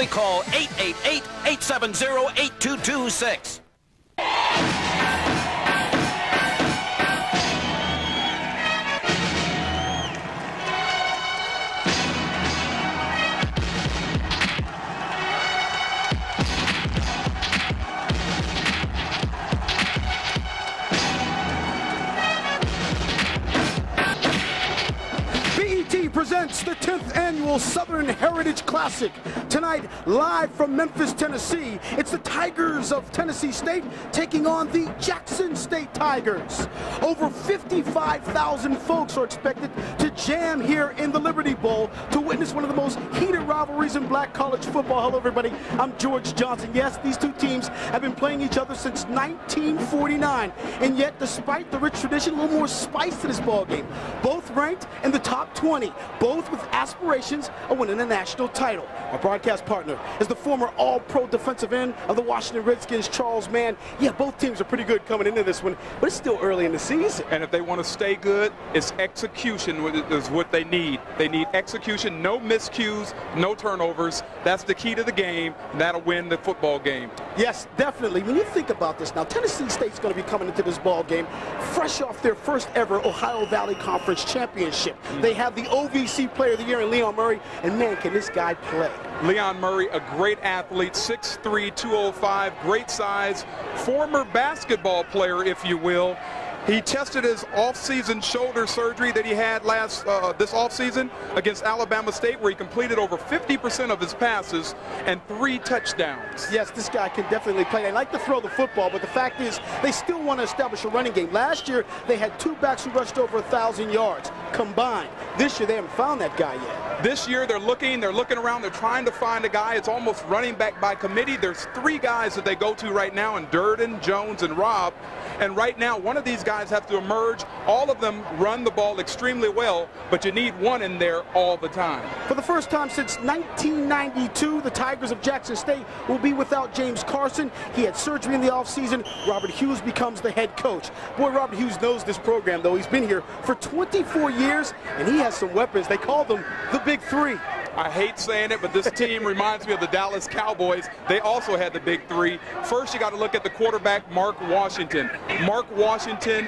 Simply call 888-870-8226. Presents the 10th annual Southern Heritage Classic. Tonight, live from Memphis, Tennessee, it's the Tigers of Tennessee State taking on the Jackson State Tigers. Over 55,000 folks are expected to jam here in the Liberty Bowl to witness one of the most heated rivalries in black college football. Hello, everybody. I'm George Johnson. Yes, these two teams have been playing each other since 1949, and yet, despite the rich tradition, a little more spice to this ball game. Both ranked in the top 20. Both with aspirations of winning a national title. Our broadcast partner is the former All-Pro defensive end of the Washington Redskins, Charles Mann. Yeah, both teams are pretty good coming into this one, but it's still early in the season. And if they want to stay good, it's execution is what they need. They need execution, no miscues, no turnovers. That's the key to the game, and that'll win the football game. Yes, definitely. When you think about this now, Tennessee State's going to be coming into this ball game fresh off their first ever Ohio Valley Conference championship. They have the OVC Player of the Year in Leon Murray, and man, can this guy play. Leon Murray, a great athlete, 6'3", 205, great size, former basketball player, if you will. He tested his off-season shoulder surgery that he had this off-season against Alabama State, where he completed over 50% of his passes and 3 touchdowns. Yes, this guy can definitely play. They like to throw the football, but the fact is they still want to establish a running game. Last year, they had 2 backs who rushed over 1,000 yards combined. This year, they haven't found that guy yet. This year, they're looking around, they're trying to find a guy. It's almost running back by committee. There's 3 guys that they go to right now, in Durden, Jones, and Robb. And right now, one of these guys have to emerge. All of them run the ball extremely well, but you need one in there all the time. For the first time since 1992, the Tigers of Jackson State will be without James Carson. He had surgery in the offseason. Robert Hughes becomes the head coach. Boy, Robert Hughes knows this program, though. He's been here for 24 years, and he has some weapons. They call them the Big Three. I hate saying it, but this team reminds me of the Dallas Cowboys. They also had the Big Three. First, you got to look at the quarterback, Mark Washington. Mark Washington,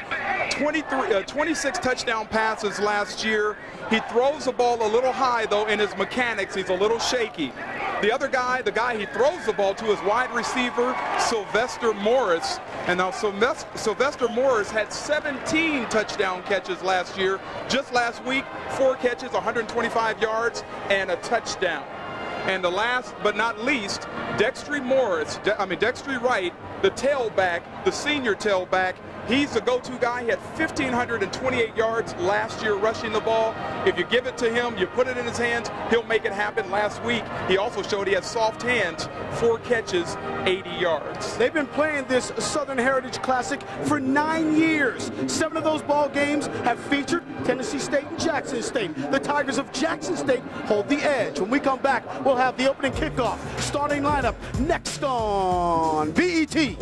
26 touchdown passes last year. He throws the ball a little high, though, in his mechanics. He's a little shaky. The other guy, the guy he throws the ball to, is wide receiver Sylvester Morris. And now Sylvester Morris had 17 touchdown catches last year. Just last week, 4 catches, 125 yards, and a touchdown. And the last but not least, Dexter Wright, the tailback, the senior tailback. He's the go-to guy. He had 1,528 yards last year rushing the ball. If you give it to him, you put it in his hands, he'll make it happen. Last week, he also showed he had soft hands, 4 catches, 80 yards. They've been playing this Southern Heritage Classic for 9 years. 7 of those ball games have featured Tennessee State and Jackson State. The Tigers of Jackson State hold the edge. When we come back, we'll have the opening kickoff, starting lineup, next on BET.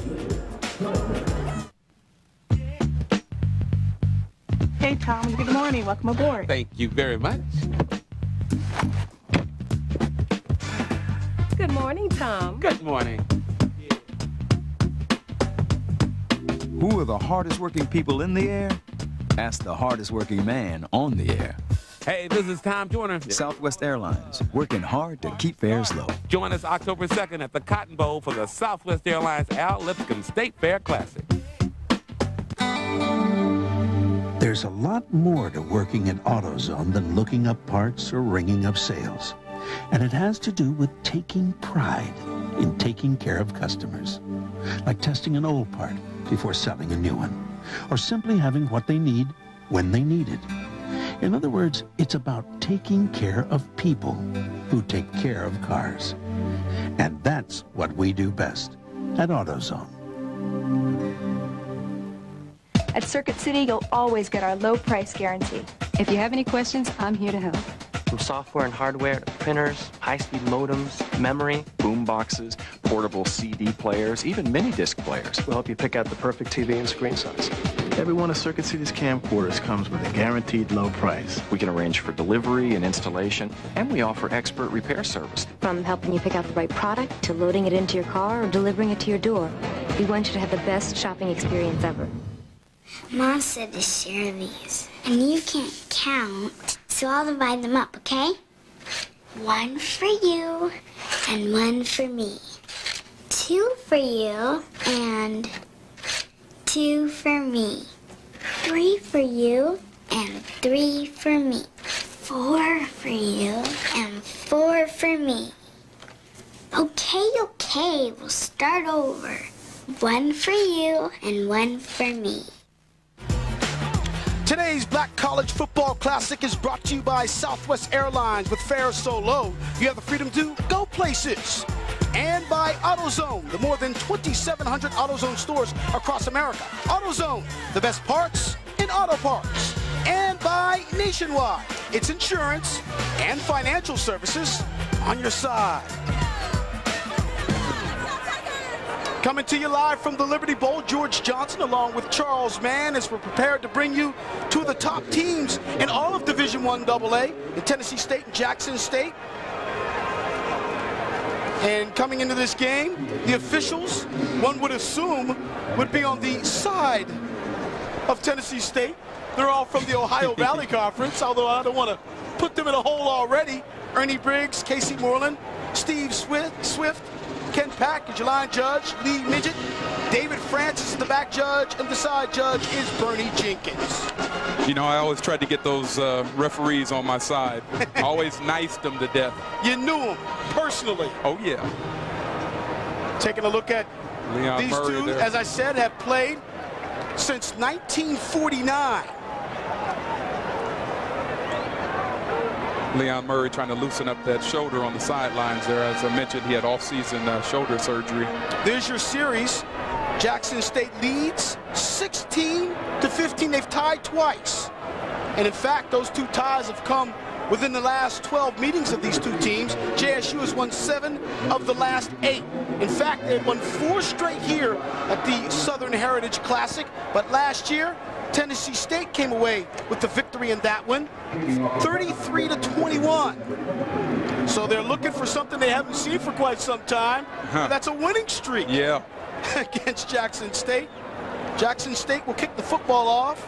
Hey, Tom. Good morning. Welcome aboard. Thank you very much. Good morning, Tom. Good morning. Who are the hardest working people in the air? Ask the hardest working man on the air. Hey, this is Tom Joyner. Southwest Airlines, working hard to keep fares low. Join us October 2nd at the Cotton Bowl for the Southwest Airlines Al Lipscomb State Fair Classic. There's a lot more to working at AutoZone than looking up parts or ringing up sales. And it has to do with taking pride in taking care of customers. Like testing an old part before selling a new one. Or simply having what they need when they need it. In other words, it's about taking care of people who take care of cars. And that's what we do best at AutoZone. At Circuit City, you'll always get our low price guarantee. If you have any questions, I'm here to help. From software and hardware, printers, high-speed modems, memory, boom boxes, portable CD players, even mini disc players. We'll help you pick out the perfect TV and screen size. Every one of Circuit City's camcorders comes with a guaranteed low price. We can arrange for delivery and installation, and we offer expert repair service. From helping you pick out the right product to loading it into your car or delivering it to your door, we want you to have the best shopping experience ever. Mom said to share these, and you can't count, so I'll divide them up, okay? 1 for you and 1 for me. 2 for you and 2 for me. 3 for you and 3 for me. 4 for you and 4 for me. Okay, we'll start over. 1 for you and 1 for me. Today's Black College Football Classic is brought to you by Southwest Airlines. With fares so low, you have the freedom to go places. And by AutoZone, the more than 2,700 AutoZone stores across America. AutoZone, the best parts in auto parts. And by Nationwide, it's insurance and financial services on your side. Coming to you live from the Liberty Bowl, George Johnson along with Charles Mann as we're prepared to bring you two of the top teams in all of Division I AA in Tennessee State and Jackson State. And coming into this game, the officials, one would assume, would be on the side of Tennessee State. They're all from the Ohio Valley Conference, although I don't want to put them in a hole already. Ernie Briggs, Casey Moreland, Steve Swift, Ken Pack is your line judge, Lee Midget, David Francis is the back judge, and the side judge is Bernie Jenkins. You know, I always tried to get those referees on my side. Always niced them to death. You knew them personally. Oh, yeah. Taking a look at Leon these Murray two, there. as I said, have played since 1949. Leon Murray trying to loosen up that shoulder on the sidelines there. As I mentioned, he had off-season shoulder surgery. There's your series. Jackson State leads 16-15. They've tied twice. And in fact, those two ties have come within the last 12 meetings of these two teams. JSU has won 7 of the last 8. In fact, they had won 4 straight here at the Southern Heritage Classic. But last year, Tennessee State came away with the victory in that one, 33-21. So they're looking for something they haven't seen for quite some time. That's a winning streak. Yeah. Against Jackson State. Jackson State will kick the football off.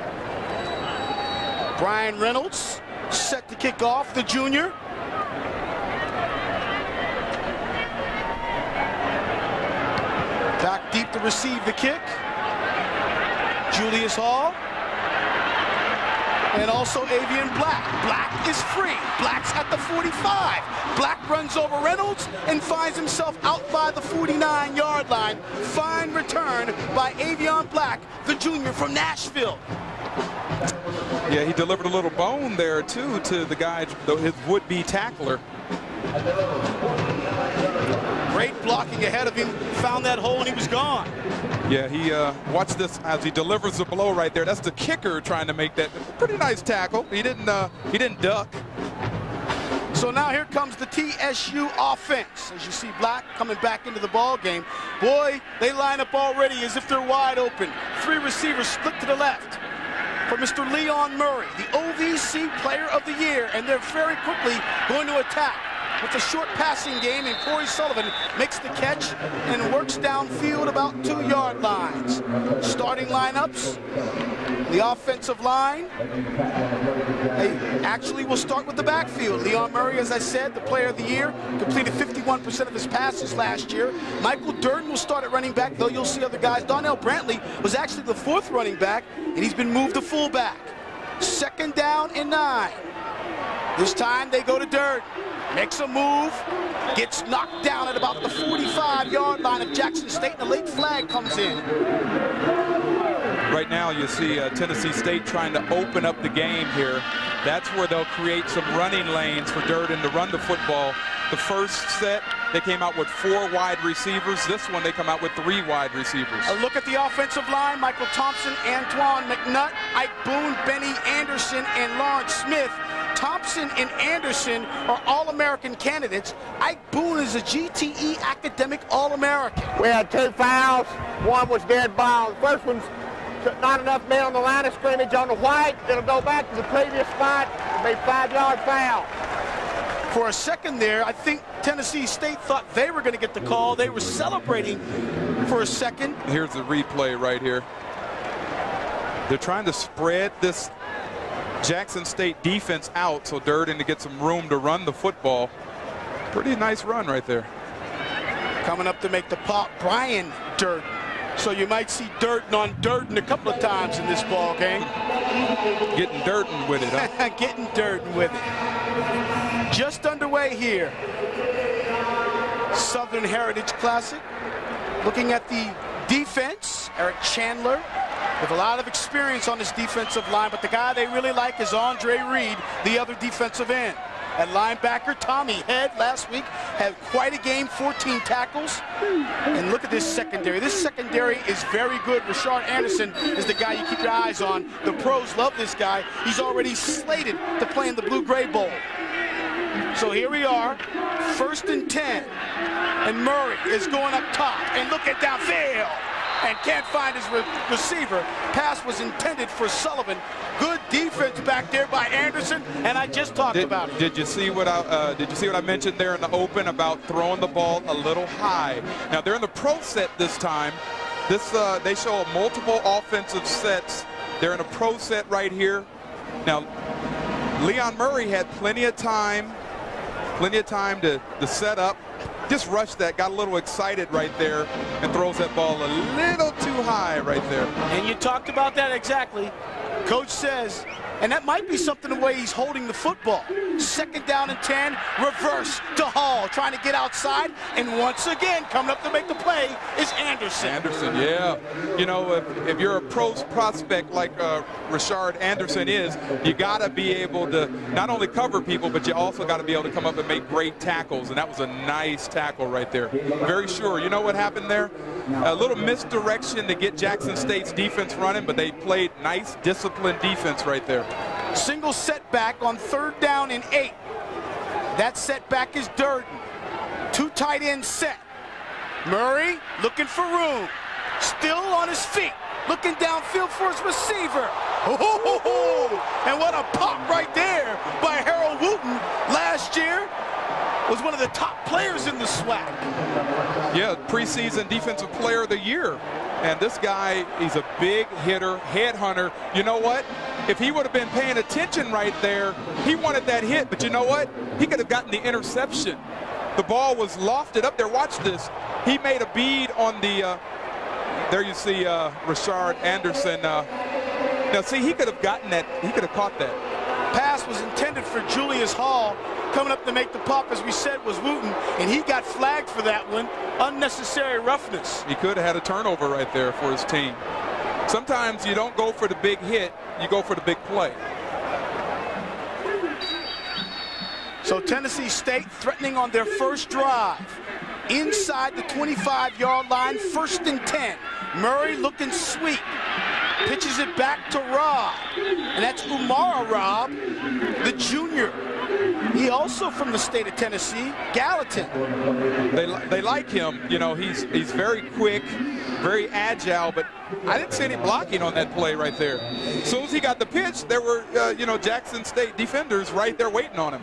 Brian Reynolds set to kick off, the junior. Back deep to receive the kick. Julius Hall. And also Avian Black. Black is free. Black's at the 45. Black runs over Reynolds and finds himself out by the 49-yard line. Fine return by Avian Black, the junior from Nashville. Yeah, he delivered a little bone there, too, to the guy, his would-be tackler. Great blocking ahead of him. Found that hole and he was gone. Yeah, he watch this as he delivers the blow right there. That's the kicker trying to make that pretty nice tackle. He didn't duck. So now here comes the TSU offense. As you see Black coming back into the ball game. Boy, they line up already as if they're wide open. 3 receivers split to the left for Mr. Leon Murray, the OVC Player of the Year, and they're very quickly going to attack with a short passing game, and Corey Sullivan makes the catch and works downfield about 2-yard lines. Starting lineups, the offensive line, they actually will start with the backfield. Leon Murray, as I said, the Player of the Year, completed 51% of his passes last year. Michael Durden will start at running back, though you'll see other guys. Donnell Brantley was actually the 4th running back, and he's been moved to fullback. 2nd down and 9. This time they go to Durden. Makes a move, gets knocked down at about the 45-yard line of Jackson State, and a late flag comes in. Right now you see Tennessee State trying to open up the game here. That's where they'll create some running lanes for Durden to run the football. The first set, they came out with 4 wide receivers. This one, they come out with 3 wide receivers. A look at the offensive line. Michael Thompson, Antoine McNutt, Ike Boone, Benny Anderson, and Lawrence Smith. Thompson and Anderson are All-American candidates. Ike Boone is a GTE academic All-American. We had 2 fouls. One was dead ball. The first one's not enough men on the line of scrimmage on the white. It'll go back to the previous spot. It'll be 5-yard foul. For a second there, I think Tennessee State thought they were going to get the call. They were celebrating for a second. Here's the replay right here. They're trying to spread this Jackson State defense out so Durden to get some room to run the football. Pretty nice run right there. Coming up to make the pop, Brian Durden. So you might see Durden on Durden a couple of times in this ball game. Getting Durden with it, huh? Getting Durden with it. Just underway here. Southern Heritage Classic. Looking at the defense, Eric Chandler, with a lot of experience on this defensive line, but the guy they really like is Andre Reed, the other defensive end. At linebacker, Tommy Head last week had quite a game, 14 tackles. And look at this secondary. This secondary is very good. Rashard Anderson is the guy you keep your eyes on. The pros love this guy. He's already slated to play in the Blue-Gray Bowl. So here we are, 1st and 10. And Murray is going up top. And look at downfield. And can't find his receiver. Pass was intended for Sullivan. Good defense back there by Anderson, and I just talked about it. Did you see what I mentioned there in the open about throwing the ball a little high? Now they're in the pro set this time. They show multiple offensive sets. They're in a pro set right here. Now Leon Murray had plenty of time to set up. Just rushed that, got a little excited right there, and throws that ball a little too high right there. And you talked about that exactly. Coach says, and that might be something the way he's holding the football. 2nd down and 10, reverse to Hall, trying to get outside, and once again, coming up to make the play is Anderson. Anderson, yeah. You know, if you're a pro prospect like Rashard Anderson is, you got to be able to not only cover people, but you also got to be able to come up and make great tackles, and that was a nice tackle right there. Very sure. You know what happened there? A little misdirection to get Jackson State's defense running, but they played nice, disciplined defense right there. Single setback on 3rd down and 8. That setback is Durden. 2 tight ends set. Murray looking for room. Still on his feet. Looking downfield for his receiver. And what a pop right there by Harold Wooten. Last year was one of the top players in the SWAC. Yeah, preseason defensive player of the year. And this guy, he's a big hitter, headhunter. You know what? If he would have been paying attention right there, he wanted that hit. But you know what? He could have gotten the interception. The ball was lofted up there. Watch this. He made a bead on the, there you see Rashard Anderson. Now, see, he could have gotten that. He could have caught that. Pass was intended for Julius Hall. Coming up to make the pop, as we said, was Wooten, and he got flagged for that one. Unnecessary roughness. He could have had a turnover right there for his team. Sometimes you don't go for the big hit, you go for the big play. So Tennessee State threatening on their first drive. Inside the 25-yard line, 1st and 10. Murray looking sweet. Pitches it back to Robb. And that's Umar Robb, the junior. He also from the state of Tennessee, Gallatin. They like him. You know, he's very quick, very agile, but I didn't see any blocking on that play right there. As soon as he got the pitch, there were, you know, Jackson State defenders right there waiting on him.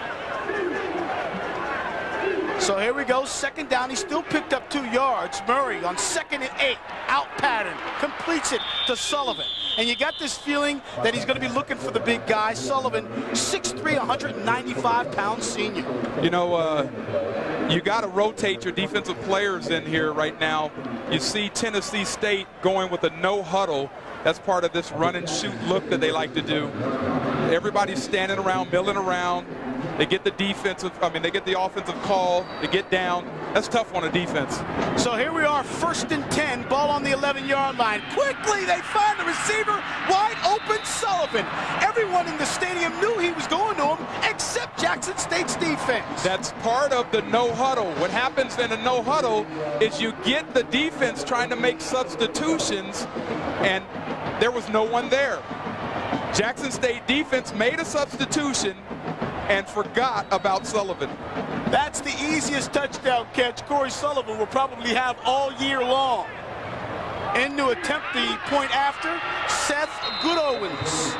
So here we go, 2nd down. He still picked up 2 yards. Murray on 2nd and 8, out pattern, completes it to Sullivan. And you got this feeling that he's going to be looking for the big guy. Sullivan, 6'3", 195-pound senior. You know, you got to rotate your defensive players in here right now. You see Tennessee State going with a no huddle. That's part of this run and shoot look that they like to do. Everybody's standing around, milling around. They get the they get the offensive call. They get down. That's tough on a defense. So here we are, 1st and 10, ball on the 11-yard line. Quickly, they find the receiver, wide open Sullivan. Everyone in the stadium knew he was going to him, except Jackson State's defense. That's part of the no huddle. What happens in a no huddle is you get the defense trying to make substitutions, and there was no one there. Jackson State defense made a substitution and forgot about Sullivan. That's the easiest touchdown catch Corey Sullivan will probably have all year long. In to attempt the point after, Seth Goodowens.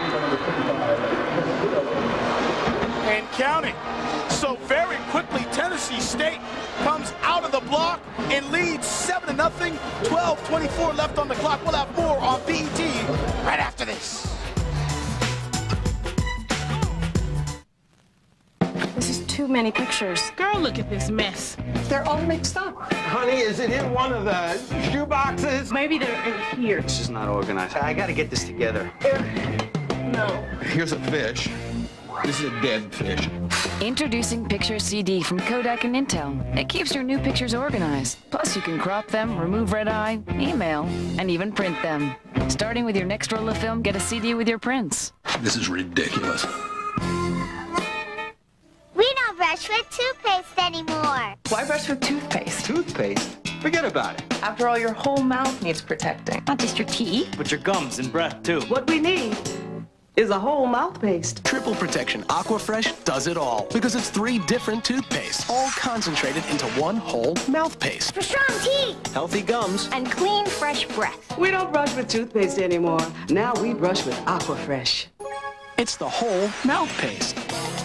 And counting. So very quickly, Tennessee State comes out of the block and leads 7-0, 12:24 left on the clock. We'll have more on BET right after this. This is too many pictures. Girl, look at this mess. They're all mixed up. Honey, is it in one of the shoe boxes? Maybe they're in here. This is not organized. I gotta get this together. No. Here's a fish. This is a dead fish. Introducing Picture CD from Kodak and Intel. It keeps your new pictures organized. Plus, you can crop them, remove red eye, email, and even print them. Starting with your next roll of film, get a CD with your prints. This is ridiculous. We don't brush with toothpaste anymore. Why brush with toothpaste? Toothpaste? Forget about it. After all, your whole mouth needs protecting. Not just your teeth. But your gums and breath, too. What we need is a whole mouth paste. Triple Protection Aquafresh does it all because it's 3 different toothpastes, all concentrated into one whole mouth paste. For strong teeth. Healthy gums. And clean, fresh breath. We don't brush with toothpaste anymore. Now we brush with Aquafresh. It's the whole mouth paste.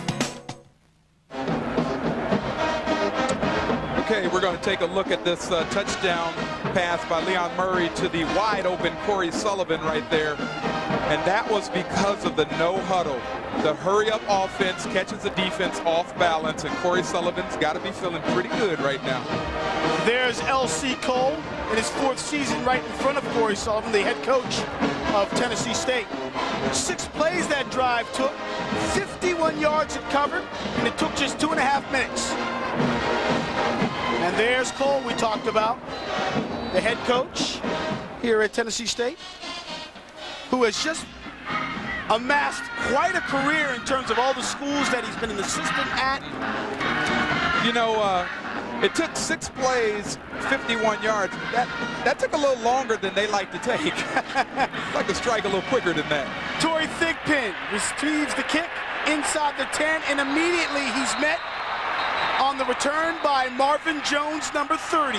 Okay, we're going to take a look at this touchdown pass by Leon Murray to the wide open Corey Sullivan right there. And that was because of the no huddle. The hurry-up offense catches the defense off balance, and Corey Sullivan's got to be feeling pretty good right now. There's L.C. Cole in his 4th season right in front of Corey Sullivan, the head coach of Tennessee State. 6 plays that drive took, 51 yards it covered, and it took just 2.5 minutes. And there's Cole we talked about, the head coach here at Tennessee State, who has just amassed quite a career in terms of all the schools that he's been an assistant at. You know, it took 6 plays, 51 yards. That took a little longer than they like to take. Like to strike a little quicker than that. Torrey Thigpen receives the kick inside the 10, and immediately he's met on the return by Marvin Jones, number 30.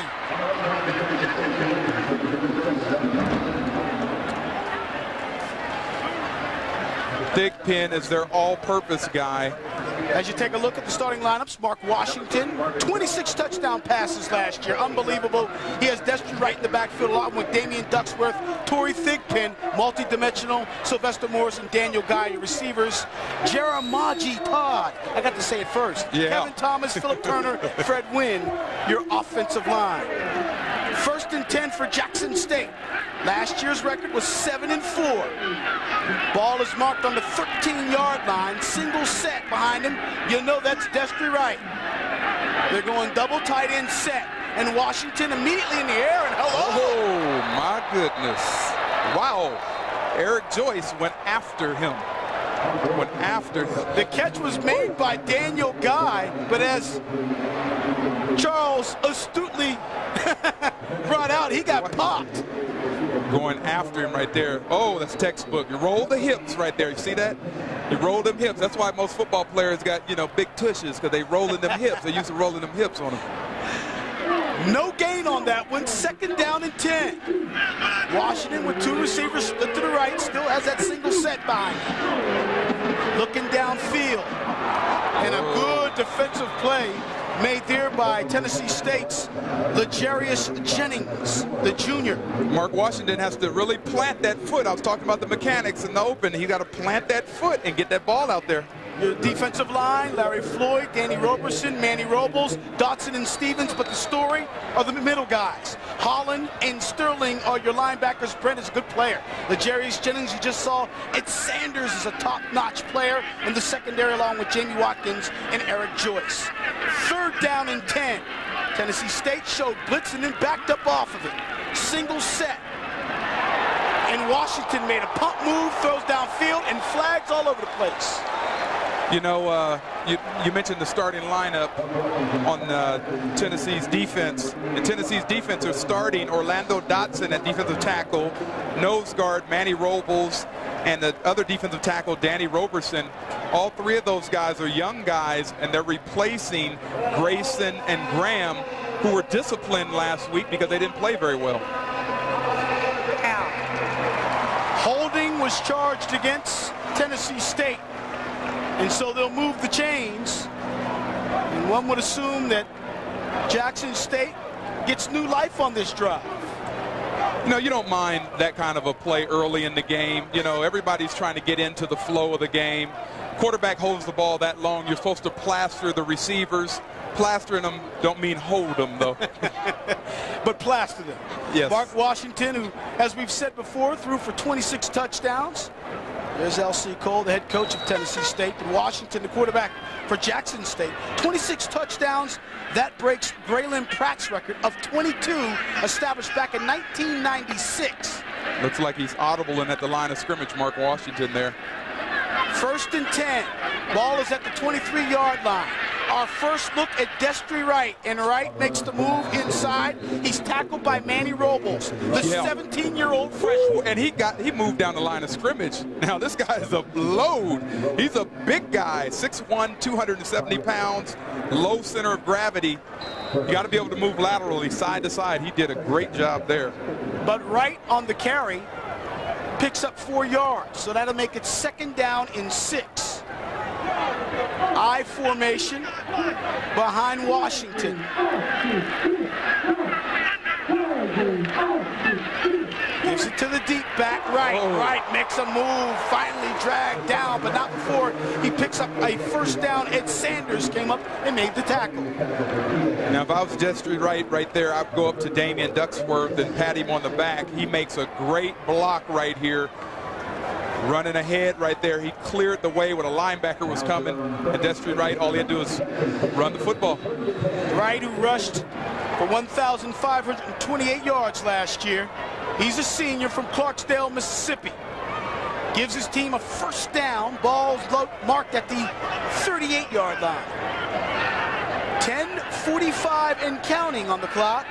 Thigpen is their all-purpose guy. As you take a look at the starting lineups, Mark Washington, 26 touchdown passes last year. Unbelievable. He has Destry Wright in the backfield along with Damian Ducksworth, Torrey Thigpen, multi-dimensional, Sylvester Morris, and Daniel Guy, your receivers. Jeremiah Todd, I got to say it first. Yeah. Kevin Thomas, Philip Turner, Fred Wynn, your offensive line. 1st and 10 for Jackson State. Last year's record was 7-4. Ball is marked on the 13-yard line. Single set behind him. You know that's Destry Wright. They're going double tight end set. And Washington immediately in the air. And hello. Oh, my goodness. Wow. Eric Joyce went after him. The catch was made by Daniel Guy, but as Charles astutely brought out, he got popped. Going after him right there. Oh, that's textbook. You roll the hips right there. You see that? You roll them hips. That's why most football players got, you know, big tushes, because they rolling them hips. They used to rolling them hips on them. No gain on that one. 2nd down and 10. Washington with 2 receivers split to the right. Still has that single set behind him. Looking downfield. And a good defensive play made there by Tennessee State's L'Jarius Jennings, the junior. Mark Washington has to really plant that foot. I was talking about the mechanics in the open. He got to plant that foot and get that ball out there. Your defensive line, Larry Floyd, Danny Roberson, Manny Robles, Dotson and Stevens, but the story are the middle guys. Holland and Sterling are your linebackers. Brent is a good player. L'Jarius Jennings, you just saw. Ed Sanders is a top-notch player in the secondary along with Jamie Watkins and Eric Joyce. 3rd down and 10. Tennessee State showed blitz and then backed up off of it. Single set. And Washington made a pump move, throws downfield, and flags all over the place. You know, you mentioned the starting lineup on Tennessee's defense. And Tennessee's defense are starting Orlando Dotson at defensive tackle, nose guard Manny Robles, and the other defensive tackle Danny Roberson. All 3 of those guys are young guys, and they're replacing Grayson and Graham, who were disciplined last week because they didn't play very well. was charged against Tennessee State. And so they'll move the chains. And one would assume that Jackson State gets new life on this drive. You know, you don't mind that kind of a play early in the game. You know, everybody's trying to get into the flow of the game. Quarterback holds the ball that long. You're supposed to plaster the receivers. Plastering them don't mean hold them, though. But plaster them. Yes. Mark Washington, who, as we've said before, threw for 26 touchdowns. There's L.C. Cole, the head coach of Tennessee State. But Washington, the quarterback for Jackson State. 26 touchdowns. That breaks Braylon Pratt's record of 22, established back in 1996. Looks like he's audible and at the line of scrimmage, Mark Washington there. 1st and 10. Ball is at the 23-yard line. Our first look at Destry Wright, and Wright makes the move inside. He's tackled by Manny Robles, the 17-year-old freshman. And he moved down the line of scrimmage. Now this guy is a load. He's a big guy, 6'1", 270 pounds, low center of gravity. You got to be able to move laterally, side to side. He did a great job there. But Wright on the carry picks up 4 yards, so that'll make it 2nd down and 6. I formation behind Washington. Gives it to the deep back right. Wright makes a move, finally dragged down, but not before he picks up a 1st down. Ed Sanders came up and made the tackle. Now, if I was Destry Wright right there, I'd go up to Damian Ducksworth and pat him on the back. He makes a great block right here. Running ahead right there. He cleared the way when a linebacker was coming. And Destry Wright, all he had to do is run the football. Wright, who rushed for 1,528 yards last year. He's a senior from Clarksdale, Mississippi. Gives his team a 1st down. Ball's marked at the 38-yard line. 10:45 and counting on the clock.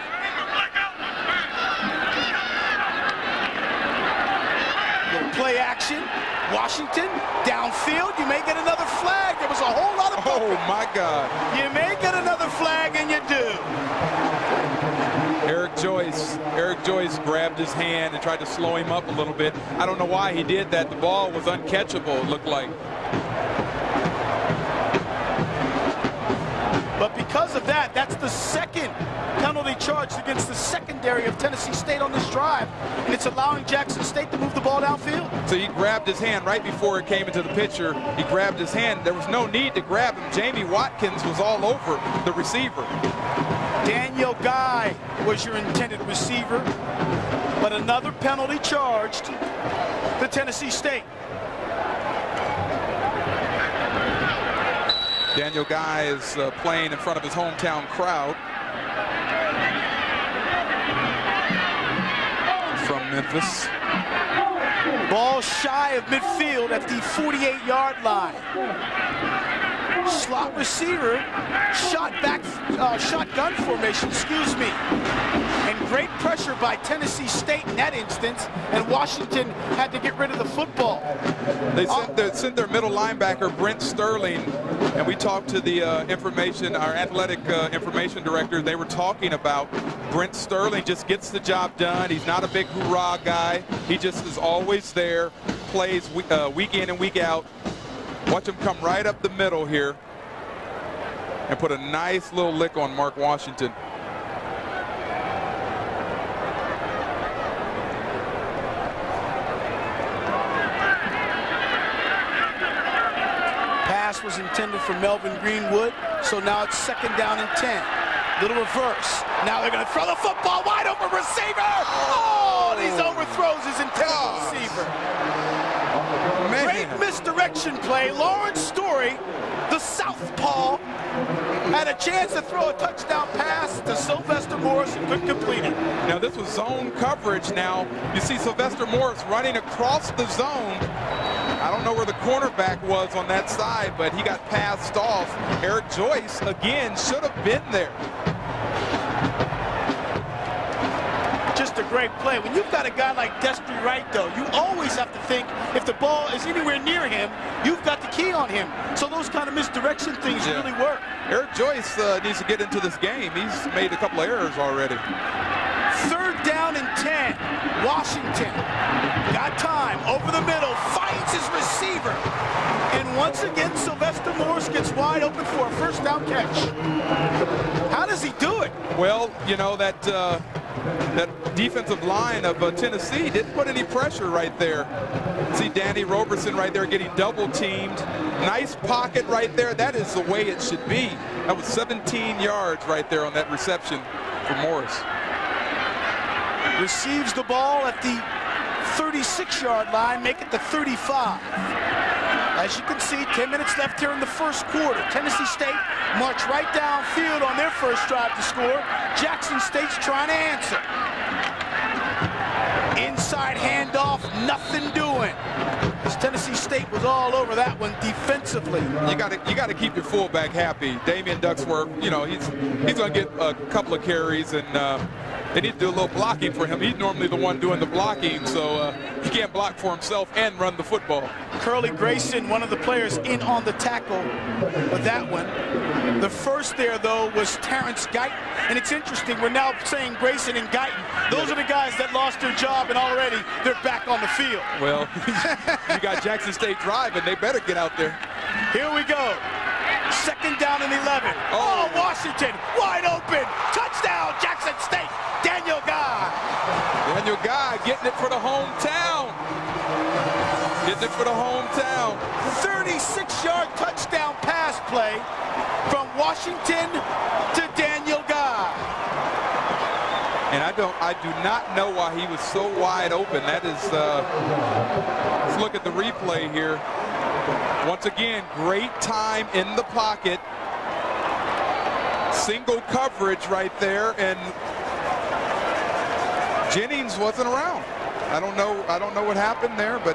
Play action. Washington downfield. You may get another flag. There was a whole lot of bumping. Oh my God. You may get another flag, and you do. Eric Joyce grabbed his hand and tried to slow him up a little bit. I don't know why he did that. The ball was uncatchable, it looked like. But because of that, that's the 2nd penalty charged against the secondary of Tennessee State on this drive. And it's allowing Jackson State to move the ball downfield. So he grabbed his hand right before it came into the picture. He grabbed his hand. There was no need to grab him. Jamie Watkins was all over the receiver. Daniel Guy was your intended receiver. But another penalty charged to Tennessee State. Daniel Guy is playing in front of his hometown crowd from Memphis. Ball shy of midfield at the 48-yard line. Slot receiver, shotgun formation, excuse me. And great pressure by Tennessee State in that instance, and Washington had to get rid of the football. They sent their middle linebacker, Brent Sterling, and we talked to the our athletic information director. They were talking about Brent Sterling just gets the job done. He's not a big hoorah guy. He just is always there, plays week in and week out. Watch him come right up the middle here and put a nice little lick on Mark Washington. Pass was intended for Melvin Greenwood, so now it's 2nd down and 10. Little reverse. Now they're going to throw the football wide open receiver. Oh, and he overthrows his intended receiver. Man. Great misdirection play. Lawrence Story, the southpaw, had a chance to throw a touchdown pass to Sylvester Morris and couldn't complete it. Now this was zone coverage. Now you see Sylvester Morris running across the zone. I don't know where the cornerback was on that side, but he got passed off. Eric Joyce, again, should have been there. Just a great play. When you've got a guy like Destry Wright, though, you always have to think if the ball is anywhere near him, you've got the key on him. So those kind of misdirection things really work. Eric Joyce needs to get into this game. He's made a couple of errors already. 3rd down and 10. Washington got time over the middle, finds his receiver. And once again, Sylvester Morris gets wide open for a 1st down catch. How does he do it? Well, you know, that defensive line of Tennessee didn't put any pressure right there. See Danny Roberson right there getting double teamed. Nice pocket right there. That is the way it should be. That was 17 yards right there on that reception for Morris. Receives the ball at the 36-yard line, make it the 35. As you can see, 10 minutes left here in the 1st quarter. Tennessee State march right downfield on their 1st drive to score. Jackson State's trying to answer. Inside handoff, nothing doing. As Tennessee State was all over that one defensively. You got to keep your fullback happy. Damian Ducksworth, you know, he's going to get a couple of carries, and they need to do a little blocking for him. He's normally the one doing the blocking, so he can't block for himself and run the football. Curly Grayson, one of the players in on the tackle with that one. The first there, though, was Terrence Guyton. And it's interesting, we're now saying Grayson and Guyton. Those are the guys that lost their job, and already they're back on the field. Well, you got Jackson State driving. They better get out there. Here we go. 2nd down and 11. Oh, Washington, wide open. Touchdown, Jackson State. Daniel Guy. Daniel Guy getting it for the hometown. Getting it for the hometown. 36-yard touchdown pass play from Washington to Daniel Guy. And I do not know why he was so wide open. That is, let's look at the replay here. Once again, great time in the pocket. Single coverage right there, and Jennings wasn't around. I don't know what happened there, but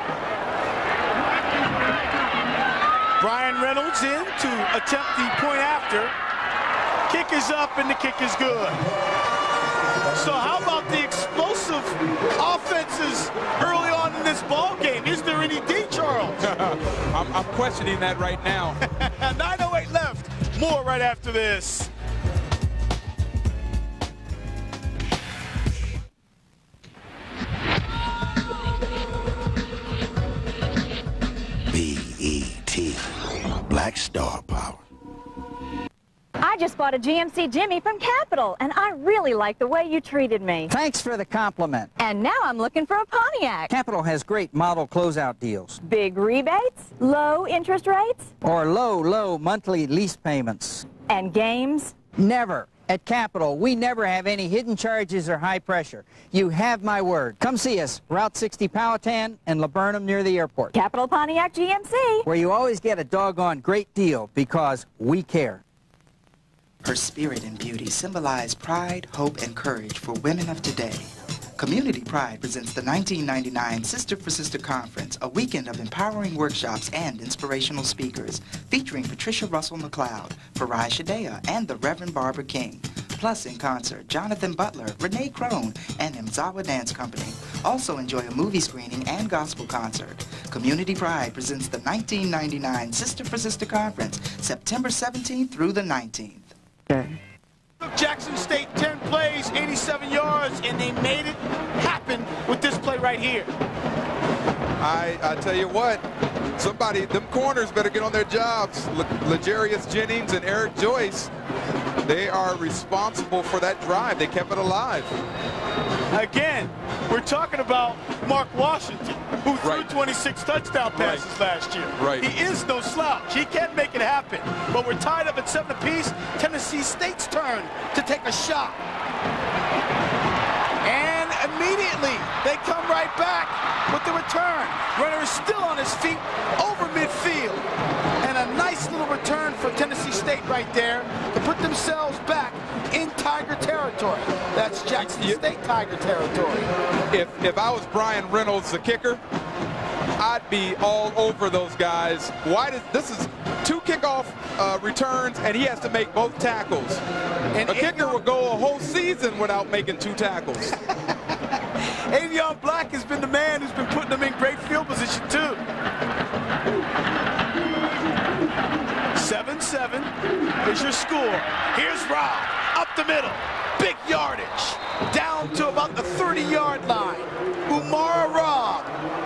Brian Reynolds in to attempt the point after. Kick is up and the kick is good. So how about the explosive offenses early on in this ball game? Is there any D, Charles? I'm questioning that right now. 9:08 left. More right after this. BET, Black Star Power. I just bought a GMC Jimmy from Capital, and I really like the way you treated me. Thanks for the compliment. And now I'm looking for a Pontiac. Capital has great model closeout deals. Big rebates, low interest rates, or low monthly lease payments. and games. Never. At Capital, we never have any hidden charges or high pressure. You have my word. Come see us, Route 60 Powhatan and Laburnum near the airport. Capital Pontiac GMC. Where you always get a doggone great deal because we care. Her spirit and beauty symbolize pride, hope, and courage for women of today. Community Pride presents the 1999 Sister for Sister Conference, a weekend of empowering workshops and inspirational speakers, featuring Patricia Russell McLeod, Farai Shadea, and the Reverend Barbara King. Plus, in concert, Jonathan Butler, Renee Crone, and Mzawa Dance Company. Also enjoy a movie screening and gospel concert. Community Pride presents the 1999 Sister for Sister Conference, September 17th through the 19th. Jackson State, 10 plays, 87 yards, and they made it happen with this play right here. I tell you what, them corners better get on their jobs. L'Jarius Jennings and Eric Joyce, they are responsible for that drive. They kept it alive. Again, we're talking about Mark Washington, who threw 26 touchdown passes last year. Right. He is no slouch. He can make it happen. But we're tied up at 7 apiece. Tennessee State's turn to take a shot. And immediately, they come right back with the return. Runner is still on his feet over midfield. And a nice little return for Tennessee State right there to put themselves back in Tiger territory. That's Jackson State Tiger territory. If I was Brian Reynolds, the kicker, I'd be all over those guys. This is 2 kickoff returns, and he has to make both tackles. And a kicker will go a whole season without making 2 tackles. Avion Black has been the man who's been putting them in great field position, too. 7-7 is your score. Here's Rob, up the middle, big yardage, down sideline. Umar Robb,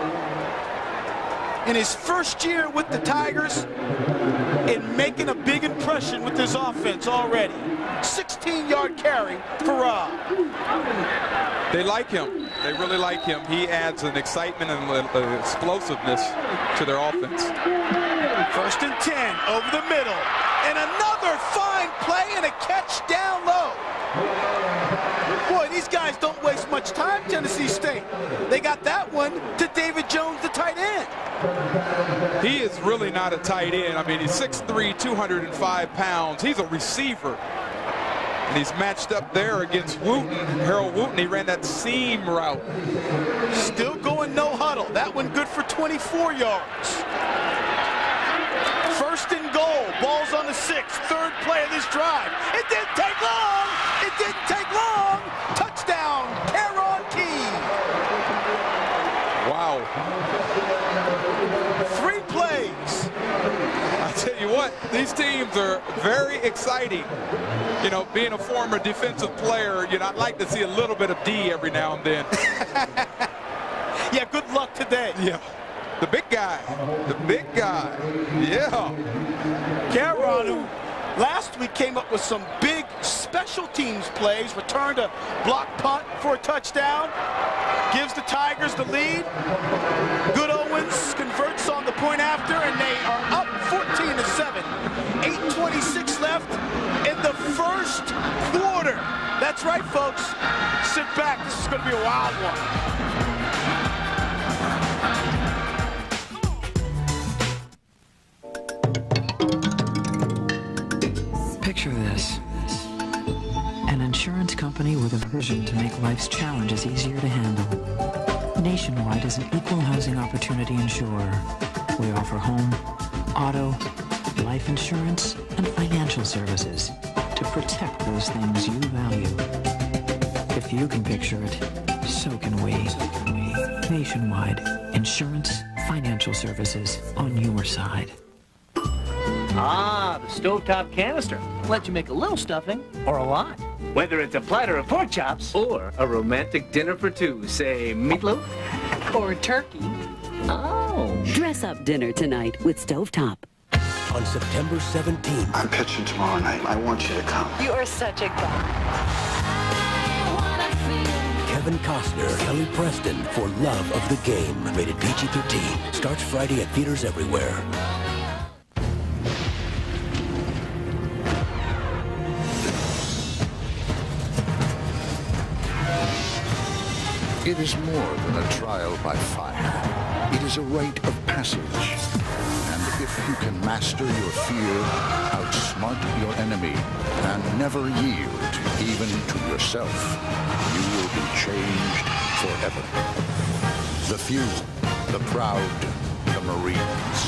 in his first year with the Tigers, and making a big impression with his offense already. 16-yard carry for Robb. They like him. They really like him. He adds an excitement and explosiveness to their offense. 1st and 10 over the middle. And another fine play and a catch down low. Boy, these guys don't waste much time, Tennessee State. They got that one to David Jones, the tight end. He is really not a tight end. I mean, he's 6'3", 205 pounds. He's a receiver. And he's matched up there against Wooten, Harold Wooten. He ran that seam route. Still going no huddle. That one good for 24 yards. 1st and goal. Ball's on the 6. 3rd play of this drive. It didn't take long. It didn't take long. Touchdown, Caron Key. Wow. 3 plays. I tell you what, these teams are very exciting. You know, being a former defensive player, you know, I'd like to see a little bit of D every now and then. Yeah, good luck today. Yeah. The big guy. The big guy. Yeah. Caron, who last week came up with some big special teams plays, returned a block punt for a touchdown, gives the Tigers the lead. Good Owens converts on the point after, and they are up 14-7. 8:26 left in the 1st quarter. That's right, folks. Sit back. This is going to be a wild one. Picture this. An insurance company with a vision to make life's challenges easier to handle. Nationwide is an equal housing opportunity insurer. We offer home, auto, life insurance, and financial services to protect those things you value. If you can picture it, so can we. Nationwide, insurance, financial services on your side. Ah, the stovetop canister. Let you make a little stuffing or a lot. Whether it's a platter of pork chops or a romantic dinner for two, say meatloaf or turkey. Oh. Dress up dinner tonight with Stovetop. On September 17th. I'm pitching tomorrow night. I want you to come. You are such a guy. Kevin Costner, Kelly Preston for Love of the Game. Rated PG-13. Starts Friday at theaters everywhere. It is more than a trial by fire. It is a rite of passage. And if you can master your fear, outsmart your enemy, and never yield even to yourself, you will be changed forever. The few, the proud, the Marines.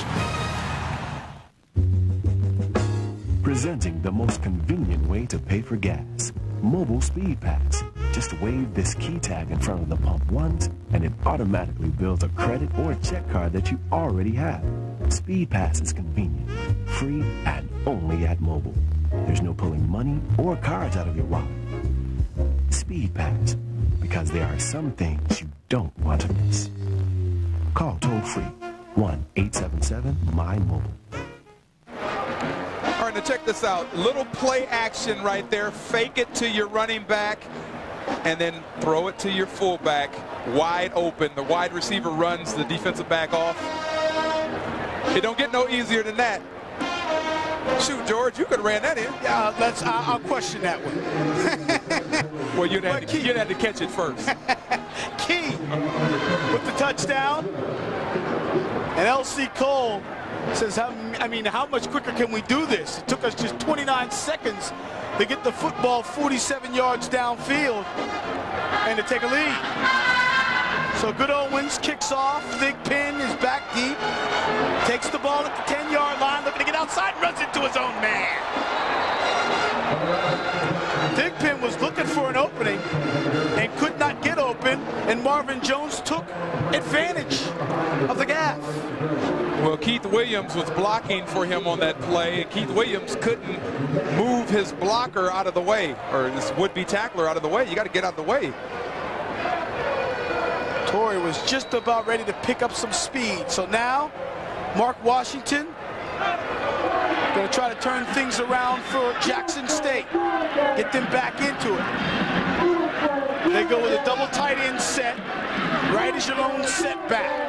Presenting the most convenient way to pay for gas. Mobile Speed Pass. Just wave this key tag in front of the pump once, and it automatically builds a credit or check card that you already have. Speed Pass is convenient, free, and only at Mobile. There's no pulling money or cards out of your wallet. Speed Pass, because there are some things you don't want to miss. Call toll-free 1-877-MY-MOBILE. All right, now check this out. Little play action right there. Fake it to your running back, and then throw it to your fullback wide open. The wide receiver runs the defensive back off. It don't get no easier than that. Shoot, George, you could have ran that in. Yeah, I'll question that one. Well, you'd have to catch it first. Key with the touchdown. And L.C. Cole says, how much quicker can we do this? It took us just 29 seconds to get the football 47 yards downfield and to take a lead. So Good Owens kicks off. Thigpen is back deep. Takes the ball at the 10-yard line, looking to get outside, runs into his own man. Thigpen was looking for an opening and could not get open, and Marvin Jones took advantage of the gap. Well, Keith Williams was blocking for him on that play, and Keith Williams couldn't move his blocker out of the way, or his would-be tackler out of the way. You got to get out of the way. Torrey was just about ready to pick up some speed. So now, Mark Washington going to try to turn things around for Jackson State. Get them back into it. They go with a double tight end set. Right as your lone setback.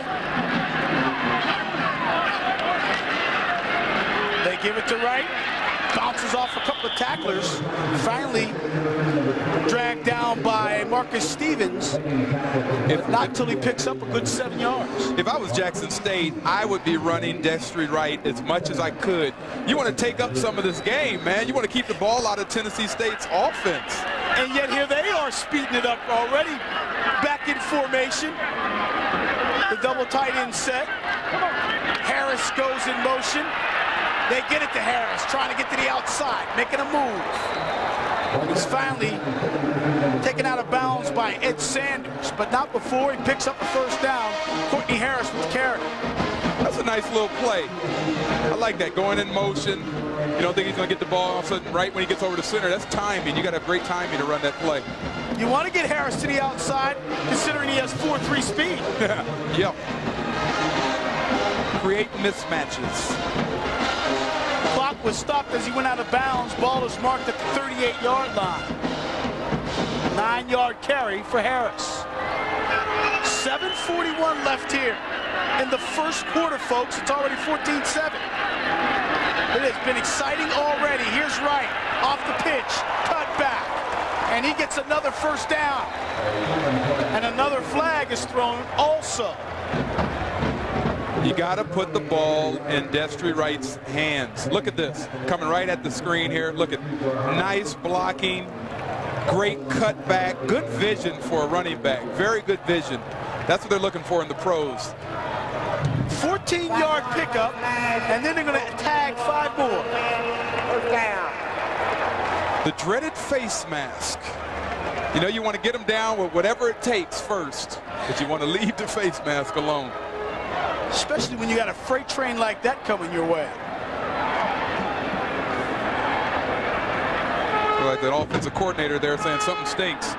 They give it to Wright. Bounces off a couple of tacklers. Finally dragged down by Marcus Stevens. If not until he picks up a good 7 yards. If I was Jackson State, I would be running Destry Wright as much as I could. You want to take up some of this game, man. You want to keep the ball out of Tennessee State's offense. And yet here they are speeding it up already. Back in formation. The double tight end set. Harris goes in motion. They get it to Harris, trying to get to the outside, making a move. He's finally taken out of bounds by Ed Sanders, but not before he picks up the first down. Courtney Harris with the carry. That's a nice little play. I like that, going in motion. You don't think he's going to get the ball all of a sudden right when he gets over the center. That's timing. You got to have great timing to run that play. You want to get Harris to the outside, considering he has 4.3 speed. Yep. Create mismatches. Clock was stopped as he went out of bounds. Ball is marked at the 38-yard line. 9-yard carry for Harris. 7:41 left here in the first quarter, folks. It's already 14-7. It has been exciting already. Here's Wright off the pitch, cut back, and he gets another first down. And another flag is thrown also. You got to put the ball in Destry Wright's hands. Look at this. Coming right at the screen here. Look at nice blocking, great cutback, good vision for a running back. Very good vision. That's what they're looking for in the pros. 14-yard pickup, and then they're going to tag 5 more. The dreaded face mask. You know, you want to get them down with whatever it takes first, but you want to leave the face mask alone. Especially when you got a freight train like that coming your way. Like that offensive coordinator there saying something stinks.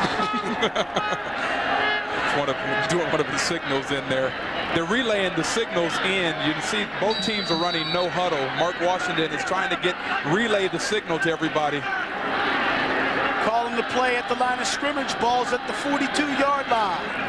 Doing one of the signals in there. They're relaying the signals in. You can see both teams are running no huddle. Mark Washington is trying to relay the signal to everybody. Calling the play at the line of scrimmage. Ball's at the 42-yard line.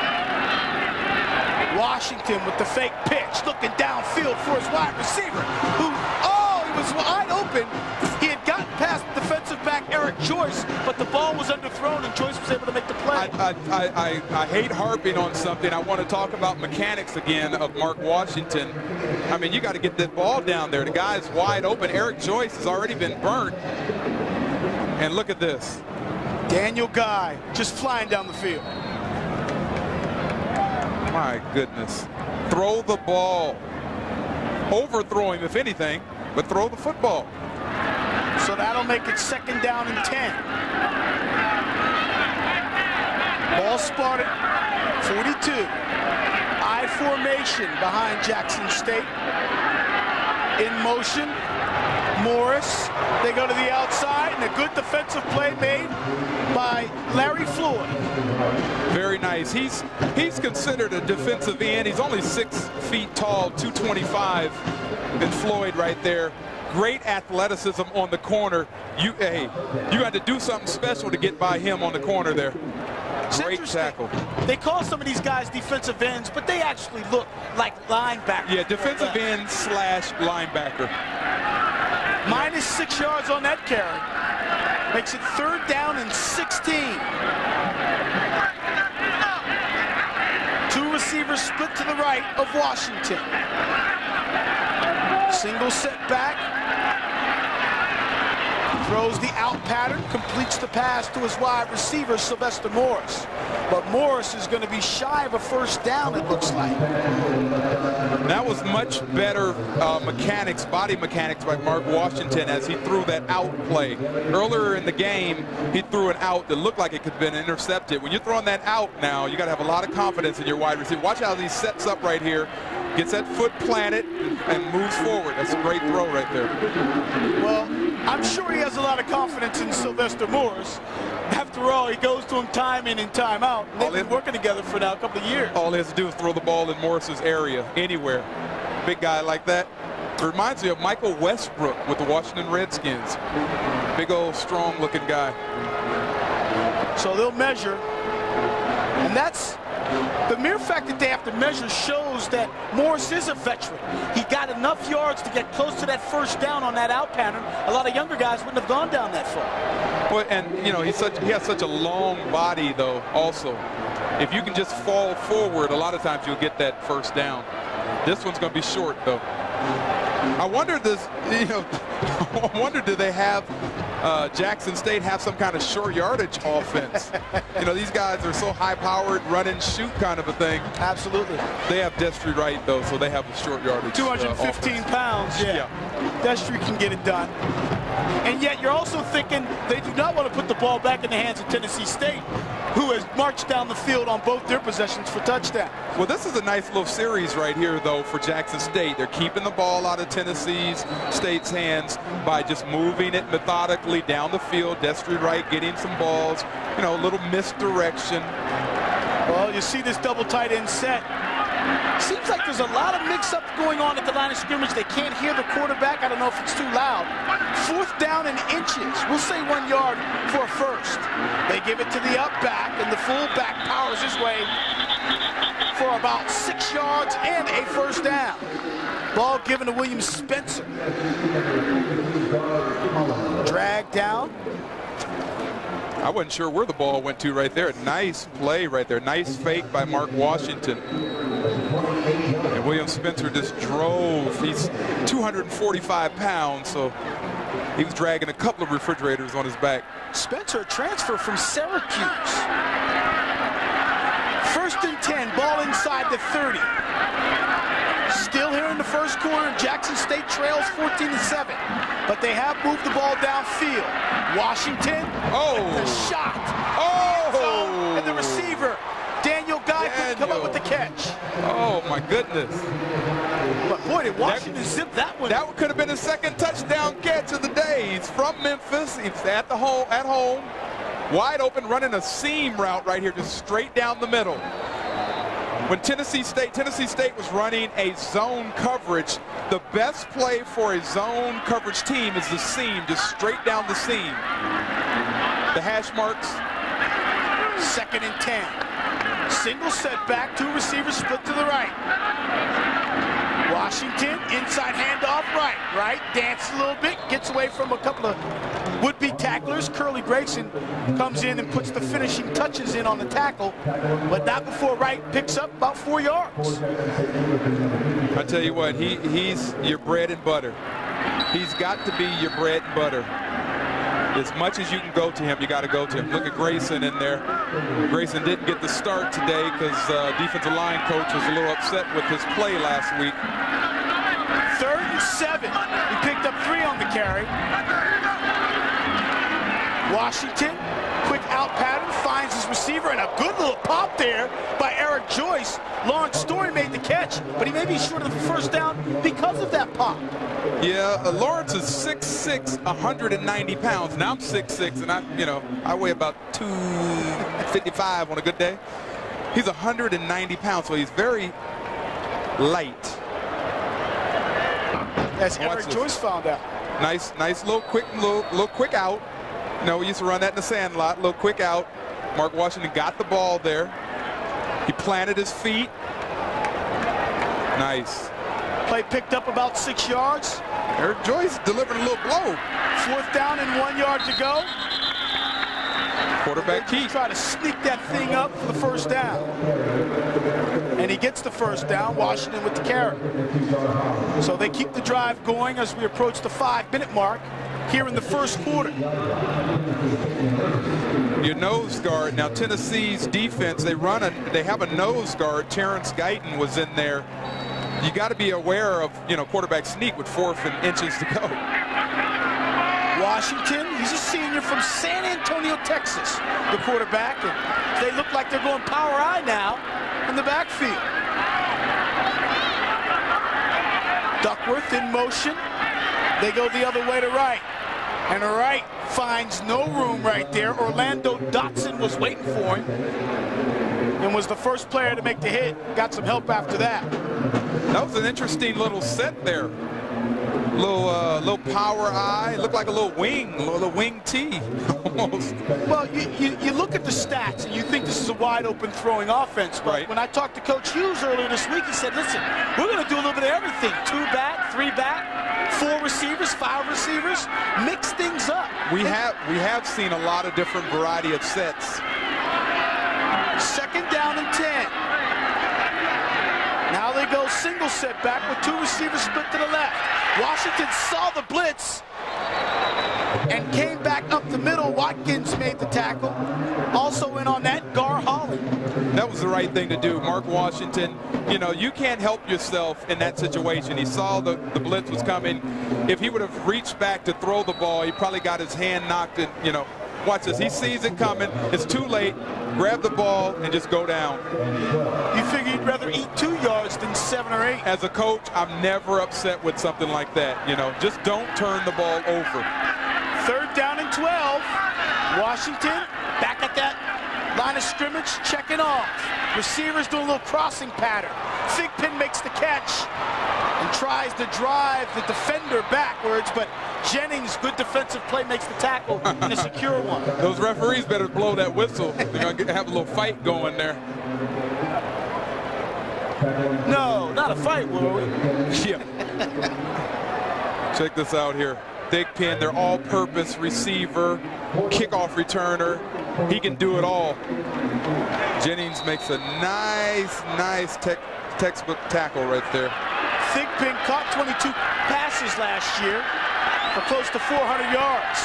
Washington with the fake pitch, looking downfield for his wide receiver, who, he was wide open. He had gotten past defensive back Eric Joyce, but the ball was underthrown, and Joyce was able to make the play. I hate harping on something. I want to talk about mechanics again of Mark Washington. I mean, you got to get that ball down there. The guy's wide open. Eric Joyce has already been burnt. And look at this. Daniel Guy just flying down the field. My goodness. Throw the ball. Overthrow him, if anything, but throw the football. So that'll make it 2nd down and 10. Ball spotted. 42. I formation behind Jackson State. In motion. Morris. They go to the outside, and a good defensive play made by Larry Floyd. Very nice. He's considered a defensive end. He's only 6 feet tall, 225. And Floyd right there. Great athleticism on the corner. You had to do something special to get by him on the corner there. Great tackle. They call some of these guys defensive ends, but they actually look like linebackers. Yeah, defensive end / linebacker. Minus 6 yards on that carry. Makes it 3rd down and 16. 2 receivers split to the right of Washington. Single setback. Throws the out pattern, completes the pass to his wide receiver, Sylvester Morris. But Morris is going to be shy of a first down, it looks like. That was much better body mechanics by Mark Washington as he threw that out play. Earlier in the game, he threw an out that looked like it could have been intercepted. When you're throwing that out now, you got to have a lot of confidence in your wide receiver. Watch how he sets up right here, gets that foot planted, and moves forward. That's a great throw right there. Well, I'm sure he has a lot of confidence in Sylvester Morris. After all, Oh, he goes to him time in and time out. They've been working together for now a couple of years. All he has to do is throw the ball in Morris's area, anywhere. Big guy like that. It reminds me of Michael Westbrook with the Washington Redskins. Big old, strong-looking guy. So they'll measure, and that's the mere fact that they have to measure shows that Morris is a veteran. He got enough yards to get close to that first down on that out pattern. A lot of younger guys wouldn't have gone down that far. Well, and you know, he has such a long body, though. Also, if you can just fall forward, a lot of times you'll get that first down. This one's going to be short, though. I wonder I wonder do they have Jackson State have some kind of short yardage offense? You know, these guys are so high-powered, run and shoot kind of a thing. Absolutely. They have Destry Wright, though, so they have a short yardage 215 pounds, yeah. Destry can get it done. And yet you're also thinking they do not want to put the ball back in the hands of Tennessee State, who has marched down the field on both their possessions for touchdown. Well, this is a nice little series right here, though, for Jackson State. They're keeping the ball out of Tennessee State's hands by just moving it methodically down the field. Destry Wright getting some balls, you know, a little misdirection. Well, you see this double tight end set. Seems like there's a lot of mix-up going on at the line of scrimmage. They can't hear the quarterback. I don't know if it's too loud. 4th down and inches. We'll say 1 yard for a first. They give it to the up back, and the fullback powers his way for about 6 yards and a first down. Ball given to William Spencer. Drag down. I wasn't sure where the ball went to right there. Nice play right there. Nice fake by Mark Washington. And William Spencer just drove. He's 245 pounds, so he was dragging a couple of refrigerators on his back. Spencer, a transfer from Syracuse. 1st and 10, ball inside the 30. Still here in the first quarter, Jackson State trails 14-7, but they have moved the ball downfield. Washington, the shot. Oh! And the receiver, Daniel Guy, couldn't come up with the catch. Oh, my goodness. But boy, did Washington zip that one. That could have been his 2nd touchdown catch of the day. He's from Memphis. He's at home. Wide open, running a seam route right here, just straight down the middle. When Tennessee State was running a zone coverage, the best play for a zone coverage team is the seam, just straight down the seam. The hash marks. 2nd and 10. Single setback, 2 receivers split to the right. Washington, inside handoff right, dances a little bit, gets away from a couple of would-be tacklers. Curly Grayson comes in and puts the finishing touches in on the tackle, but not before Wright picks up about 4 yards. I tell you what, he's your bread and butter. He's got to be your bread and butter. As much as you can go to him, you got to go to him. Look at Grayson in there. Grayson didn't get the start today because defensive line coach was a little upset with his play last week. 3rd and 7. He picked up 3 on the carry. Washington, quick out pattern, finds his receiver, and a good little pop there by Eric Joyce. Lawrence Story made the catch, but he may be short of the first down because of that pop. Yeah, Lawrence is 6'6", 190 pounds. Now I'm 6'6", and I weigh about 255 on a good day. He's 190 pounds, so he's very light. As Eric Joyce found out. Nice little quick out. You know, we used to run that in the sand lot. Little quick out. Mark Washington got the ball there. He planted his feet. Nice. Play picked up about 6 yards. Eric Joyce delivered a little blow. 4th down and 1 yard to go. Quarterback keep. Try to sneak that thing up for the first down. And he gets the first down. Washington with the carry. So they keep the drive going as we approach the 5-minute mark here in the first quarter. Your nose guard. Now Tennessee's defense, they have a nose guard. Terrence Guyton was in there. You got to be aware of, quarterback sneak with 4th and inches to go. Washington, he's a senior from San Antonio, Texas, the quarterback. And they look like they're going power I now in the backfield. Duckworth in motion. They go the other way to Wright. And Wright finds no room right there. Orlando Dotson was waiting for him and was the first player to make the hit. Got some help after that. That was an interesting little set there. Little power eye, looked like a little wing T almost. Well, you look at the stats and you think this is a wide open throwing offense, but when I talked to Coach Hughes earlier this week, he said, listen, we're going to do a little bit of everything. 2 back, 3 back, 4 receivers, 5 receivers, mix things up. We have seen a lot of different variety of sets. 2nd down and 10. Now they go single set back with 2 receivers split to the left. Washington saw the blitz and came back up the middle. Watkins made the tackle. Also in on that, Gar Holly. That was the right thing to do. Mark Washington, you know, you can't help yourself in that situation. He saw the blitz was coming. If he would have reached back to throw the ball, he probably got his hand knocked in, you know. Watch this. He sees it coming. It's too late. Grab the ball and just go down. You figure you'd rather eat 2 yards than 7 or 8. As a coach, I'm never upset with something like that. You know, just don't turn the ball over. 3rd down and 12. Washington back at that line of scrimmage, checking off. Receivers doing a little crossing pattern. Thigpen makes the catch and tries to drive the defender backwards, but Jennings, good defensive play, makes the tackle and a secure one. Those referees better blow that whistle. They're going to have a little fight going there. No, not a fight, will we? Yeah. Check this out here. Thigpen, their all-purpose receiver, kickoff returner. He can do it all. Jennings makes a nice textbook tackle right there. Thigpen caught 22 passes last year for close to 400 yards.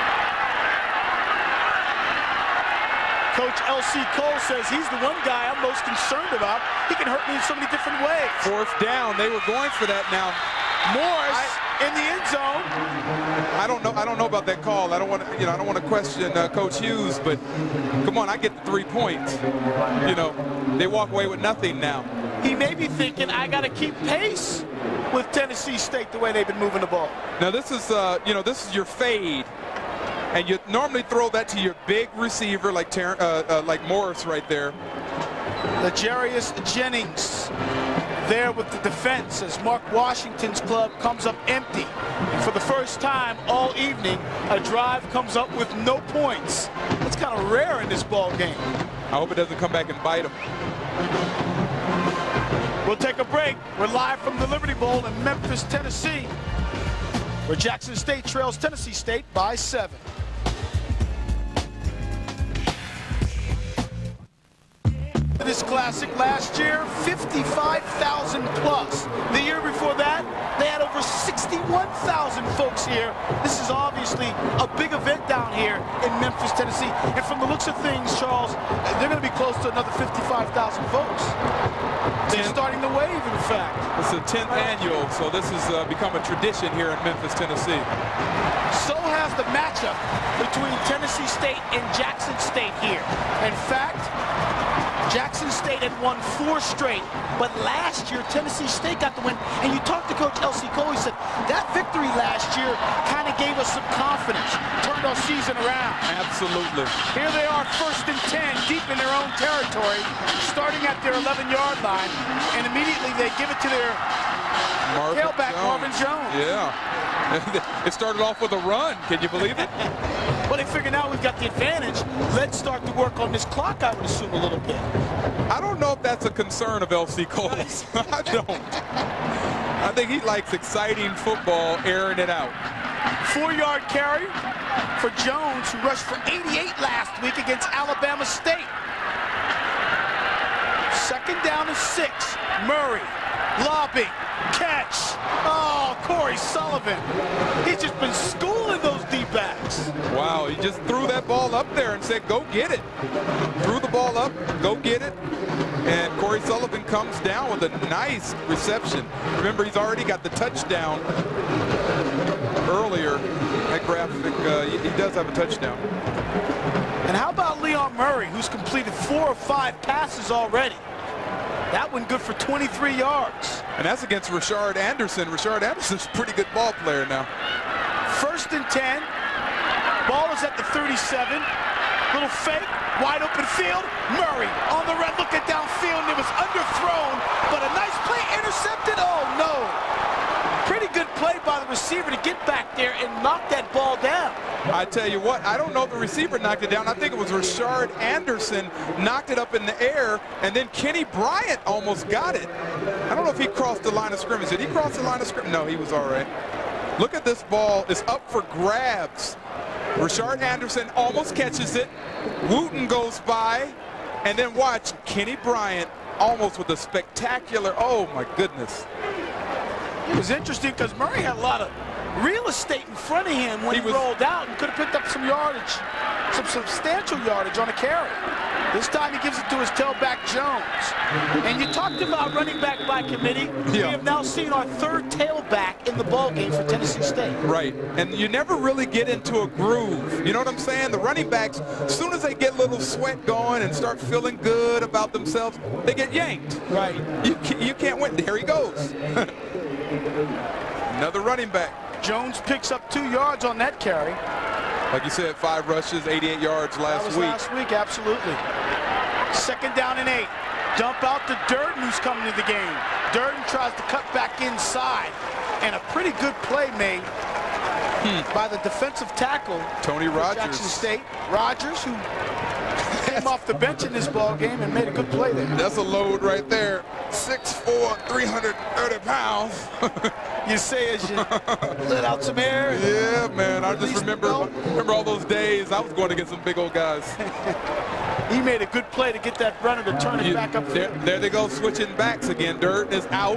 Coach L.C. Cole says he's the one guy I'm most concerned about. He can hurt me in so many different ways. 4th down. They were going for that now. Morris in the end zone. I don't know about that call. I don't want to, I don't want to question Coach Hughes, but come on, I get the 3 points. You know, they walk away with nothing now. He may be thinking, I got to keep pace with Tennessee State the way they've been moving the ball. Now this is, this is your fade, and you normally throw that to your big receiver like Morris right there. L'Jarius Jennings there with the defense as Mark Washington's club comes up empty. And for the first time all evening, a drive comes up with no points. That's kind of rare in this ball game. I hope it doesn't come back and bite him. We'll take a break. We're live from the Liberty Bowl in Memphis, Tennessee, where Jackson State trails Tennessee State by 7. This classic last year, 55,000 plus. The year before that, they had over 61,000 folks here. This is obviously a big event down here in Memphis, Tennessee. And from the looks of things, Charles, they're going to be close to another 55,000 folks. They're starting the wave, in fact. It's the 10th annual, so this has become a tradition here in Memphis, Tennessee. So has the matchup between Tennessee State and Jackson State here. In fact, Jackson State had won 4 straight, but last year Tennessee State got the win. And you talked to Coach L.C. Cole, he said that victory last year kind of gave us some confidence, turned our season around. Absolutely. Here they are, 1st and 10, deep in their own territory, starting at their 11-yard line, and immediately they give it to their tailback, Marvin Jones. Yeah. It started off with a run. Can you believe it? Well, they figure now we've got the advantage. Let's start to work on this clock, I would assume, a little bit. I don't know if that's a concern of L.C. Cole's. I don't. I think he likes exciting football, airing it out. 4-yard carry for Jones, who rushed for 88 last week against Alabama State. 2nd down and 6. Murray, lobbing, catch. Oh, Corey Sullivan. He's just been schooling those D-backs. Wow, he just threw that ball up there and said, go get it. Threw the ball up, go get it. And Corey Sullivan comes down with a nice reception. Remember, he's already got the touchdown earlier. That graphic, he does have a touchdown. And how about Leon Murray, who's completed 4 or 5 passes already? That one good for 23 yards. And that's against Rashard Anderson. Rashard Anderson's a pretty good ball player now. 1st and 10. Ball is at the 37. Little fake, wide open field. Murray on the run, looking downfield, and it was underthrown, but a nice play intercepted. Oh, no. Pretty good play by the receiver to get back there and knock that ball down. I tell you what, I don't know if the receiver knocked it down. I think it was Rashard Anderson knocked it up in the air, and then Kenny Bryant almost got it. I don't know if he crossed the line of scrimmage. Did he cross the line of scrimmage? No, he was all right. Look at this ball. It's up for grabs. Rashard Anderson almost catches it. Wooten goes by, and then watch Kenny Bryant almost with a spectacular, oh my goodness. It was interesting because Murray had a lot of real estate in front of him when he rolled out and could have picked up some yardage, some substantial yardage on a carry. This time he gives it to his tailback, Jones. And you talked about running back by committee. We have now seen our third tailback in the ballgame for Tennessee State. Right, and you never really get into a groove. You know what I'm saying? The running backs, as soon as they get a little sweat going and start feeling good about themselves, they get yanked. Right. You can't win. There he goes. Another running back. Jones picks up 2 yards on that carry. Like you said, 5 rushes, 88 yards last week. Last week, absolutely. 2nd down and 8. Dump out to Durden, who's coming to the game. Durden tries to cut back inside. And a pretty good play made by the defensive tackle, Tony Rogers. Jackson State. Rogers, who came off the bench in this ball game and made a good play there. That's a load right there. 6'4", 330 pounds. You say as you let out some air. Yeah, man. I just remember all those days. I was going to get some big old guys. He made a good play to get that runner to turn it back up. There they go, switching backs again. Durden is out.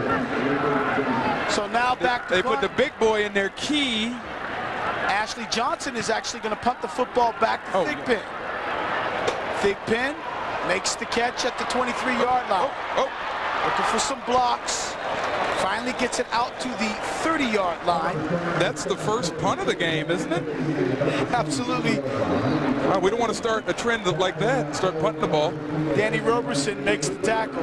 So now back to They put the big boy in there, Key. Ashley Johnson is actually going to punt the football back to Thigpen. Thigpen makes the catch at the 23-yard line. Looking for some blocks. Finally gets it out to the 30-yard line. That's the first punt of the game, isn't it? Absolutely. We don't want to start a trend like that, start punting the ball. Danny Roberson makes the tackle.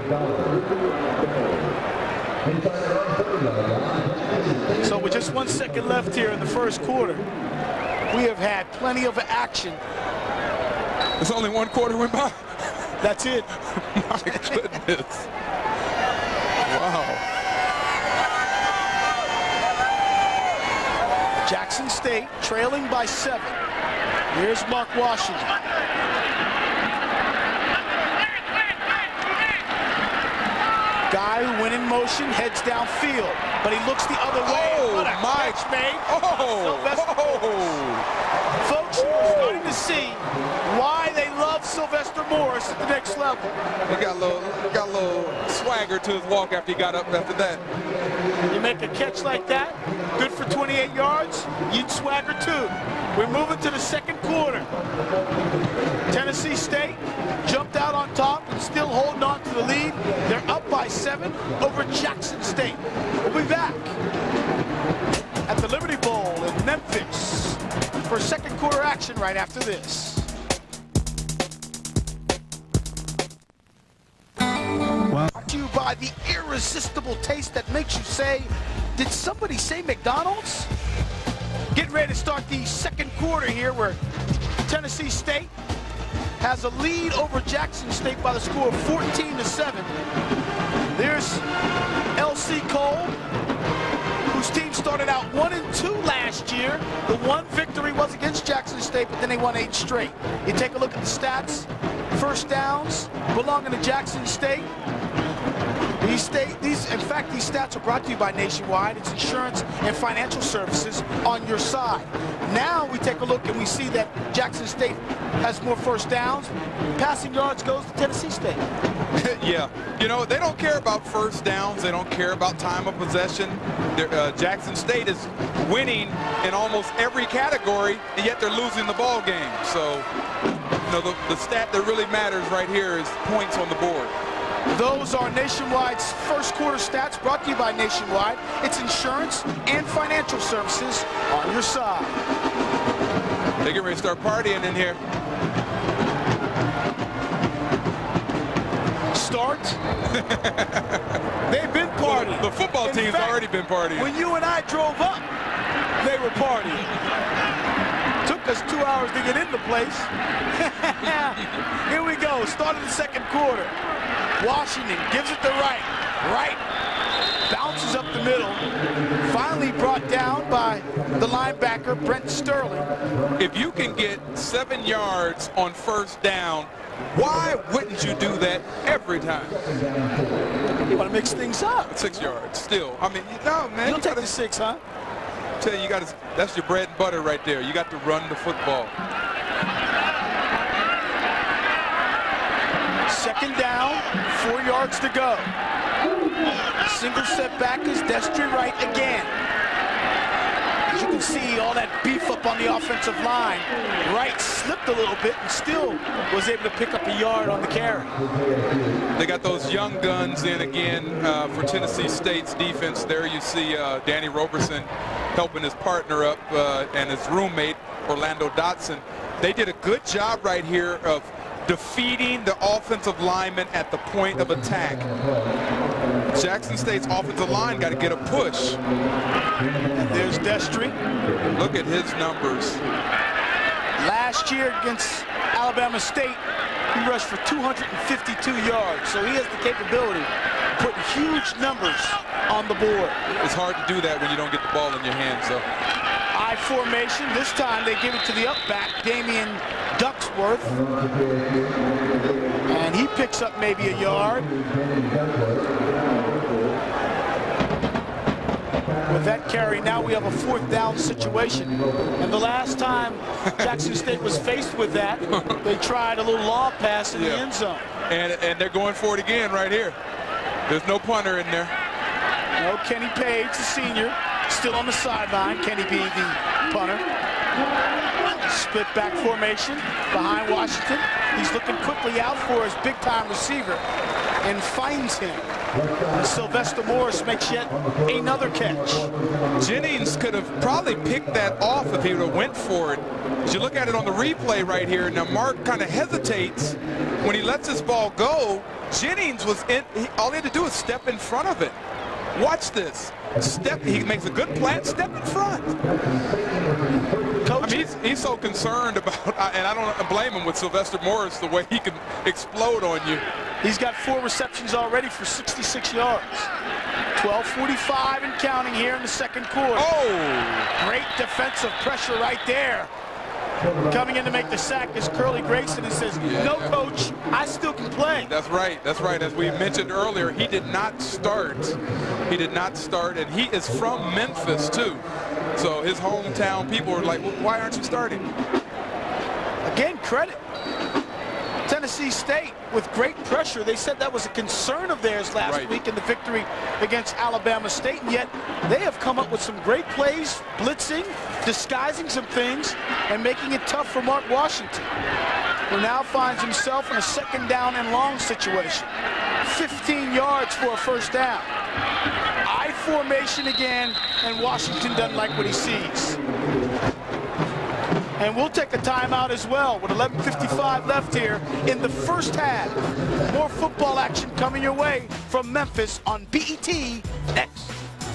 So with just 1 second left here in the first quarter, we have had plenty of action. There's only 1 quarter went by. That's it. My goodness. Wow. Jackson State trailing by 7. Here's Mark Washington. Guy who went in motion, heads downfield, but he looks the other way. Oh, what a catch made. Folks, we're starting to see why they love Sylvester Morris at the next level. He got a little swagger to his walk after he got up after that. You make a catch like that, good for 28 yards, you'd swagger too. We're moving to the second quarter. Tennessee State jumped out on top and still holding on to the lead. They're up by 7 over Jackson State. We'll be back at the Liberty Bowl in Memphis for second quarter action right after this. Brought to you by the irresistible taste that makes you say, did somebody say McDonald's? Getting ready to start the second quarter here where Tennessee State has a lead over Jackson State by the score of 14-7. There's L.C. Cole, whose team started out 1-2 last year. The one victory was against Jackson State, but then they won 8 straight. You take a look at the stats. First downs belonging to Jackson State. In fact, these stats are brought to you by Nationwide. It's insurance and financial services on your side. Now we take a look and we see that Jackson State has more first downs. Passing yards goes to Tennessee State. Yeah, you know, they don't care about first downs. They don't care about time of possession. Jackson State is winning in almost every category, and yet they're losing the ball game. So, you know, the stat that really matters right here is points on the board. Those are Nationwide's first quarter stats brought to you by Nationwide. It's insurance and financial services on your side. They're getting ready to start partying in here. Start? They've been partying. The football team's already been partying. When you and I drove up, they were partying. Took took us 2 hours to get in the place. Here we go, start of the second quarter. Washington gives it to Wright. Bounces up the middle. Finally brought down by the linebacker, Brent Sterling. If you can get 7 yards on first down, why wouldn't you do that every time? You want to mix things up. 6 yards, still. I mean, no, man. You'll take the 6, huh? Tell you, that's your bread and butter right there. You got to run the football. Second down, 4 yards to go. Single setback is Destry Wright again. As you can see, all that beef up on the offensive line. Wright slipped a little bit and still was able to pick up a yard on the carry. They got those young guns in again for Tennessee State's defense. There you see Danny Roberson helping his partner up and his roommate, Orlando Dotson. They did a good job right here of defeating the offensive lineman at the point of attack. Jackson State's offensive line got to get a push. And there's Destry. Look at his numbers. Last year against Alabama State, he rushed for 252 yards. So he has the capability of putting huge numbers on the board. It's hard to do that when you don't get the ball in your hands, though. I formation. This time they give it to the up back, Damian Ducksworth. And he picks up maybe a yard. With that carry, now we have a 4th down situation. And the last time Jackson State was faced with that, they tried a little lob pass in the end zone. And they're going for it again right here. There's no punter in there. No, Kenny Page, the senior, still on the sideline. Kenny being the punter. Split back formation behind Washington. He's looking quickly out for his big-time receiver and finds him. And Sylvester Morris makes yet another catch. Jennings could have probably picked that off if he would have went for it. As you look at it on the replay right here, now Mark kind of hesitates when he lets his ball go. Jennings was in, all he had to do is step in front of it. Watch this. He makes a good plant, step in front. I mean, he's so concerned about, and I don't blame him with Sylvester Morris, the way he can explode on you. He's got 4 receptions already for 66 yards. 12:45 and counting here in the second quarter. Oh! Great defensive pressure right there. Coming in to make the sack is Curly Grayson and says, no, coach, I still can play. That's right. That's right. As we mentioned earlier, he did not start. He did not start, and he is from Memphis, too. So his hometown people were like, well, why aren't you starting? Again, credit. Tennessee State with great pressure. They said that was a concern of theirs last week in the victory against Alabama State, and yet they have come up with some great plays, blitzing, disguising some things, and making it tough for Mark Washington, who now finds himself in a 2nd down and long situation. 15 yards for a 1st down. I formation again, and Washington doesn't like what he sees. And we'll take a timeout as well with 11:55 left here in the first half. More football action coming your way from Memphis on BET next.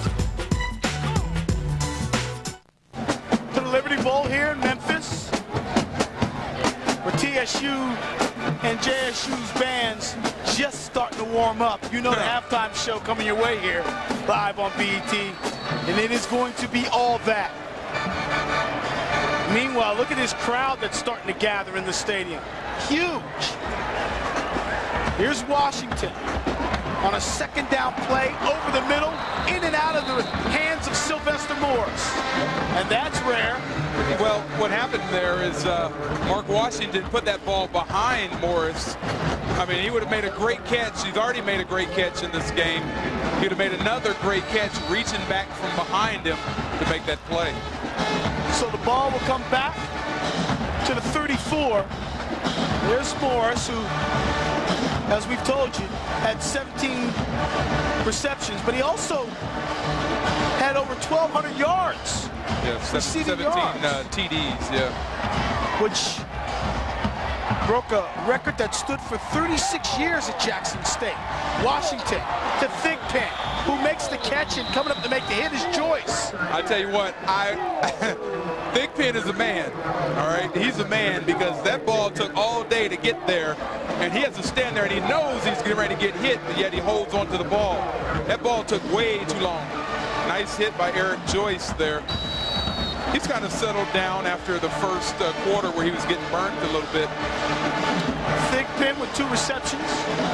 To the Liberty Bowl here in Memphis, where TSU and JSU's bands just starting to warm up. You know the halftime show coming your way here live on BET, and it is going to be all that. Meanwhile, look at this crowd that's starting to gather in the stadium. Huge. Here's Washington on a 2nd down play over the middle, in and out of the hands of Sylvester Morris. And that's rare. Well, what happened there is Mark Washington put that ball behind Morris. I mean, he would have made a great catch. He's already made a great catch in this game. He would have made another great catch reaching back from behind him to make that play. So the ball will come back to the 34. There's Morris, who, as we've told you, had 17 receptions, but he also had over 1,200 yards. Yeah, 17 TDs, yeah. Which broke a record that stood for 36 years at Jackson State. Washington to Thigpen, who makes the catch, and coming up to make the hit is Joyce. I tell you what, Thigpen is a man, all right? He's a man because that ball took all day to get there, and he has to stand there, and he knows he's getting ready to get hit, but yet he holds onto the ball. That ball took way too long. Nice hit by Eric Joyce there. He's kind of settled down after the first quarter where he was getting burnt a little bit. Thigpen with 2 receptions.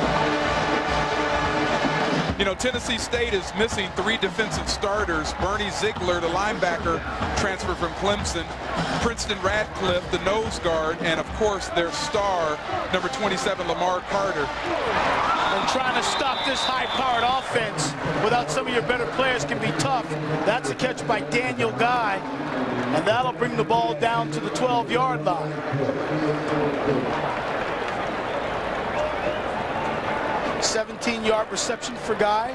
You know, Tennessee State is missing 3 defensive starters. Bernie Ziegler, the linebacker, transferred from Clemson. Princeton Radcliffe, the nose guard, and of course their star, number 27, Lamar Carter. And trying to stop this high-powered offense without some of your better players can be tough. That's a catch by Daniel Guy, and that'll bring the ball down to the 12-yard line. A 17-yard reception for Guy.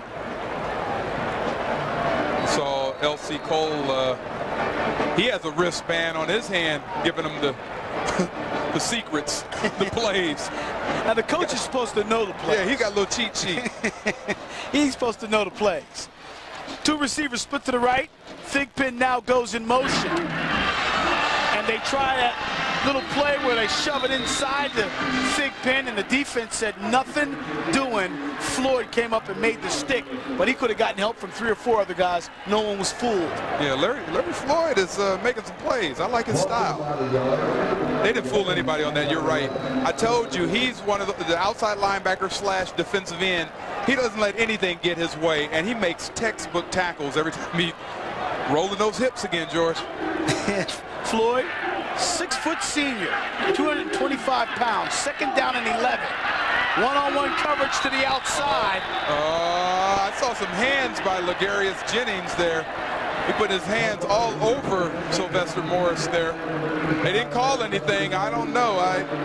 So L.C. Cole, he has a wristband on his hand, giving him the the secrets, the plays. Now the coach is supposed to know the plays. Yeah, he got a little cheat sheet. He's supposed to know the plays. 2 receivers split to the right. Thigpen now goes in motion. And they try that little play where they shove it inside the Thigpen, and the defense said nothing doing. Floyd came up and made the stick, but he could have gotten help from 3 or 4 other guys. No one was fooled. Yeah, Larry Floyd is making some plays. I like his style. They didn't fool anybody on that. You're right. I told you, he's one of the outside linebacker / defensive end. He doesn't let anything get his way, and he makes textbook tackles every time he rolling those hips again, George. Floyd, 6-foot senior, 225 pounds, 2nd down and 11. One-on-one coverage to the outside. I saw some hands by Legarius Jennings there. He put his hands all over Sylvester Morris there. They didn't call anything. I don't know.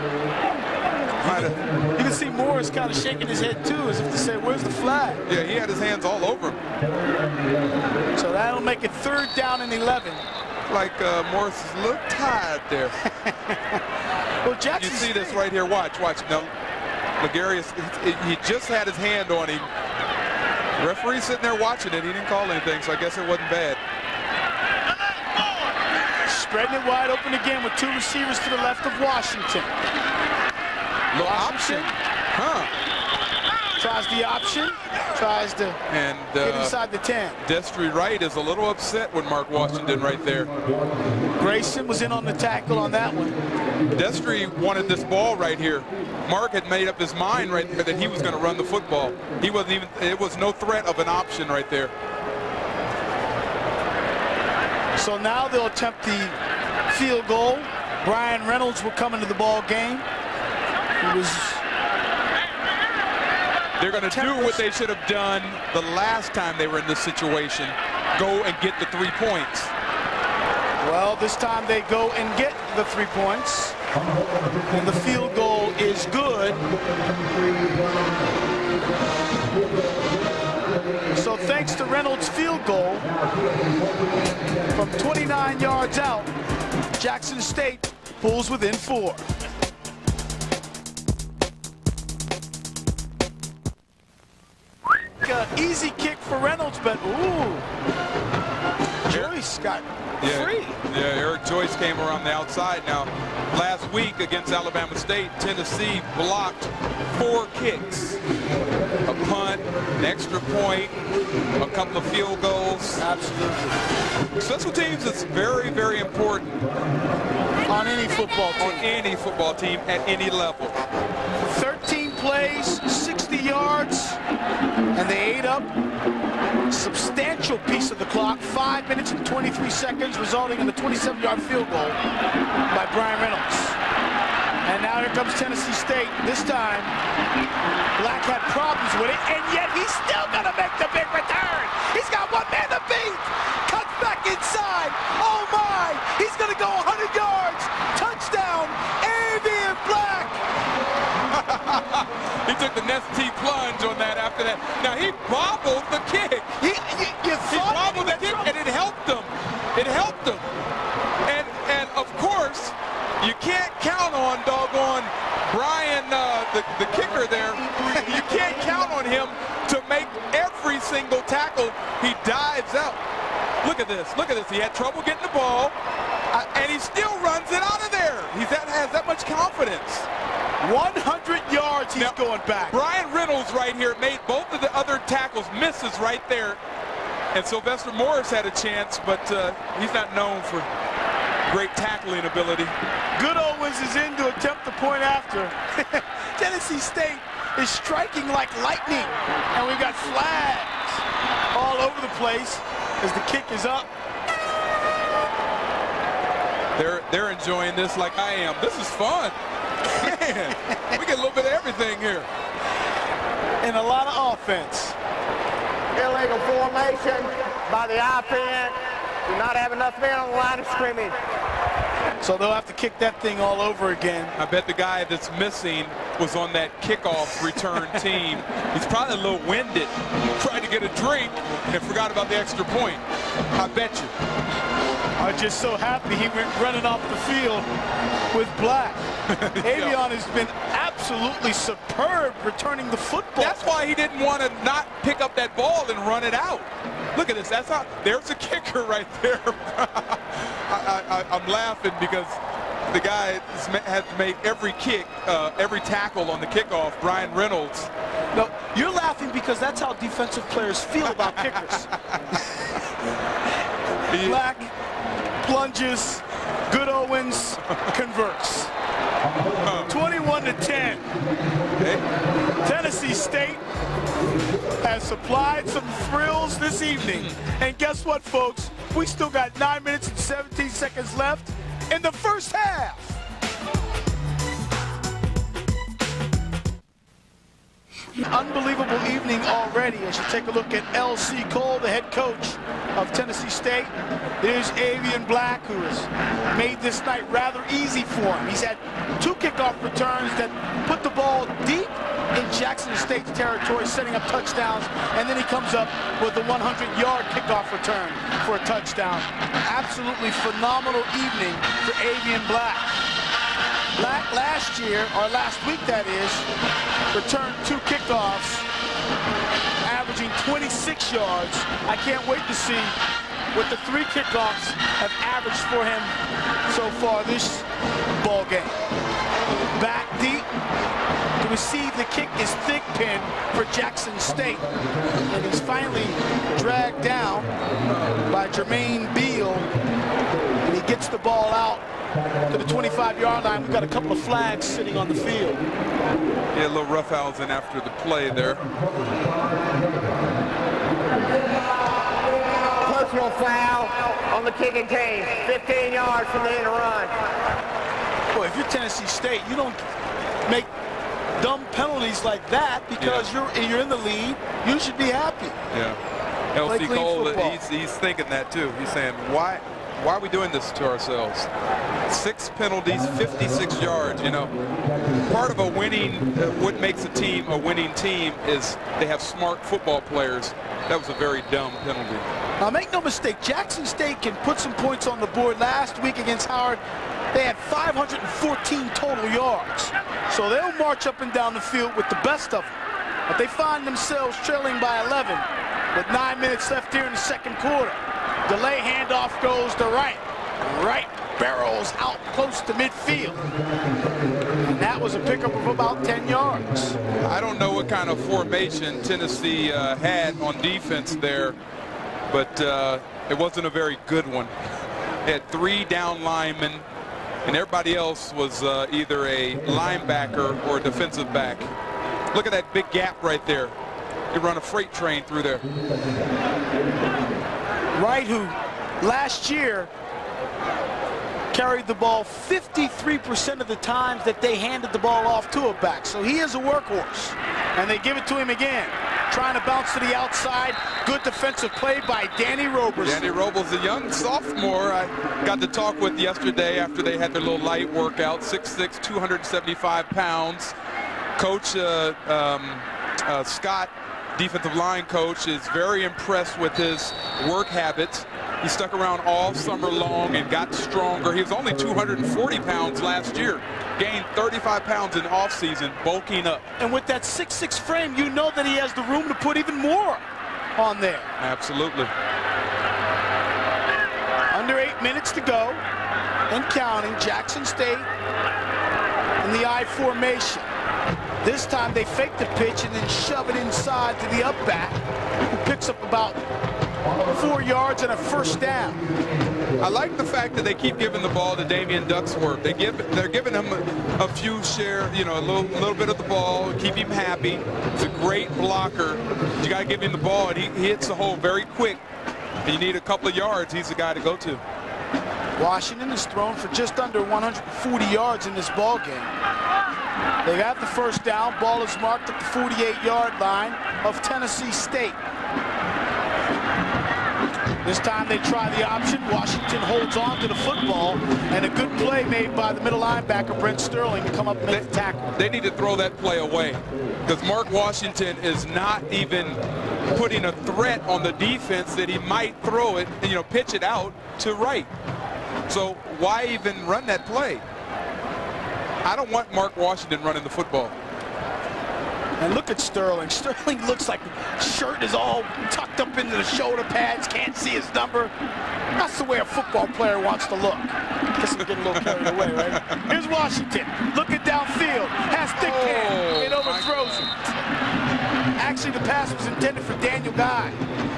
You can see Morris kind of shaking his head too, as if to say, where's the flag? Yeah, he had his hands all over him. So that'll make it 3rd down and 11. Like Morris is a little tired there. Well, Jackson, you see this right here. Watch. Now, Legarius, he just had his hand on him. The referee sitting there watching it. He didn't call anything, so I guess it wasn't bad. Spreading it wide open again with 2 receivers to the left of Washington. Little option. Tries the option. Tries to get inside the 10. Destry Wright is a little upset with Mark Washington right there. Grayson was in on the tackle on that one. Destry wanted this ball right here. Mark had made up his mind right there that he was going to run the football. He wasn't even, it was no threat of an option right there. So now they'll attempt the field goal. Brian Reynolds will come into the ball game. They're going to do what they should have done the last time they were in this situation. Go and get the 3 points. Well, this time they go and get the 3 points. And the field goal is good. So thanks to Reynolds' field goal, from 29 yards out, Jackson State pulls within 4. Easy kick for Reynolds, but Joyce got free. Yeah, Eric Joyce came around the outside. Now, last week against Alabama State, Tennessee blocked 4 kicks. A punt, an extra point, a couple of field goals. Absolutely. Special teams is very, very important. On any football team. On any football team at any level. 13 plays, 60 yards, and they ate up a substantial piece of the clock. 5 minutes and 23 seconds, resulting in a 27-yard field goal by Brian Reynolds. And now here comes Tennessee State. This time, Black had problems with it, and yet he's still going to make the big return. He's got 1 man to beat. Cuts back inside. Oh, my. He's going to go 100 yards. Touchdown, Avian Black. He took the Nestea plunge on that after that. Now, he bobbled the kick. He bobbled the kick, and it helped him. It helped him. And of course, You can't count on doggone Brian, the kicker there. You can't count on him to make every single tackle. He dives out. Look at this. Look at this. He had trouble getting the ball, and he still runs it out of there. He has that much confidence. 100 yards he's going back. Brian Reynolds right here made both of the other tackles misses right there. And Sylvester Morris had a chance, but he's not known for great tackling ability. Goodowens is in to attempt the point after. Tennessee State is striking like lightning, and we've got flags all over the place as the kick is up. They're enjoying this like I am. This is fun. Man, we get a little bit of everything here. And a lot of offense. Illegal formation by the offense. Do not have enough men on the line of scrimmage. So they'll have to kick that thing all over again. I bet the guy that's missing was on that kickoff return team. He's probably a little winded, tried to get a drink, and forgot about the extra point. I bet you. I'm just so happy he went running off the field with Black. Avion has been absolutely superb returning the football. That's why he didn't want to not pick up that ball and run it out. Look at this. That's how. There's a kicker right there. I'm laughing because the guy has made every kick, every tackle on the kickoff. Brian Reynolds. No, you're laughing because that's how defensive players feel about kickers. Black plunges, Goodowens converts. 21-10. Tennessee State has supplied some thrills this evening. And guess what, folks? We still got 9 minutes and 17 seconds left in the first half. An unbelievable evening already as you take a look at L.C. Cole, the head coach of Tennessee State. There's Avian Black, who has made this night rather easy for him. He's had 2 kickoff returns that put the ball deep in Jackson State's territory, setting up touchdowns, and then he comes up with a 100-yard kickoff return for a touchdown. Absolutely phenomenal evening for Avian Black. Black last year, or last week that is, returned 2 kickoffs, averaging 26 yards. I can't wait to see what the 3 kickoffs have averaged for him so far this ball game. Back deep to receive the kick is Thick Pin for Jackson State. And he's finally dragged down by Jermaine Beal. And he gets the ball out to the 25-yard line. We've got a couple of flags sitting on the field. Yeah, a little roughhousing after the play there. Personal foul on the kicking team. 15 yards from the end of run. Boy, if you're Tennessee State, you don't make dumb penalties like that because you're in the lead. You should be happy. Yeah. L.C. Cole, he's thinking that too. He's saying, why are we doing this to ourselves? 6 penalties, 56 yards, you know. Part of a winning, what makes a team a winning team is they have smart football players. That was a very dumb penalty. Now, make no mistake, Jackson State can put some points on the board. Last week against Howard, they had 514 total yards. So they'll march up and down the field with the best of them. But they find themselves trailing by 11 with 9 minutes left here in the second quarter. Delay handoff goes to right. Right barrels out close to midfield. And that was a pickup of about 10 yards. I don't know what kind of formation Tennessee had on defense there, but it wasn't a very good one. They had 3 down linemen, and everybody else was either a linebacker or a defensive back. Look at that big gap right there. You run a freight train through there. Wright, who last year carried the ball 53% of the times that they handed the ball off to a back. So he is a workhorse. And they give it to him again. Trying to bounce to the outside. Good defensive play by Danny Roberson. Danny Robles, a young sophomore I got to talk with yesterday after they had their little light workout. 6'6", 275 pounds. Coach Scott, defensive line coach, is very impressed with his work habits. He stuck around all summer long and got stronger. He was only 240 pounds last year. Gained 35 pounds in off-season, bulking up. And with that 6'6" frame, you know that he has the room to put even more on there. Absolutely. Under 8 minutes to go and counting. Jackson State in the I formation. This time they fake the pitch and then shove it inside to the up back, who picks up about 4 yards and a first down. I like the fact that they keep giving the ball to Damian Ducksworth. They're giving him a few share, you know, a little bit of the ball, keep him happy. He's a great blocker. You got to give him the ball, and he hits the hole very quick. And you need a couple of yards. He's the guy to go to. Washington has thrown for just under 140 yards in this ball game. They got the first down. Ball is marked at the 48-yard line of Tennessee State. This time they try the option. Washington holds on to the football, and a good play made by the middle linebacker, Brent Sterling, to come up and make the tackle. They need to throw that play away, because Mark Washington is not even putting a threat on the defense that he might throw it and, you know, pitch it out to right. So why even run that play? I don't want Mark Washington running the football. And look at Sterling. Sterling looks like the shirt is all tucked up into the shoulder pads, can't see his number. That's the way a football player wants to look. Guess I'm getting a little carried away, right? Here's Washington, looking downfield, has thick hand, it overthrows him. Actually, the pass was intended for Daniel Guy.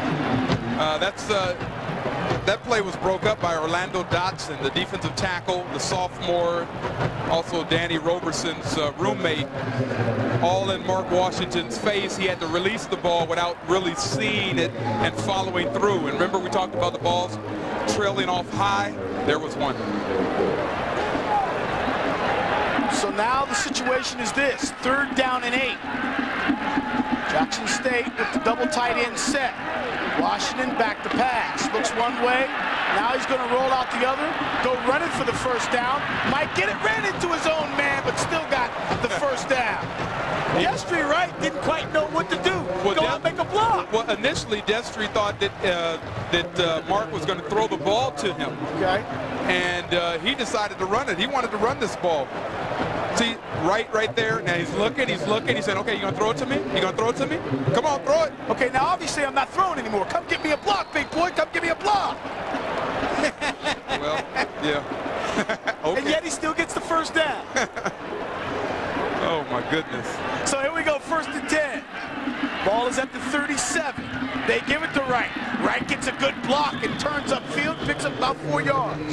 That play was broke up by Orlando Dotson, the defensive tackle, the sophomore, also Danny Roberson's roommate, all in Mark Washington's face. He had to release the ball without really seeing it and following through. And remember, we talked about the balls trailing off high. There was one. So now the situation is this: 3rd down and 8. Jackson State with the double tight end set. Washington back to pass. Looks one way. Now he's going to roll out the other. Go running for the first down. Might get it. Ran into his own man, but still got the first down. Destry Wright didn't quite know what to do. Well, go out and make a block. Well, initially, Destry thought that Mark was going to throw the ball to him. Okay. And he decided to run it. He wanted to run this ball. See, right there. Now he's looking. He said, okay, you going to throw it to me? You going to throw it to me? Come on, throw it. Okay, now obviously I'm not throwing anymore. Come get me a block, big boy. Come get me a block. Well, yeah. Okay. And yet he still gets the first down. Oh, my goodness. So here we go, 1st and 10. Ball is at the 37. They give it to Wright. Wright gets a good block and turns upfield, picks up about 4 yards.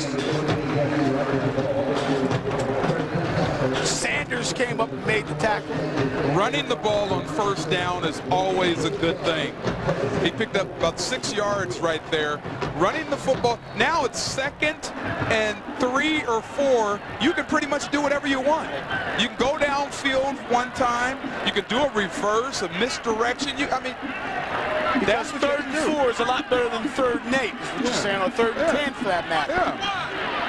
Sanders came up and made the tackle. Running the ball on 1st down is always a good thing. He picked up about 6 yards right there. Running the football, now it's 2nd and 3 or 4. You can pretty much do whatever you want. You can go downfield one time. You can do a reverse, a misdirection. I mean, that's what 3rd and 4 is a lot better than 3rd and 8. We're just saying on 3rd and 10 for that matter. Yeah.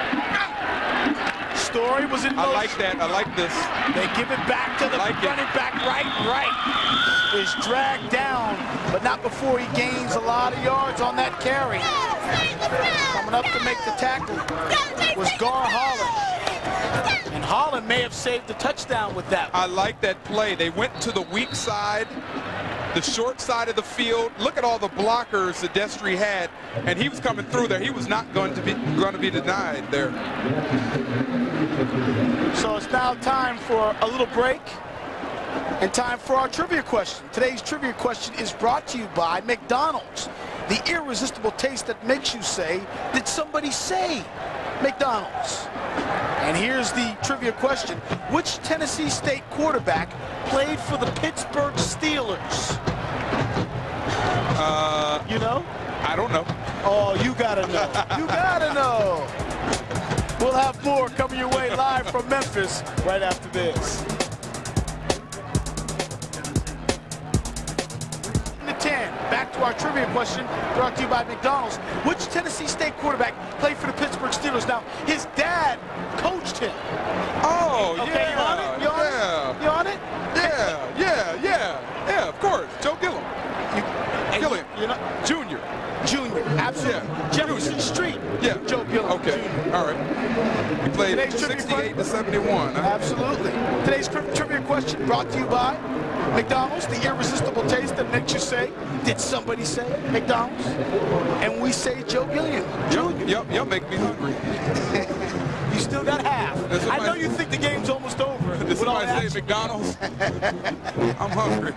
Story was in motion. I like that. I like this. They give it back to the running back. Wright is dragged down, but not before he gains a lot of yards on that carry. Coming up to make the tackle was Gar Holland. And Holland may have saved the touchdown with that one. I like that play. They went to the weak side, the short side of the field. Look at all the blockers that Destry had, and he was coming through there. He was not going to be denied there. So it's now time for a little break and time for our trivia question. Today's trivia question is brought to you by McDonald's, the irresistible taste that makes you say, did somebody say McDonald's? And here's the trivia question. Which Tennessee State quarterback played for the Pittsburgh Steelers? You know? I don't know. Oh, you gotta know. You gotta know. We'll have more coming your way live from Memphis right after this. 10. Back to our trivia question brought to you by McDonald's. Which Tennessee State quarterback played for the Pittsburgh Steelers? Now, his dad coached him. Oh, okay, yeah. You on it? You on it? You on it? Yeah, of course. Joe Gilliam. Gilliam. Junior. Absolutely. Yeah. Jefferson Okay, all right. He played 68 to 71. Huh? Absolutely. Today's trivia question brought to you by McDonald's, the irresistible taste that makes you say, did somebody say McDonald's? And we say Joe Gilliam. Y'all make me hungry. You still got half. I know you think the game's almost over. Did somebody say McDonald's? I'm hungry.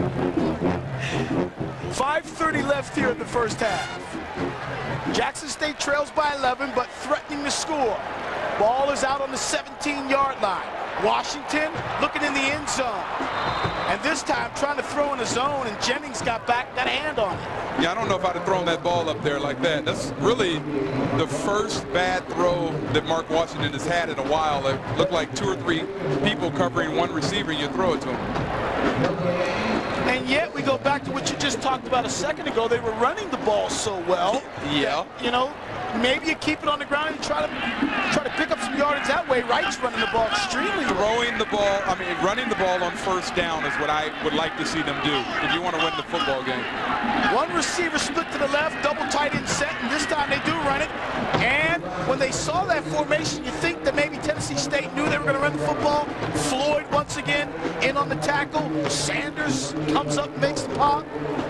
5:30 left here in the first half. Jackson State trails by 11, but threatening to score. Ball is out on the 17-yard line. Washington looking in the end zone. And this time trying to throw in a zone, and Jennings got a hand on it. Yeah, I don't know if I'd have thrown that ball up there like that. That's really the first bad throw that Mark Washington has had in a while. It looked like 2 or 3 people covering one receiver, and you throw it to him. And yet we go back to what you just talked about a second ago. They were running the ball so well. Yeah. That, you know, maybe you keep it on the ground and try to pick up some yardage that way. Wright's running the ball extremely well. Running the ball on first down is what I would like to see them do if you want to win the football game. One receiver split to the left, double tight end set, and this time they do run it. And when they saw that formation, you think that maybe Tennessee State knew they were going to run the football. Floyd once again in on the tackle. Sanders comes up and makes the pop.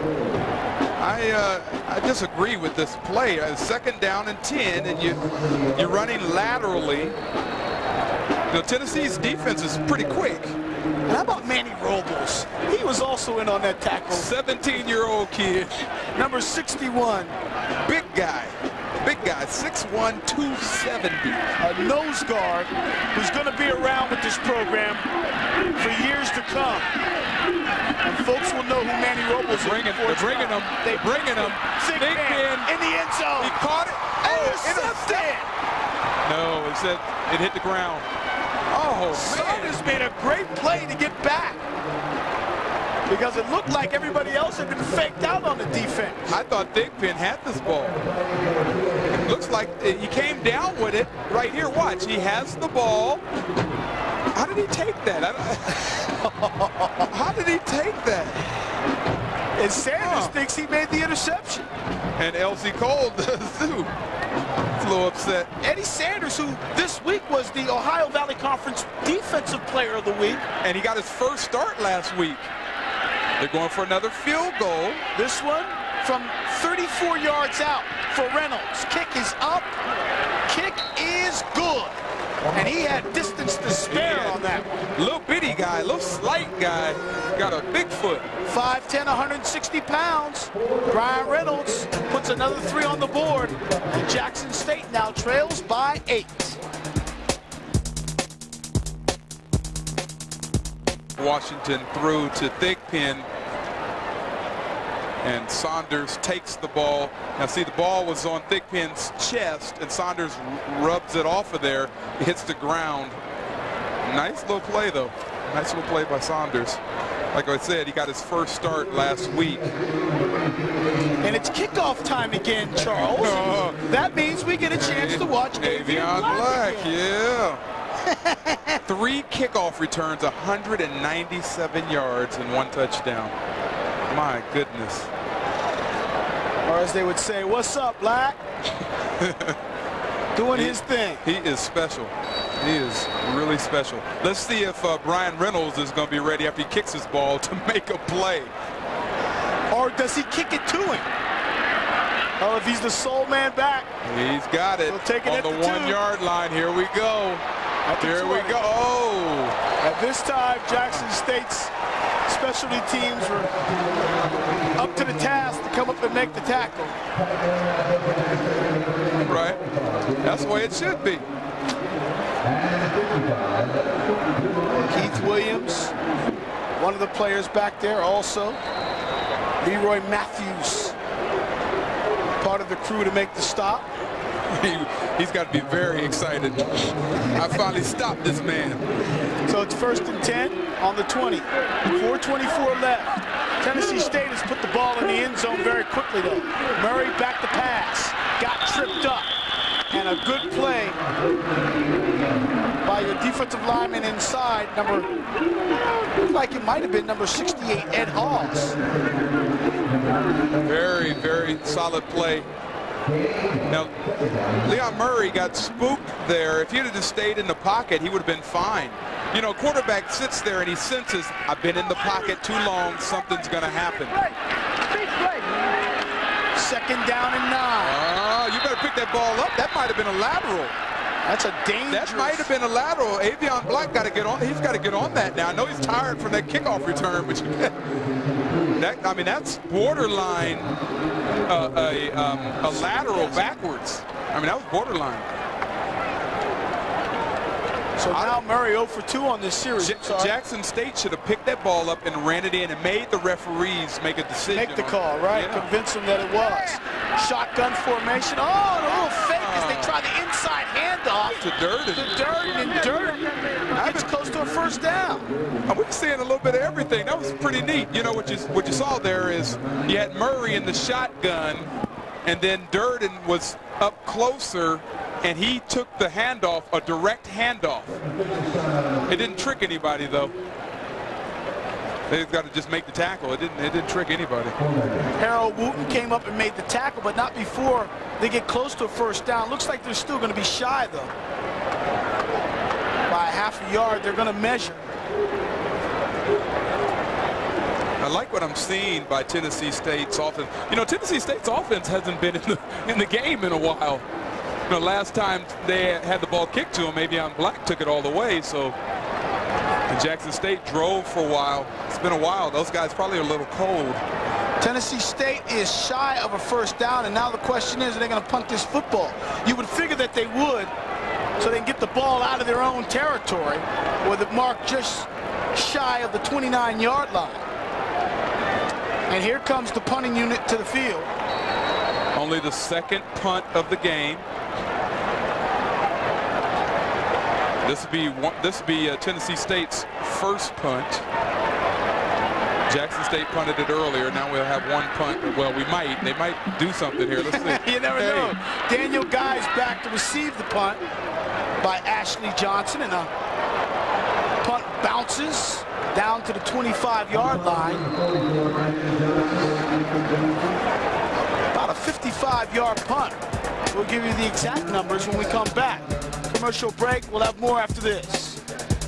I disagree with this play. 2nd down and 10, and you're running laterally. You know, Tennessee's defense is pretty quick. And how about Manny Robles? He was also in on that tackle. 17-year-old kid. Number 61. Big guy. Big guy, 6'1", 270. A nose guard who's going to be around with this program for years to come. And folks will know who Manny Robles is. They're bringing him. Big man in the end zone. He caught it. Intercepted. No, it said it hit the ground. Oh, Saunders made a great play to get back, because it looked like everybody else had been faked out on the defense. I thought Thigpen had this ball. It looks like he came down with it right here. Watch, he has the ball. How did he take that? How did he take that? And Sanders thinks he made the interception. And L.C. Cole does too. It's a little upset. Eddie Sanders, who this week was the Ohio Valley Conference Defensive Player of the Week. And he got his first start last week. They're going for another field goal. This one from 34 yards out for Reynolds. Kick is up. Kick is good. And he had distance to spare on that one. Little bitty guy, little slight guy. Got a big foot. 5'10", 160 pounds. Brian Reynolds puts another 3 on the board. And Jackson State now trails by 8. Washington threw to Thigpen, and Saunders takes the ball. Now see, the ball was on Thigpen's chest, and Saunders rubs it off of there. It hits the ground. Nice little play, though. Nice little play by Saunders. Like I said, he got his first start last week. And it's kickoff time again, Charles. That means we get a chance to watch Avion Black. Yeah. 3 kickoff returns, 197 yards, and 1 touchdown. My goodness. Or as they would say, what's up, Black? Doing his thing. He is special. He is really special. Let's see if Brian Reynolds is going to be ready after he kicks his ball to make a play. Or does he kick it to him? Oh, if he's the sole man back. He's got it. We'll take it on the 1-yard line. Here we go. Here we go. Oh. At this time, Jackson State's specialty teams were up to the task to come up and make the tackle. Right. That's the way it should be. Keith Williams, one of the players back there also. Leroy Matthews, part of the crew to make the stop. He's got to be very excited. I finally stopped this man. So it's 1st and 10 on the 20. 4:24 left. Tennessee State has put the ball in the end zone very quickly, though. Murray back to pass. Got tripped up. And a good play by your defensive lineman inside, looked like it might have been number 68, Ed Halls. Very, very solid play Now, Leon Murray got spooked there. If he'd have just stayed in the pocket, he would have been fine. You know, quarterback sits there and he senses, I've been in the pocket too long, something's going to happen. Second down and 9. You better pick that ball up. That might have been a lateral. That's a dangerous. That might have been a lateral. Avion Black got to get on. He's got to get on that now. I know he's tired from that kickoff return, but I mean, that's borderline a lateral backwards. I mean, that was borderline. So now Murray 0 for 2 on this series. Jackson State should have picked that ball up and ran it in and made the referees make a decision. Make the call, right? Yeah. Convince them that it was. Shotgun formation. Oh, a little fake as they try the inside handoff. To Durden. And Durden gets close to a first down. We're seeing a little bit of everything. That was pretty neat. You know, what you saw there is you had Murray in the shotgun, and then Durden was up closer, and he took the handoff, a direct handoff. It didn't trick anybody, though. They've got to just make the tackle. It didn't trick anybody. Harold Wooten came up and made the tackle, but not before they get close to a first down. Looks like they're still going to be shy, though. By a half a yard, they're going to measure. I like what I'm seeing by Tennessee State's offense. You know, Tennessee State's offense hasn't been in the game in a while. You know, last time they had the ball kicked to him, Avion Black took it all the way. So, and Jackson State drove for a while. It's been a while. Those guys probably are a little cold. Tennessee State is shy of a first down, and now the question is, are they going to punt this football? You would figure that they would, so they can get the ball out of their own territory, with it marked just shy of the 29-yard line. And here comes the punting unit to the field. Only the second punt of the game. This will be Tennessee State's first punt. Jackson State punted it earlier. Now we'll have one punt. Well, they might do something here. Let's see. You never know. Daniel Guy's back to receive the punt by Ashley Johnson, and a punt bounces down to the 25-yard line. About a 55-yard punt. We'll give you the exact numbers when we come back. Commercial break. We'll have more after this.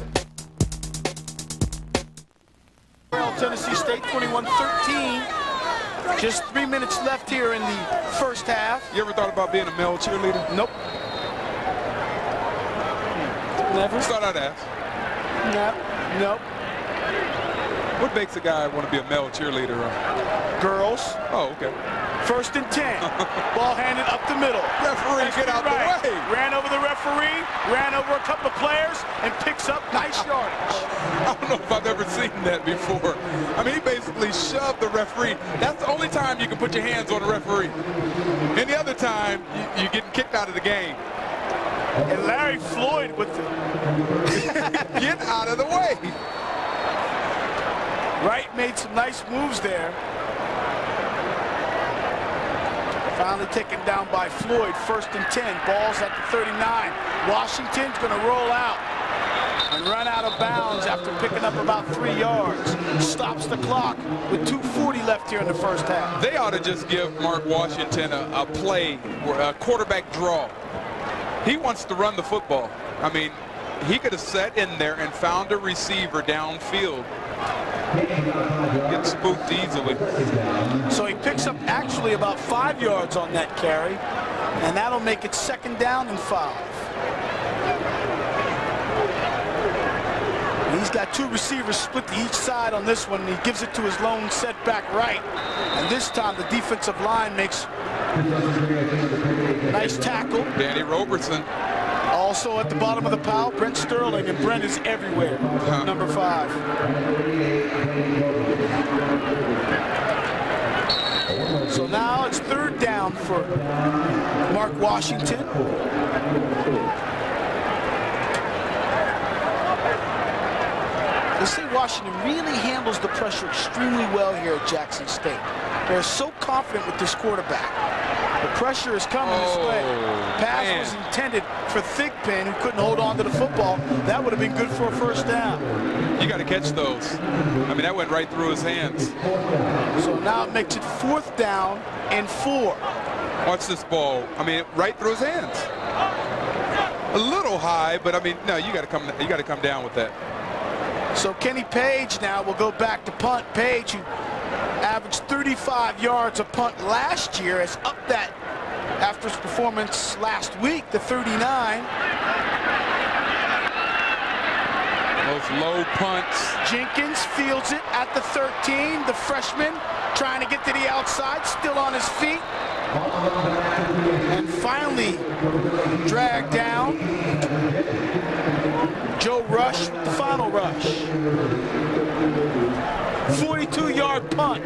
Tennessee State 21-13. Just 3 minutes left here in the first half. You ever thought about being a male cheerleader? Nope. Never. Thought I'd ask. Nope. What makes a guy want to be a male cheerleader? Girls. Oh, okay. First and 10. Ball handed up the middle. Referee, get out the way. Ran over the referee, ran over a couple of players, and picks up nice yardage. I don't know if I've ever seen that before. I mean, he basically shoved the referee. That's the only time you can put your hands on a referee. Any other time, you're getting kicked out of the game. And Larry Floyd with the... Get out of the way. Wright made some nice moves there. Finally taken down by Floyd. First and 10. Ball's at the 39. Washington's going to roll out and run out of bounds after picking up about 3 yards. Stops the clock with 2:40 left here in the first half. They ought to just give Mark Washington a play, a quarterback draw. He wants to run the football. I mean, he could have sat in there and found a receiver downfield. Gets spooked easily. So he picks up actually about 5 yards on that carry, and that'll make it second down and 5. He's got 2 receivers split to each side on this one, and he gives it to his lone setback right. And this time the defensive line makes nice tackle. Danny Robertson. Also at the bottom of the pile, Brent Sterling, and Brent is everywhere. Number 5. So now it's third down for Mark Washington. They say Washington really handles the pressure extremely well here at Jackson State. They're so confident with this quarterback. The pressure is coming this way. Pass was intended for Thigpen, who couldn't hold on to the football. That would have been good for a first down. You got to catch those. I mean, that went right through his hands. So now it makes it 4th down and 4. Watch this ball. I mean, right through his hands. A little high, but I mean, no, you got to come down with that. So Kenny Page now will go back to punt. Page, who averaged 35 yards a punt last year, has upped that after his performance last week to 39. Those low punts. Jenkins fields it at the 13. The freshman trying to get to the outside, still on his feet. And finally dragged down. Joe Rush with the final rush. 42-yard punt.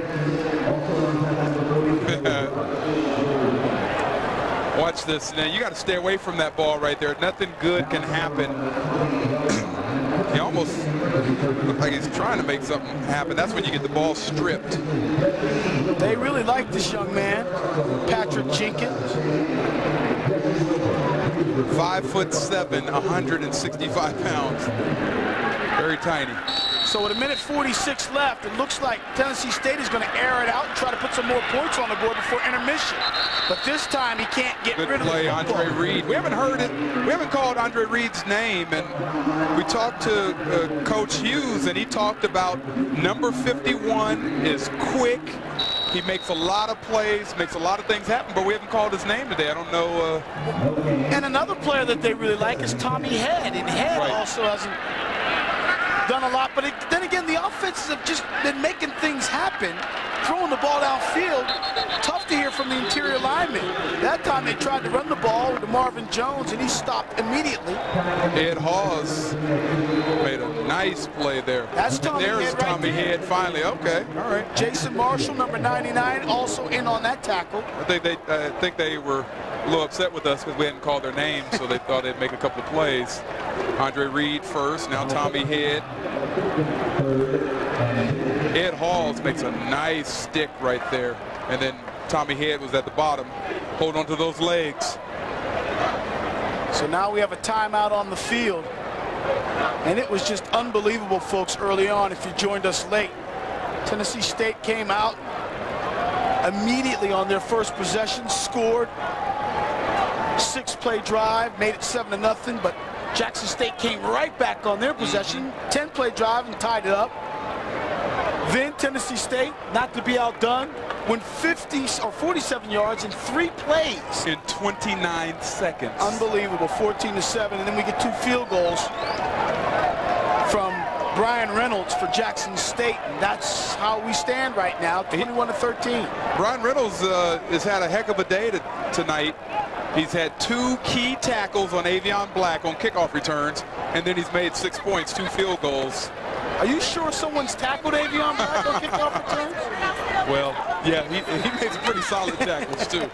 Watch this. Now you got to stay away from that ball right there. Nothing good can happen. He almost looked like he's trying to make something happen. That's when you get the ball stripped. They really like this young man, Patrick Jenkins. 5'7", 165 pounds. Very tiny. So with 1:46 left, it looks like Tennessee State is going to air it out and try to put some more points on the board before intermission. But this time he can't get rid of the play, football. Andre Reed. We haven't heard it. We haven't called Andre Reed's name, and we talked to Coach Hughes, and he talked about number 51 is quick. He makes a lot of plays, makes a lot of things happen, but we haven't called his name today. I don't know. And another player that they really like is Tommy Head, and Head also hasn't done a lot, but then again, the offenses have just been making things happen, throwing the ball downfield. Tough to hear from the interior linemen. That time they tried to run the ball to Marvin Jones, and he stopped immediately. Ed Hawes made a nice play there. That's Tommy Head. There's Tommy Head finally. Okay, all right. Jason Marshall, number 99, also in on that tackle. I think they were a little upset with us because we hadn't called their names, so they thought they'd make a couple of plays. Andre Reed first, now Tommy Head. Ed Halls makes a nice stick right there, and then Tommy Head was at the bottom. Hold on to those legs. So now we have a timeout on the field, and it was just unbelievable, folks, early on. If you joined us late, Tennessee State came out immediately on their first possession, scored. 6-play drive, made it 7-0, but Jackson State came right back on their possession, 10-play drive, and tied it up. Then Tennessee State, not to be outdone, went 47 yards in 3 plays. In 29 seconds. Unbelievable, 14-7, and then we get 2 field goals from Brian Reynolds for Jackson State, and that's how we stand right now, 21-13. Brian Reynolds has had a heck of a day tonight. He's had 2 key tackles on Avion Black on kickoff returns, and then he's made 6 points, 2 field goals. Are you sure someone's tackled Avion Black on kickoff returns? Well, yeah, he made some pretty solid tackles, too.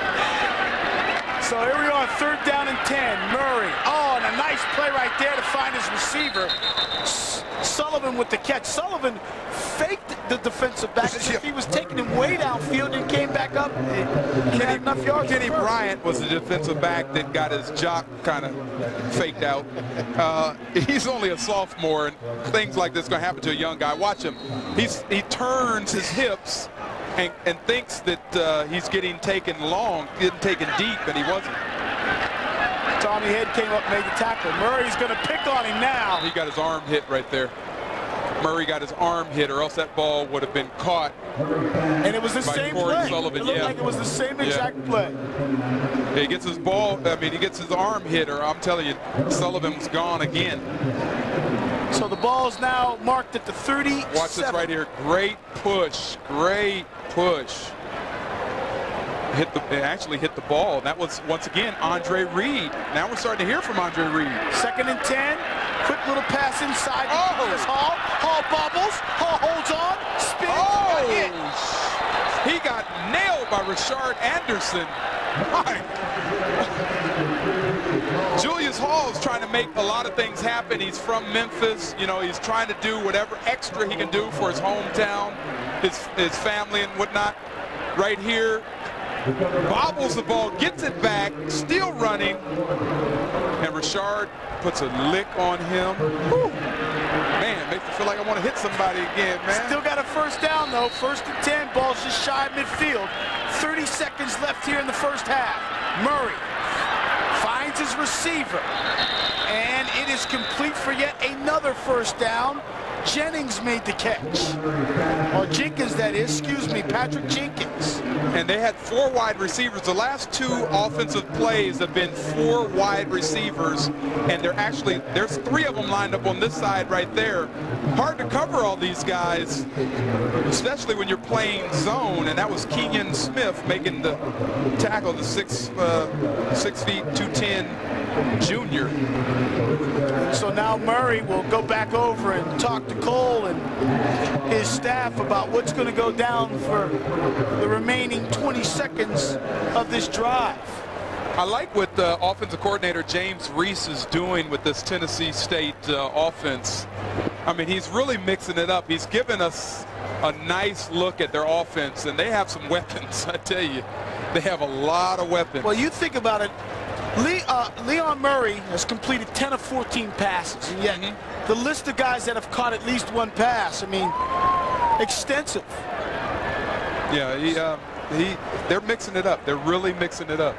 So here we are, 3rd down and 10. Murray, and a nice play right there to find his receiver. Sullivan with the catch. Sullivan faked the defensive back as if he was taking him way downfield and came back up. He had enough yards. Kenny Bryant was the defensive back that got his jock kind of faked out. He's only a sophomore, and things like this are going to happen to a young guy. Watch him. He turns his hips and thinks that he's getting taken long, getting taken deep, and he wasn't. Tommy Head came up and made the tackle. Murray's going to pick on him now. He got his arm hit right there. Murray got his arm hit, or else that ball would have been caught. And it was the same play. Sullivan. It looked like it was the same exact play. He gets his he gets his arm hit, or I'm telling you, Sullivan was gone again. So the ball is now marked at the 37. Watch this right here. Great push. Great push. Actually hit the ball. That was, once again, Andre Reed. Now we're starting to hear from Andre Reed. 2nd and 10. Quick little pass inside to Hall. Hall bobbles. Hall holds on. Spins. Got hit. He got nailed by Rashard Anderson. Julius Hall is trying to make a lot of things happen. He's from Memphis. You know, he's trying to do whatever extra he can do for his hometown, his family and whatnot. Right here, bobbles the ball, gets it back, still running, and Rashard puts a lick on him. Whew. Man, makes me feel like I want to hit somebody again, man. Still got a first down, though. 1st and 10. Ball's just shy of midfield. 30 seconds left here in the first half. Murray finds his receiver. And it is complete for yet another first down. Jennings made the catch. Or Jenkins, that is. Excuse me, Patrick Jenkins. And they had 4 wide receivers. The last 2 offensive plays have been 4 wide receivers. And there's 3 of them lined up on this side right there. Hard to cover all these guys, especially when you're playing zone. And that was Kenyon Smith making the tackle, the 6 feet 210 junior. So now Murray will go back over and talk to Cole and his staff about what's going to go down for the remaining 20 seconds of this drive. I like what the offensive coordinator James Reese is doing with this Tennessee State offense. I mean, he's really mixing it up. He's given us a nice look at their offense, and they have some weapons. I tell you, they have a lot of weapons. Well, you think about it. Leon Murray has completed 10 of 14 passes, and yet the list of guys that have caught at least 1 pass, I mean, extensive. Yeah, they're mixing it up. They're really mixing it up.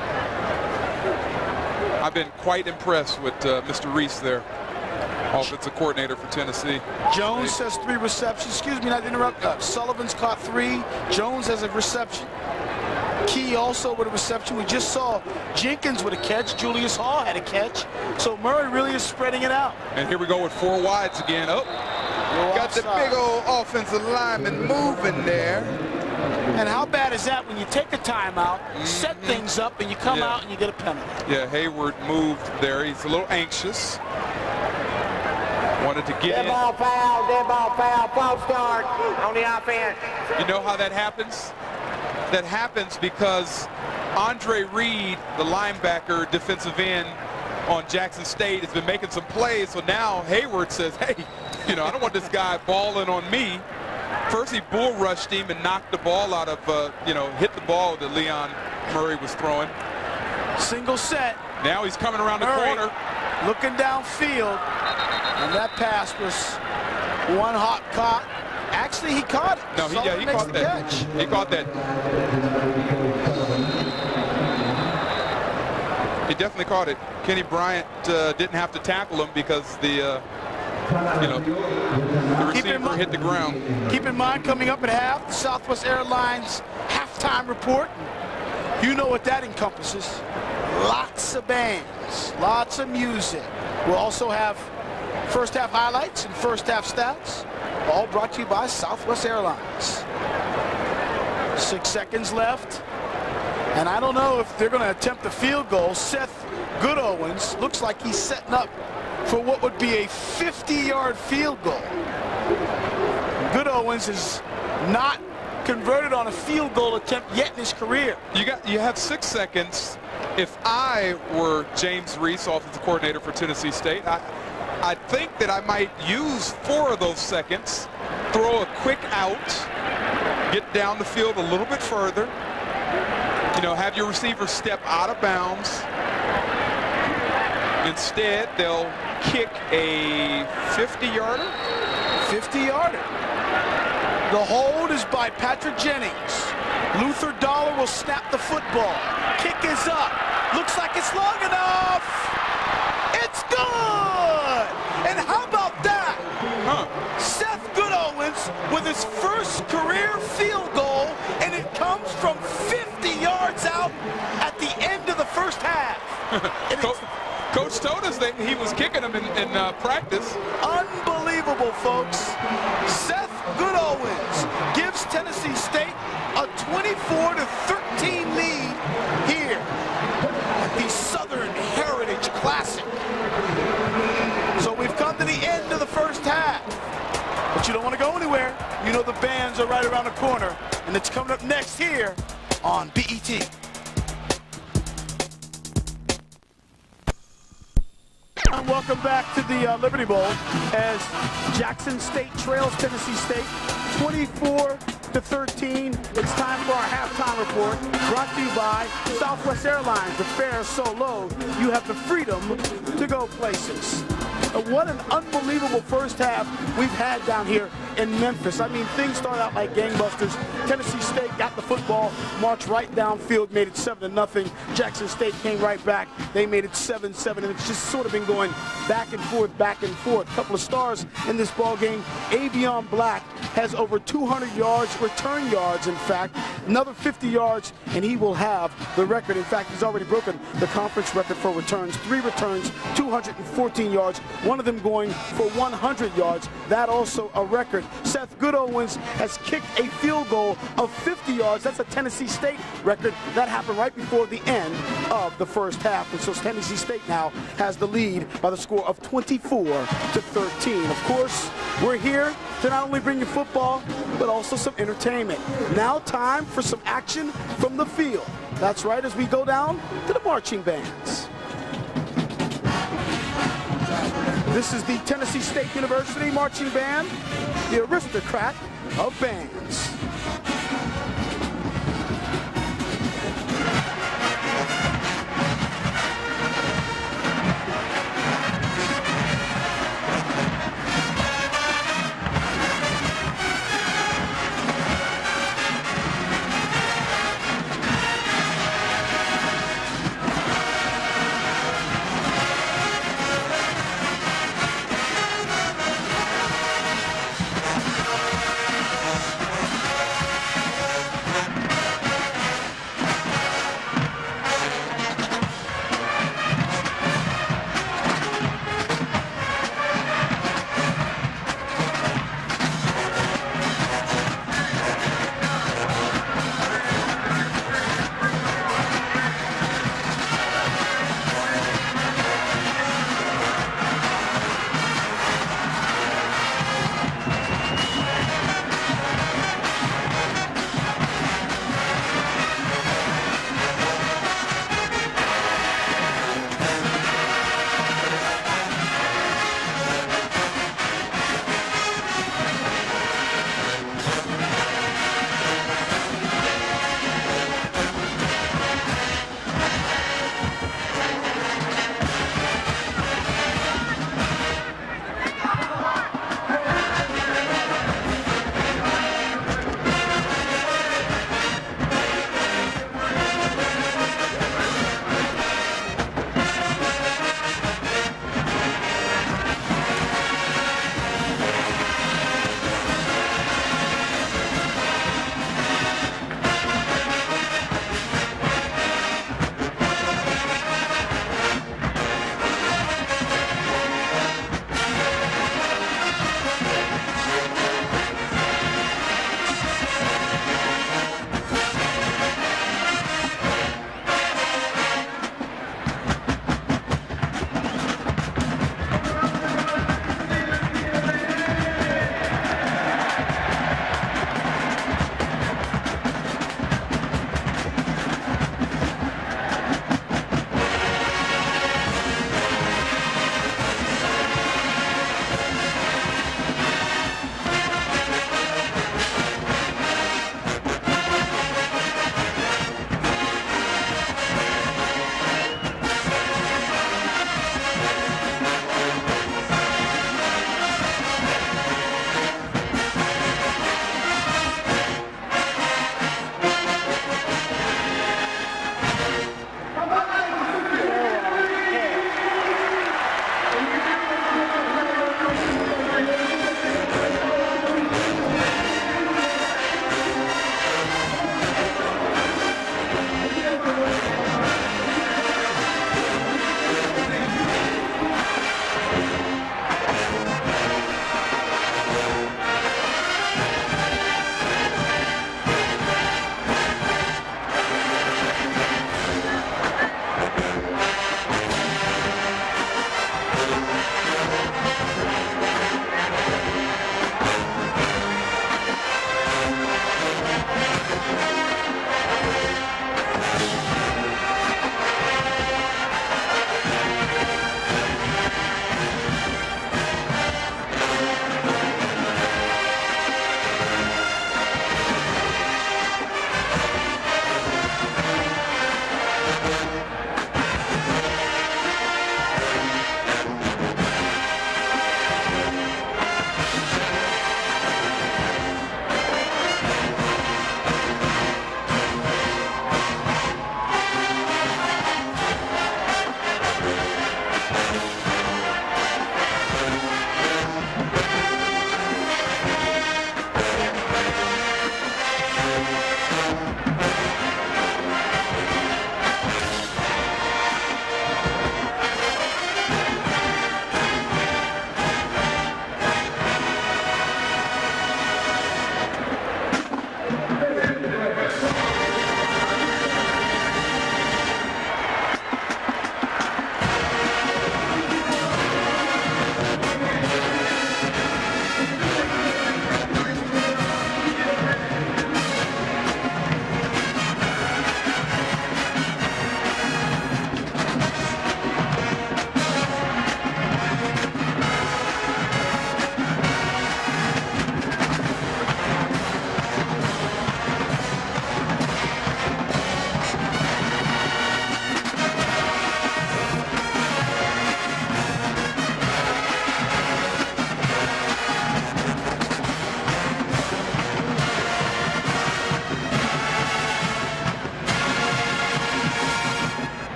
I've been quite impressed with Mr. Reese there, offensive coordinator for Tennessee. Jones has 3 receptions. Excuse me, not to interrupt. Sullivan's caught 3. Jones has a reception. Key also with a reception. We just saw Jenkins with a catch. Julius Hall had a catch. So Murray really is spreading it out. And here we go with 4 wides again. Oh, got the big old offensive lineman moving there. And how bad is that when you take a timeout, set things up, and you come out and you get a penalty? Yeah, Hayward moved there. He's a little anxious. Wanted to get dead ball foul, false start on the offense. You know how that happens? That happens because Andre Reed, the linebacker, defensive end on Jackson State, has been making some plays. So now Hayward says, hey, I don't want this guy balling on me. First he bull rushed him and knocked the ball out of, hit the ball that Leon Murray was throwing. Single set. Now he's coming around the corner. Looking downfield. And that pass was one hot caught. Actually, he caught it. No, he caught that. Catch. He caught that. He definitely caught it. Kenny Bryant didn't have to tackle him because the receiver hit the ground. Keep in mind, coming up at half, the Southwest Airlines halftime report. You know what that encompasses. Lots of bands, lots of music. We'll also have first half highlights and first half stats, all brought to you by Southwest Airlines. 6 seconds left. And I don't know if they're going to attempt the field goal. Seth Goodowens looks like he's setting up for what would be a 50-yard field goal. Goodowens is not converted on a field goal attempt yet in his career. You have 6 seconds. If I were James Reese, offensive coordinator for Tennessee State, I think that I might use 4 of those seconds, throw a quick out, get down the field a little bit further, have your receiver step out of bounds. Instead, they'll kick a 50-yarder. 50-yarder. The hold is by Patrick Jennings. Luther Dollar will snap the football. Kick is up. Looks like it's long enough. It's good! And how about that? Seth Goodowens with his first career field goal, and it comes from 50 yards out at the end of the first half. Coach told us that he was kicking them in practice. Unbelievable, folks. Seth Goodowens gives Tennessee State a 24-13 lead here at the Southern Heritage Classic. So we've come to the end of the first half. But you don't want to go anywhere. You know the bands are right around the corner. And it's coming up next here on BET. And welcome back to the Liberty Bowl as Jackson State trails Tennessee State 24-13. It's time for our halftime report, brought to you by Southwest Airlines. The fare is so low, you have the freedom to go places. what an unbelievable first half we've had down here in Memphis. I mean, things started out like gangbusters. Tennessee State got the football, marched right downfield, made it 7-0. Jackson State came right back. They made it 7-7, and it's just sort of been going back and forth, back and forth. A couple of stars in this ball game. Avion Black has over 200 yards, return yards, in fact. Another 50 yards, and he will have the record. In fact, he's already broken the conference record for returns. 3 returns, 214 yards, one of them going for 100 yards. That also a record. Seth Goodowens has kicked a field goal of 50 yards. That's a Tennessee State record. That happened right before the end of the first half. And so Tennessee State now has the lead by the score of 24-13. Of course, we're here to not only bring you football, but also some entertainment. Now time for some action from the field. That's right, as we go down to the marching bands. This is the Tennessee State University Marching Band, the aristocrat of bands.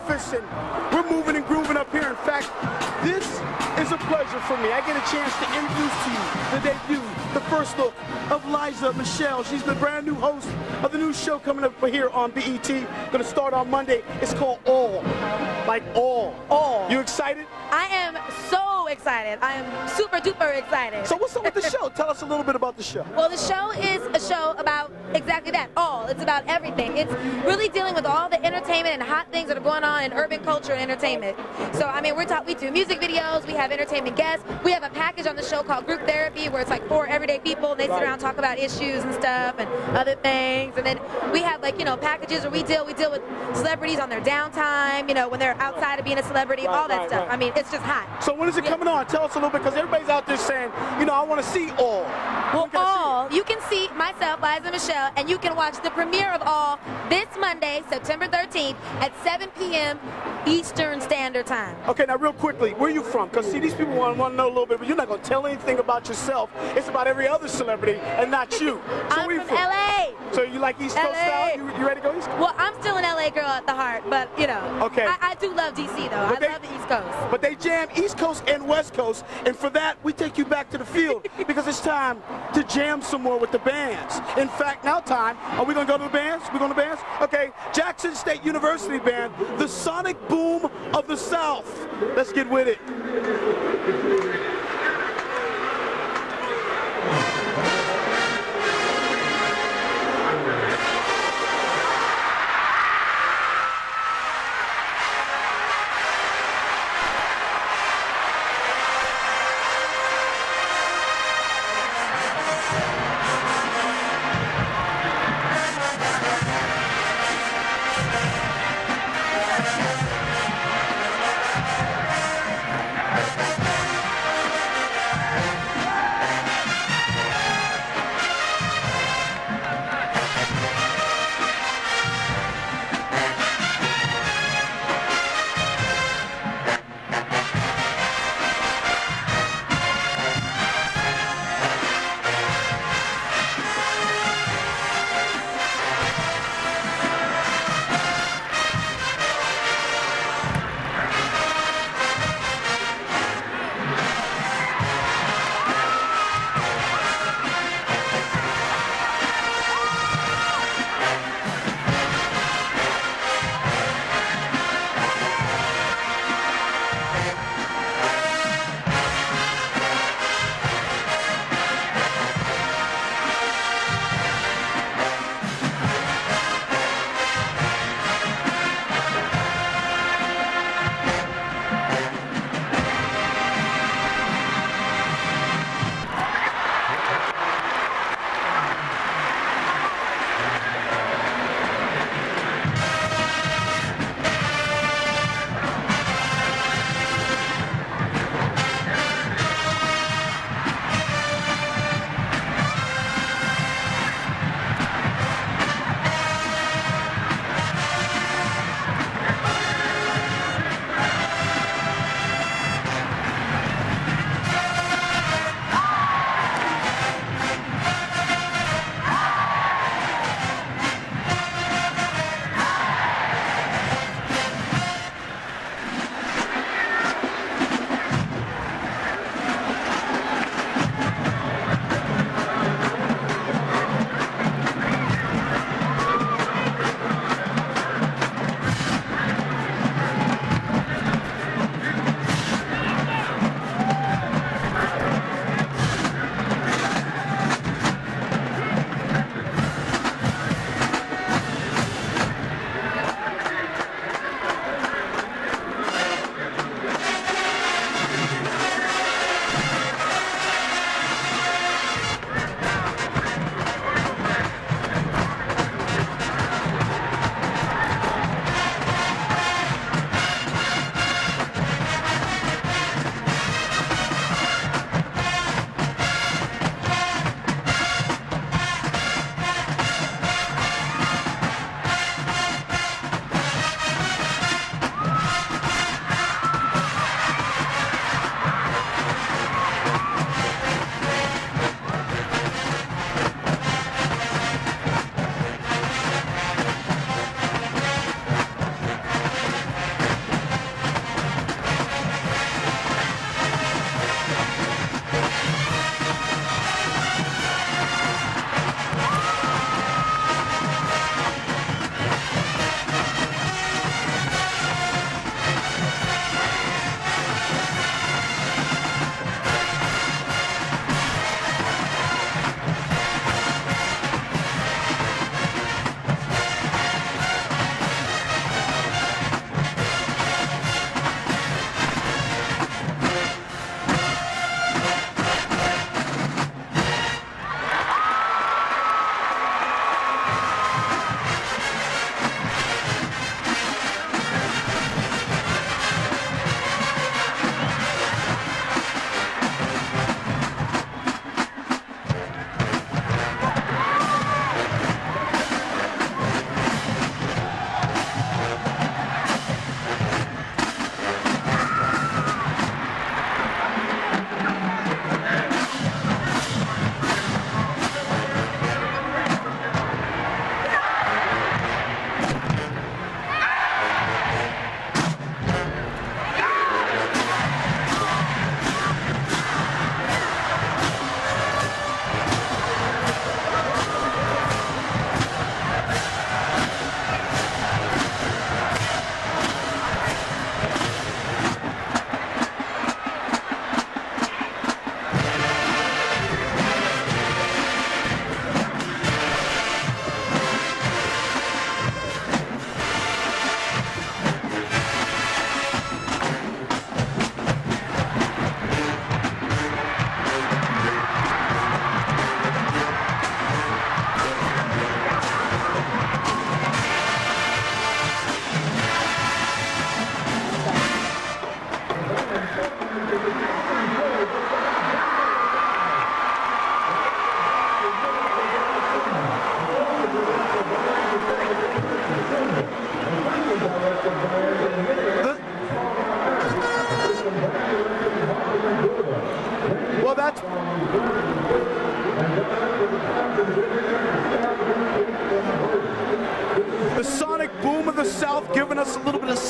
Memphis, and we're moving and grooving up here. In fact, this is a pleasure for me. I get a chance to introduce to you the debut, the first look of Liza Michelle. She's the brand new host of the new show coming up here on BET. Going to start on Monday. It's called All. Like all. All. You excited? I am so excited. I am super duper excited. So what's up with the show? Tell us a little bit about the show. Well, the show is a show about exactly that, all. It's about everything. It's really dealing with all the entertainment and hot things that are going on in urban culture and entertainment. So, I mean, we do music videos, we have entertainment guests, we have a package on the show called Group Therapy where it's like 4 everyday people and they sit around and talk about issues and stuff and other things. And then we have, like, you know, packages where we deal with celebrities on their downtime, you know, when they're outside of being a celebrity, all that stuff. I mean, it's just hot. So when is it coming on? Tell us a little bit, because everybody's out there saying, you know, I want to see All. Well, All, you can see myself, Liza Michelle, and you can watch the premiere of All this Monday, September 13th at 7 p.m. Eastern Standard Time. Okay, now real quickly, where are you from? Because, see, these people want to know a little bit, but you're not going to tell anything about yourself. It's about every other celebrity and not you. So I'm from L.A. So you like East Coast style? You ready to go East Coast? Well, I'm still an L.A. girl at the heart, but, you know. Okay. I do love D.C., though. I love the East Coast. But they jam East Coast and West Coast, and for that, we take you back to the field because it's time to jam some more with the bands. In fact, now time. Are we going to go to the bands? We going to bands? Okay, Jackson State University Band, the sonic boom of the South. Let's get with it.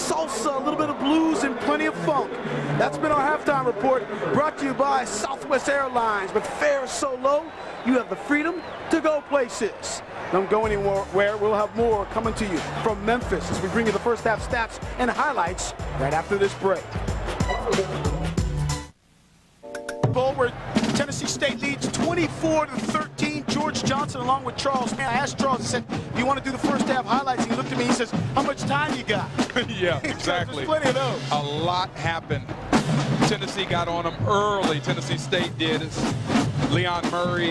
salsa, a little bit of blues, and plenty of funk. That's been our halftime report, brought to you by Southwest Airlines. With fares so low, you have the freedom to go places. Don't go anywhere. We'll have more coming to you from Memphis as we bring you the first half stats and highlights right after this break. Bowl where Tennessee State leads 24-13. George Johnson along with Charles. Man, I asked Charles, I said, do you want to do the first half highlights? And he looked at me, he says, how much time you got? Yeah, exactly. There's plenty of those. A lot happened. Tennessee got on them early. Tennessee State did. It's Leon Murray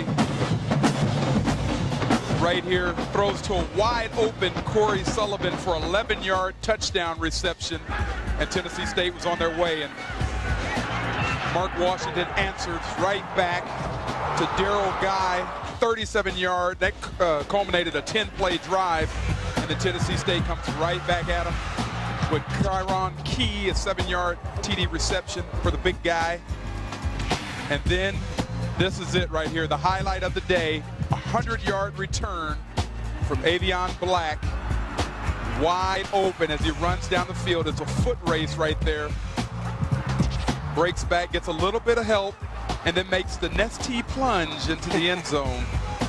right here throws to a wide open Corey Sullivan for 11-yard touchdown reception, and Tennessee State was on their way, and Mark Washington answers right back to Darrell Guy, 37-yard. That culminated a 10-play drive, and then Tennessee State comes right back at him with Kyron Key, a 7-yard TD reception for the big guy. And then this is it right here, the highlight of the day, a 100-yard return from Avion Black, wide open as he runs down the field. It's a foot race right there. Breaks back, gets a little bit of help, and then makes the Nestea plunge into the end zone.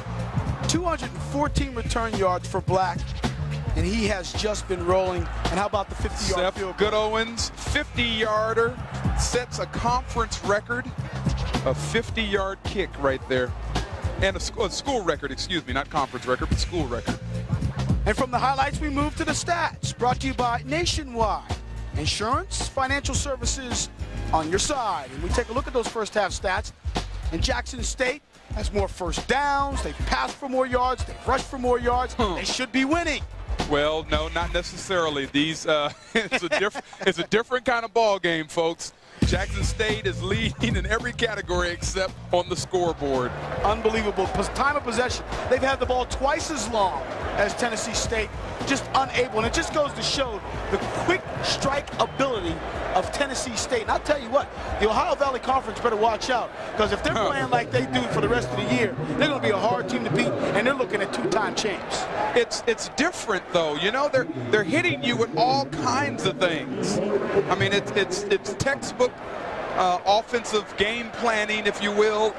214 return yards for Black, and he has just been rolling. And how about the 50-yard field goal? Goodowens, 50-yarder, sets a conference record, a 50-yard kick right there. And a school record, excuse me, not conference record, but school record. And from the highlights, we move to the stats, brought to you by Nationwide. Insurance, financial services on your side. And we take a look at those first half stats. And Jackson State has more first downs. They've passed for more yards. They've rushed for more yards. They should be winning. Well, no, not necessarily. These it's a different kind of ball game, folks. Jackson State is leading in every category except on the scoreboard. Unbelievable. Time of possession. They've had the ball twice as long as Tennessee State, just unable. And it just goes to show the quick strike ability of Tennessee State. And I'll tell you what, the Ohio Valley Conference better watch out, because if they're playing like they do for the rest of the year, they're going to be a hard team to beat, and they're looking at two-time champs. It's different, though. You know, they're hitting you with all kinds of things. I mean, it's textbook offensive game planning, if you will.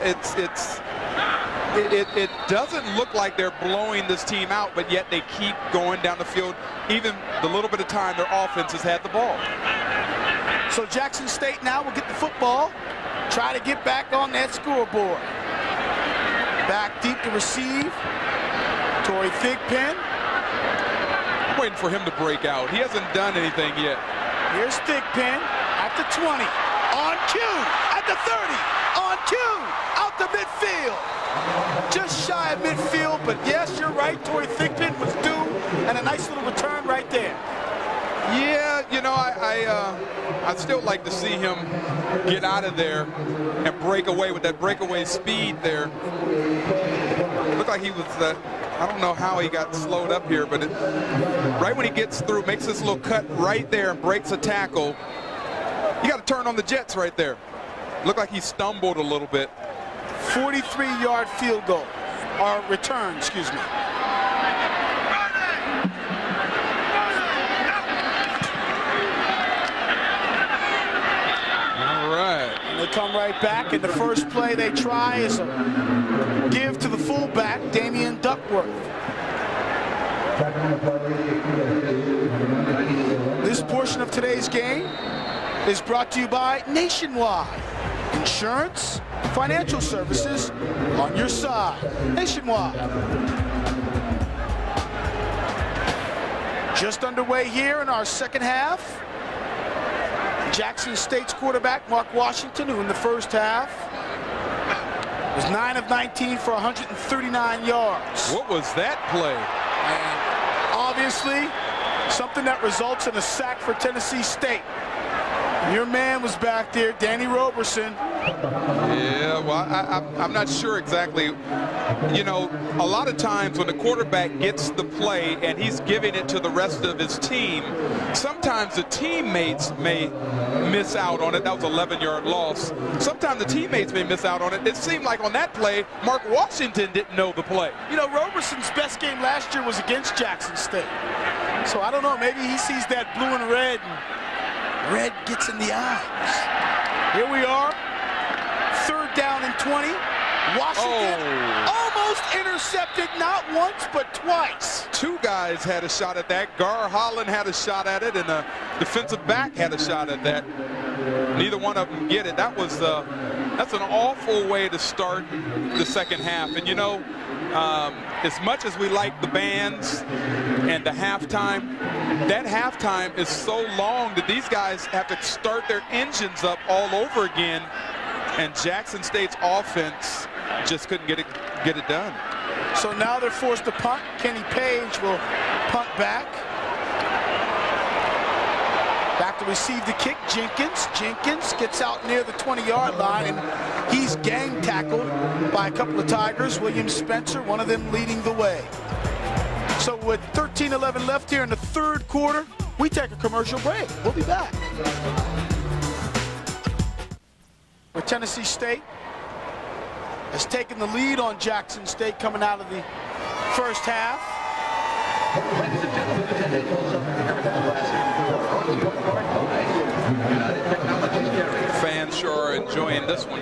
It doesn't look like they're blowing this team out, but yet they keep going down the field, even the little bit of time their offense has had the ball. So Jackson State now will get the football, try to get back on that scoreboard. Back deep to receive. Torrey Thigpen. I'm waiting for him to break out. He hasn't done anything yet. Here's Thigpen at the 20. On cue, at the 30, on cue, out to midfield. Just shy of midfield, but yes, you're right, Torrey Thigpen was due, and a nice little return right there. Yeah, you know, I'd still like to see him get out of there and break away with that breakaway speed there. It looked like he was, I don't know how he got slowed up here, but right when he gets through, makes this little cut right there and breaks a tackle. You got to turn on the jets right there. Looked like he stumbled a little bit. 43-yard field goal, or return, excuse me. All right. And they come right back, and the first play they try is a give to the fullback, Damian Duckworth. This portion of today's game is brought to you by Nationwide. Insurance, financial services on your side. Nationwide. Just underway here in our second half. Jackson State's quarterback, Mark Washington, who in the first half was 9 of 19 for 139 yards. What was that play? And obviously, something that results in a sack for Tennessee State. Your man was back there, Danny Roberson. Yeah, well, I'm not sure exactly. You know, a lot of times when the quarterback gets the play and he's giving it to the rest of his team, sometimes the teammates may miss out on it. That was an 11-yard loss. Sometimes the teammates may miss out on it. It seemed like on that play, Mark Washington didn't know the play. You know, Roberson's best game last year was against Jackson State. So I don't know, maybe he sees that blue and red, and red gets in the eyes. Here we are, 3rd down and 20. Washington almost intercepted, not once, but twice. 2 guys had a shot at that. Gar Holland had a shot at it, and the defensive back had a shot at that. Neither one of them get it. That's an awful way to start the second half. And you know, as much as we like the bands and the halftime, that halftime is so long that these guys have to start their engines up all over again. And Jackson State's offense just couldn't get it done. So now they're forced to punt. Kenny Page will punt back. Back to receive the kick, Jenkins. Jenkins gets out near the 20-yard line, and he's gang tackled by a couple of Tigers. William Spencer, one of them leading the way. So with 13:11 left here in the 3rd quarter, we take a commercial break. We'll be back. Where Tennessee State has taken the lead on Jackson State coming out of the first half. Fans sure are enjoying this one.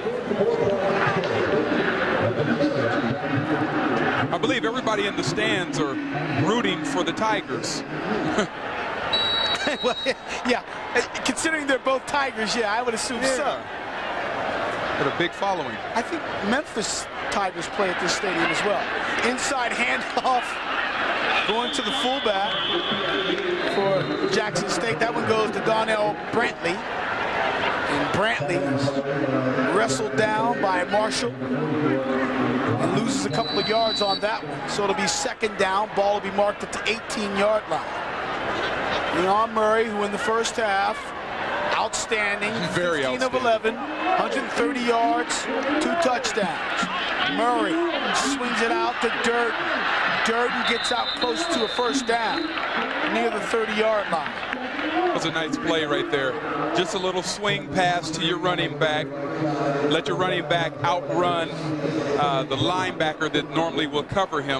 I believe everybody in the stands are rooting for the Tigers. Well, yeah, considering they're both Tigers, yeah, I would assume so. But a big following. I think Memphis Tigers play at this stadium as well. Inside handoff going to the fullback for Jackson State. That one goes to Donnell Brantley. And Brantley is wrestled down by Marshall and loses a couple of yards on that one. So it'll be 2nd down. Ball will be marked at the 18-yard line. Leon Murray, who in the first half, outstanding, 15 of 11, 130 yards, 2 touchdowns. Murray swings it out to Durden. Durden gets out close to a 1st down, near the 30-yard line. That was a nice play right there. Just a little swing pass to your running back. Let your running back outrun the linebacker that normally will cover him.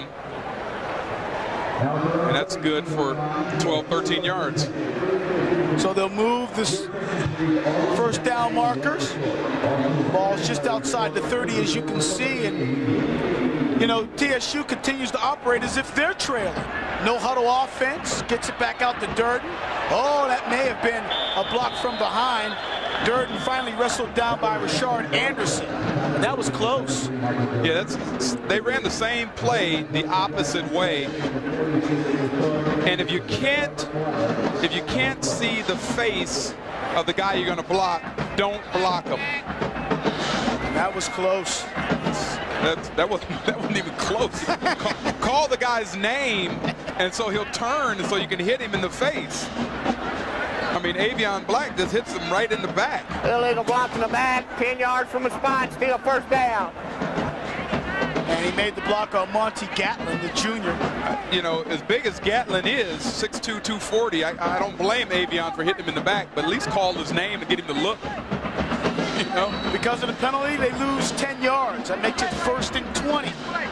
And that's good for 12, 13 yards. So they'll move this 1st down markers. Ball's just outside the 30, as you can see. And, you know, TSU continues to operate as if they're trailing. No huddle offense. Gets it back out to Durden. Oh, that may have been a block from behind. Durden finally wrestled down by Rashard Anderson. And that was close. Yeah, they ran the same play the opposite way. And if you can't see the face of the guy you're going to block, don't block him. That was close. That wasn't even close. Call the guy's name, and so he'll turn, so you can hit him in the face. I mean, Avion Black just hits him right in the back. Illegal block in the back, 10 yards from the spot, still 1st down. And he made the block on Monty Gatlin, the junior. You know, as big as Gatlin is, 6'2", 240, I don't blame Avion for hitting him in the back, but at least call his name and get him to look. You know, because of the penalty, they lose 10 yards. That makes it 1st and 20.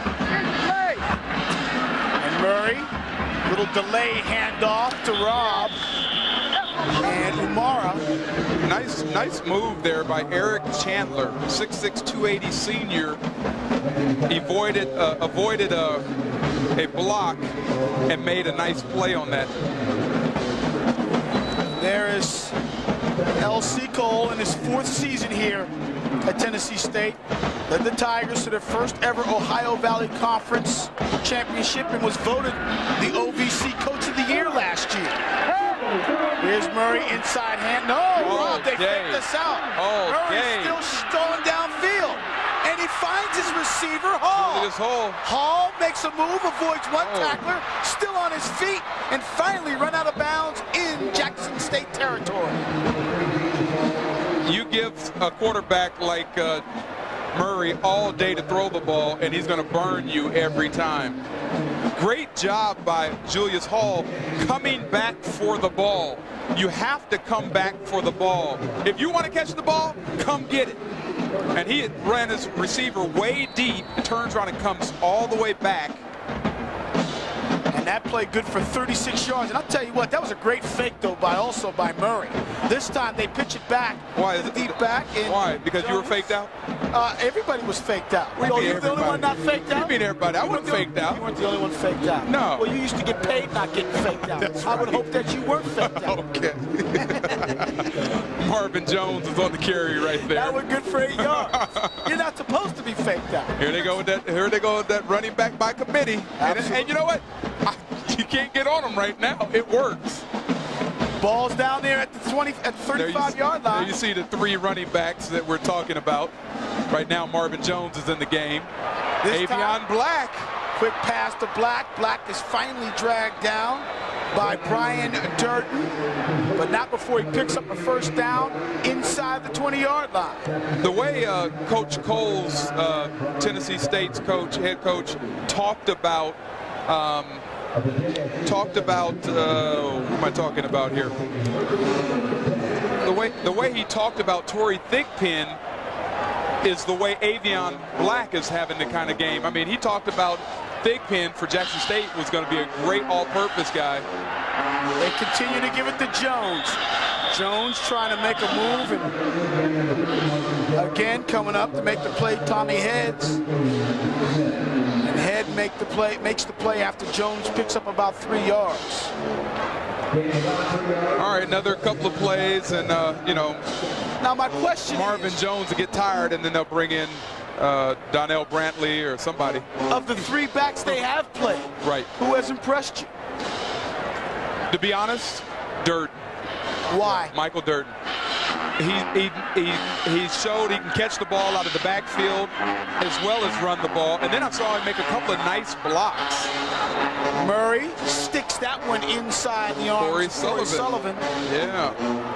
And Murray, little delay handoff to Rob. And Umara. Nice move there by Eric Chandler, 6'6", 280 senior. Avoided a block and made a nice play on that. There is L.C. Cole in his 4th season here at Tennessee State. Led the Tigers to their 1st ever Ohio Valley Conference championship and was voted the OVC Coach of the Year last year. Here's Murray inside hand. No, Rob, they faked us out. Murray still going downfield. And he finds his receiver, Hall. Hall makes a move, avoids one tackler, still on his feet, and finally run out of bounds in Jackson State territory. You give a quarterback like Murray all day to throw the ball, and he's going to burn you every time. Great job by Julius Hall coming back for the ball. You have to come back for the ball. If you want to catch the ball, come get it. And he ran his receiver way deep, turns around and comes all the way back. And And that play good for 36 yards. And I'll tell you what, that was a great fake, though, also by Murray. This time they pitch it back. Why is it deep back? Why? Because you were faked out? Everybody was faked out. You're the only one not faked out? You mean everybody? I wasn't faked out. You weren't the only one faked out. No. Well, you used to get paid not getting faked out. I would hope that you weren't faked out. Okay. Marvin Jones is on the carry right there. That was good for 8 yards. You're not supposed to be faked out. Here they go with that. Here they go with that running back by committee. And you know what? You can't get on them right now. It works. Ball's down there at the 35-yard line. There you see the 3 running backs that we're talking about. Right now, Marvin Jones is in the game. Avion Black. Quick pass to Black. Black is finally dragged down by Brian Durden, but not before he picks up a first down inside the 20-yard line. The way Coach Cole's, Tennessee State's head coach, talked about who am I talking about here? The way he talked about Torrey Thigpen is the way Avion Black is having the kind of game. I mean, he talked about Thigpen for Jackson State was going to be a great all-purpose guy. They continue to give it to Jones. Jones trying to make a move, and again coming up to make the play, Tommy Heads. And Head makes the play after Jones picks up about 3 yards. All right, another couple of plays, and you know. Now my question Marvin Jones will get tired, and then they'll bring in Donnell Brantley or somebody. Of the 3 backs they have played, right? Who has impressed you? To be honest, Durden. Why? Michael Durden. He showed he can catch the ball out of the backfield as well as run the ball. And then I saw him make a couple of nice blocks. Murray sticks that one inside the arms of Corey Sullivan. Yeah.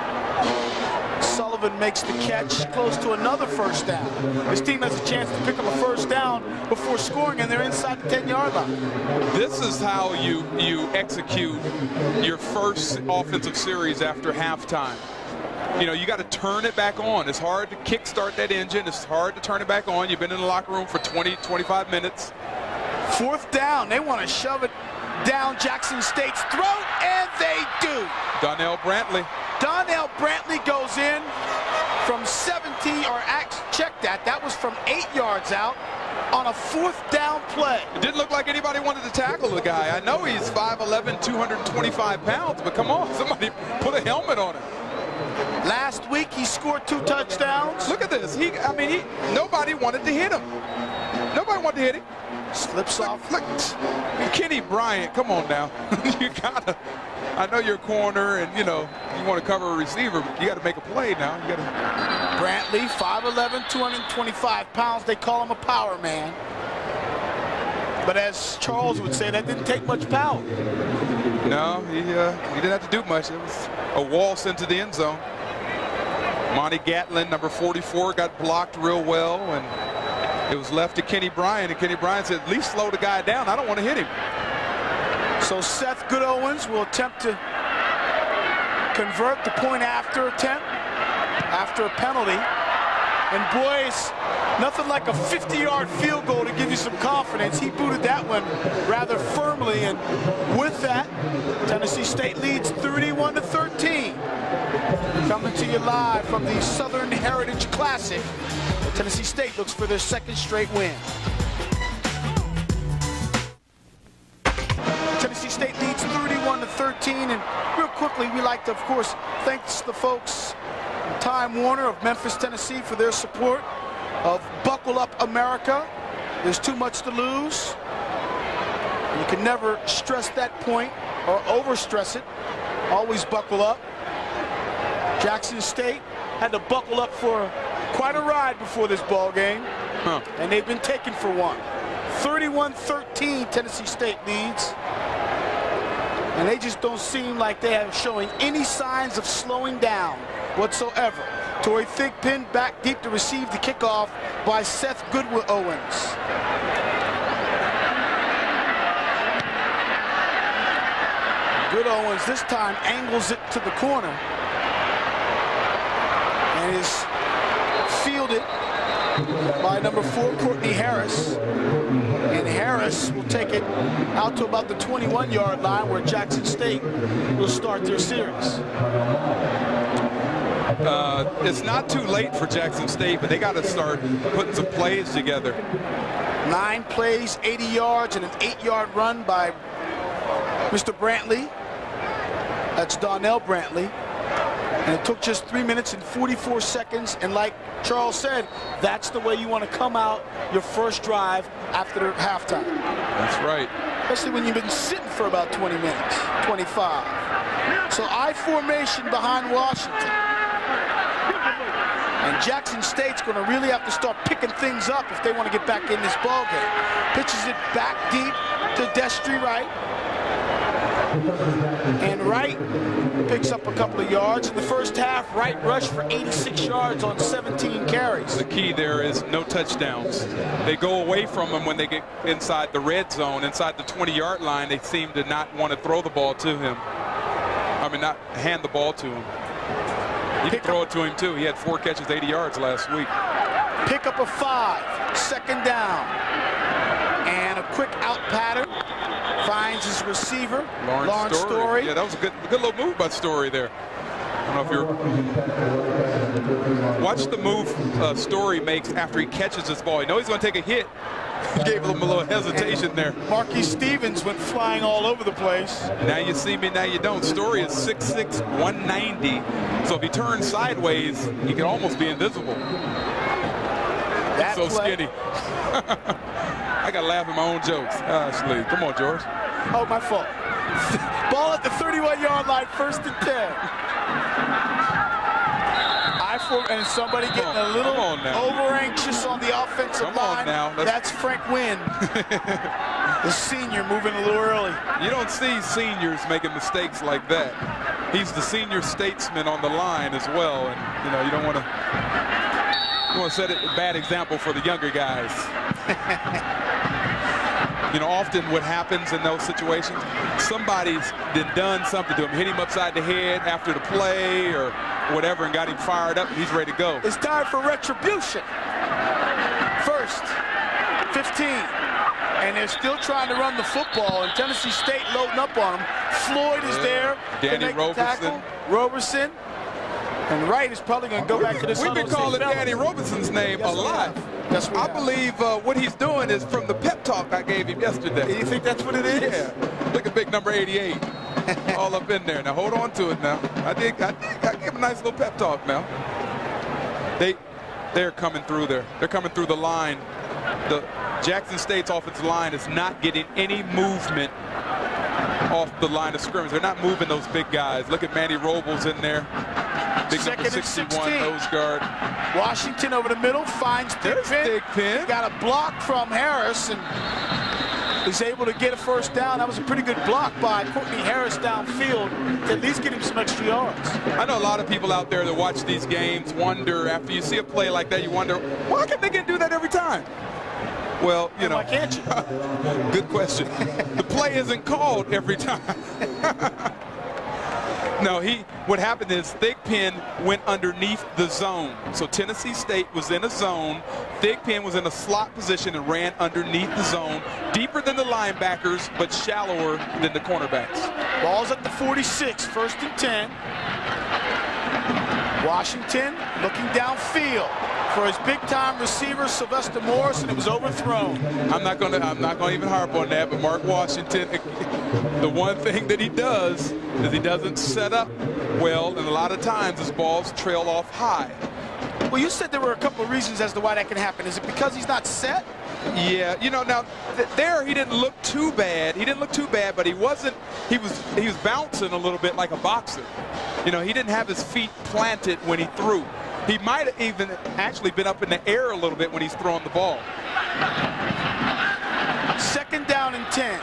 Sullivan makes the catch, close to another first down. His team has a chance to pick up a first down before scoring, and they're inside the 10-yard line. This is how you execute your first offensive series after halftime. You know, you got to turn it back on. It's hard to kickstart that engine. It's hard to turn it back on. You've been in the locker room for 20, 25 minutes. 4th down. They want to shove it down Jackson State's throat, and they do. Donnell Brantley. Donnell Brantley goes in from 17, or check that. That was from 8 yards out on a 4th down play. It didn't look like anybody wanted to tackle the guy. I know he's 5'11", 225 pounds, but come on, somebody put a helmet on him. Last week, he scored 2 touchdowns. Look at this. Nobody wanted to hit him. Nobody wanted to hit him. Slips off. Look, Kenny Bryant, come on now. You gotta. I know you're a corner, and you know you want to cover a receiver, but you got to make a play now. You got to. Brantley, 5'11", 225 pounds. They call him a power man. But as Charles would say, that didn't take much power. No, he didn't have to do much. It was a waltz into the end zone. Monty Gatlin, number 44, got blocked real well, and it was left to Kenny Bryant, and Kenny Bryant said, at least slow the guy down. I don't want to hit him. So Seth Goodowens will attempt to convert the point after attempt after a penalty. And boys, nothing like a 50-yard field goal to give you some confidence. He booted that one rather firmly, and with that, Tennessee State leads 31-13. Coming to you live from the Southern Heritage Classic. Tennessee State looks for their 2nd straight win. Tennessee State leads 31-13, and real quickly, we like to, of course, thank the folks Time Warner of Memphis, Tennessee for their support of Buckle Up America. There's too much to lose. You can never stress that point or overstress it. Always buckle up. Jackson State had to buckle up for quite a ride before this ball game, and they've been taken for one. 31-13 Tennessee State leads. And they just don't seem like they are showing any signs of slowing down whatsoever. Torrey Thigpen back deep to receive the kickoff by Seth Goodowens. Goodowens this time angles it to the corner and is fielded by number 4, Courtney Harris. And Harris will take it out to about the 21-yard line where Jackson State will start their series. It's not too late for Jackson State, but they got to start putting some plays together. 9 plays, 80 yards, and an 8-yard run by Mr. Brantley. That's Donnell Brantley. And it took just 3 minutes and 44 seconds. And like Charles said, that's the way you want to come out your first drive after halftime. That's right. Especially when you've been sitting for about 20 minutes, 25. So I formation behind Washington. And Jackson State's going to really have to start picking things up if they want to get back in this ballgame. Pitches it back deep to Destry Wright. And Wright picks up a couple of yards. In the first half, Wright rushed for 86 yards on 17 carries. The key there is no touchdowns. They go away from him when they get inside the red zone, inside the 20-yard line. They seem to not want to throw the ball to him. I mean, not hand the ball to him. You can throw it to him, too. He had 4 catches, 80 yards last week. Pick up a 5, second down. And a quick out pattern. Finds his receiver, Lawrence Story. Yeah, that was a good little move by Story there. I don't know if you're... Watch the move Story makes after he catches this ball. You know he's going to take a hit. He gave him a little hesitation there. Marquise Stevens went flying all over the place. Now you see me, now you don't. Story is 6'6", 190. So if he turns sideways, he can almost be invisible. That's so skinny. I got to laugh at my own jokes. Ashley, come on, George. Oh, my fault. Ball at the 31-yard line, 1st and 10. And somebody getting a little over-anxious on the offensive line. That's Frank Wynn, the senior, moving a little early. You don't see seniors making mistakes like that. He's the senior statesman on the line as well, and you know you don't want to set a bad example for the younger guys. You know, often what happens in those situations, somebody's done something to him, hit him upside the head after the play or whatever and got him fired up, and he's ready to go. It's time for retribution. 1st, 15. And they're still trying to run the football, and Tennessee State loading up on them. Floyd is there to make the tackle. Roberson. And Wright is probably going to go back to this. We've been calling Danny Robinson's name a lot. I believe what he's doing is from the pep talk I gave him yesterday. Do you think that's what it is? Yeah. Look at big number 88. All up in there. Now hold on to it now. I give him a nice little pep talk now. They're coming through there. They're coming through the line. The Jackson State's offensive line is not getting any movement off the line of scrimmage. They're not moving those big guys. Look at Manny Robles in there. Big number 61 nose guard. Washington over the middle finds Thigpen. He got a block from Harris and is able to get a first down. That was a pretty good block by Courtney Harris downfield to at least get him some extra yards. I know a lot of people out there that watch these games wonder, after you see a play like that, you wonder, why can't they do that every time? Well, you know. Why can't you? Good question. The play isn't called every time. No, what happened is Thigpen went underneath the zone. So Tennessee State was in a zone. Thigpen was in a slot position and ran underneath the zone, deeper than the linebackers, but shallower than the cornerbacks. Ball's at the 46, 1st and 10. Washington looking downfield for his big-time receiver, Sylvester Morris, and it was overthrown. I'm not going to even harp on that, but Mark Washington, the one thing that he does is he doesn't set up well, and a lot of times his balls trail off high. Well, you said there were a couple of reasons as to why that can happen. Is it because he's not set? Yeah, you know, now there he didn't look too bad. He didn't look too bad, but he was bouncing a little bit like a boxer. You know, he didn't have his feet planted when he threw. He might have even actually been up in the air a little bit when he's throwing the ball. 2nd down and 10.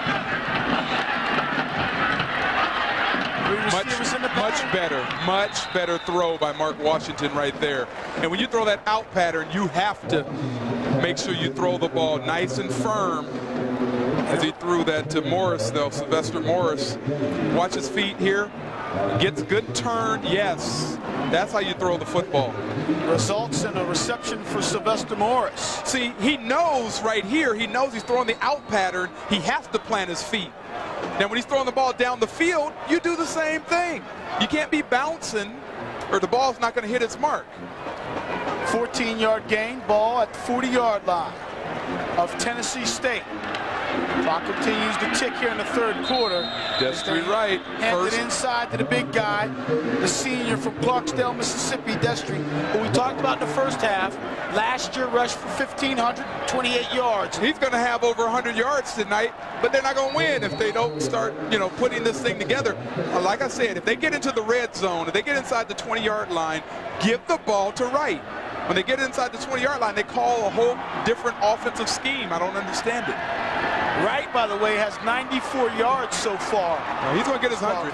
Much better throw by Mark Washington right there. And when you throw that out pattern, you have to make sure you throw the ball nice and firm. As he threw that to Morris, though, Sylvester Morris. Watch his feet here. Gets good turn, yes. That's how you throw the football. Results in a reception for Sylvester Morris. See, he knows right here, he knows he's throwing the out pattern. He has to plant his feet. Now, when he's throwing the ball down the field, you do the same thing. You can't be bouncing or the ball's not going to hit its mark. 14-yard gain, ball at the 40-yard line of Tennessee State. Clock continues to tick here in the third quarter. Destry Wright. Handed inside to the big guy, the senior from Clarksdale, Mississippi, Destry, who we talked about in the first half. Last year rushed for 1,528 yards. He's going to have over 100 yards tonight, but they're not going to win if they don't start, putting this thing together. Like I said, if they get into the red zone, if they get inside the 20-yard line, give the ball to Wright. When they get inside the 20-yard line, they call a whole different offensive scheme. I don't understand it. Wright, by the way, has 94 yards so far. He's going to get his 100.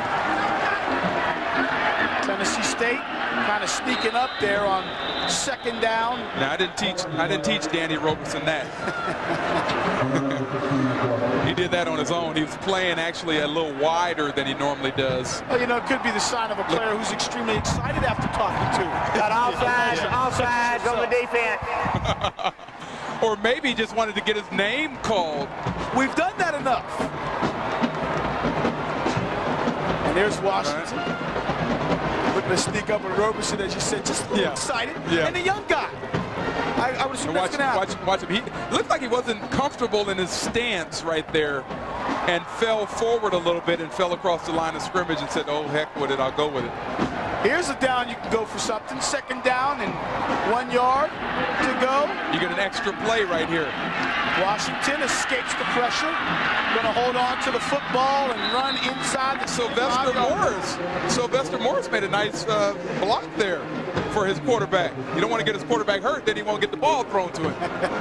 Tennessee State kind of sneaking up there on second down. Now, I didn't teach Danny Roberson that. He did that on his own. He was playing actually a little wider than he normally does. Well, it could be the sign of a player who's extremely excited after talking to. Got offside on the defense. Or maybe he just wanted to get his name called. We've done that enough. And there's Washington. Right. Looking to sneak up with Roberson, as you said, just a little excited. Yeah. And the young guy. I would assume that's going to happen. Watch him. He looked like he wasn't comfortable in his stance right there and fell forward a little bit and fell across the line of scrimmage and said, oh, heck with it, I'll go with it. Here's a down you can go for something. Second down and 1 yard to go. You get an extra play right here. Washington escapes the pressure. Going to hold on to the football and run inside the Sylvester Morris. Sylvester Morris made a nice block there for his quarterback. You don't want to get his quarterback hurt, then he won't get the ball thrown to him.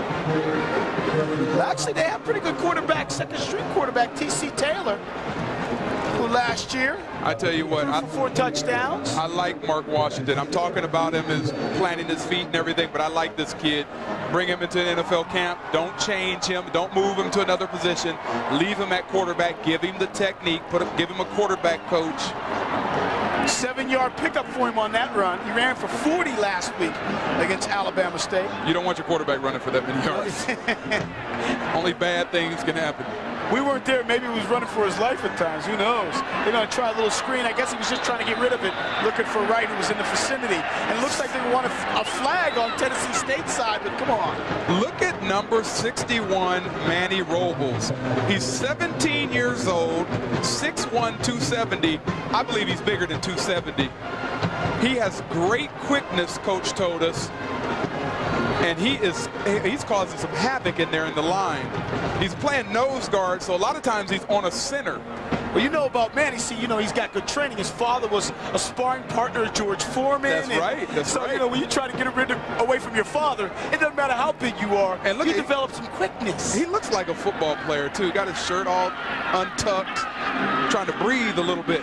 Actually, they have pretty good quarterback, second-string quarterback, T.C. Taylor, who last year, I tell you what, 4 touchdowns. I like Mark Washington. I'm talking about him as planting his feet and everything, but I like this kid. Bring him into an NFL camp. Don't change him. Don't move him to another position. Leave him at quarterback. Give him the technique. Give him a quarterback coach. 7-yard pickup for him on that run. He ran for 40 last week against Alabama State. You don't want your quarterback running for that many yards. Only bad things can happen. We weren't there. Maybe he was running for his life at times. Who knows? They're going to try a little screen. I guess he was just trying to get rid of it, looking for Wright, who was in the vicinity. And it looks like they want a flag on Tennessee State's side, but come on. Look at number 61, Manny Robles. He's 17 years old, 6'1", 270. I believe he's bigger than 270. He has great quickness, Coach told us. And he's causing some havoc in there in the line. He's playing nose guard, so a lot of times he's on a center. Well, you know about Manny, see, he's got good training. His father was a sparring partner of George Foreman. That's right. So, when you try to get away from your father, it doesn't matter how big you are. And look, you develop some quickness. He looks like a football player, too. Got his shirt all untucked, trying to breathe a little bit.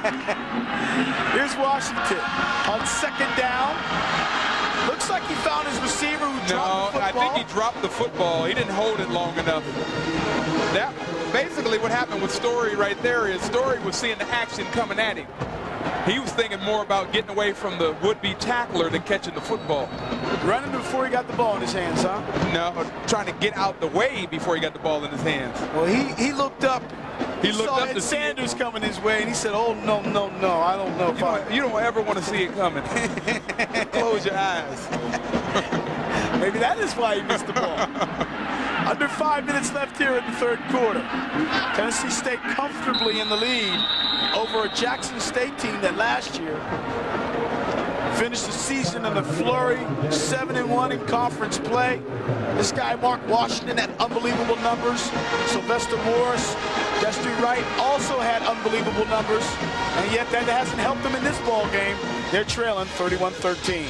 Here's Washington on second down. Looks like he found his receiver who dropped the football. I think he dropped the football. He didn't hold it long enough. That basically what happened with Story right there is Story was seeing the action coming at him. He was thinking more about getting away from the would-be tackler than catching the football. Running before he got the ball in his hands, huh? No, trying to get out the way before he got the ball in his hands. Well, he looked up. He looked saw up to Sanders coming his way, and he said, oh, no, I don't know. You don't ever want to see it coming. Close your eyes. Maybe that is why he missed the ball. Under 5 minutes left here in the third quarter. Tennessee State comfortably in the lead over a Jackson State team that last year finished the season in a flurry, 7-1 in conference play. This guy, Mark Washington, had unbelievable numbers. Sylvester Morris, Destry Wright also had unbelievable numbers, and yet that hasn't helped them in this ball game. They're trailing 31-13.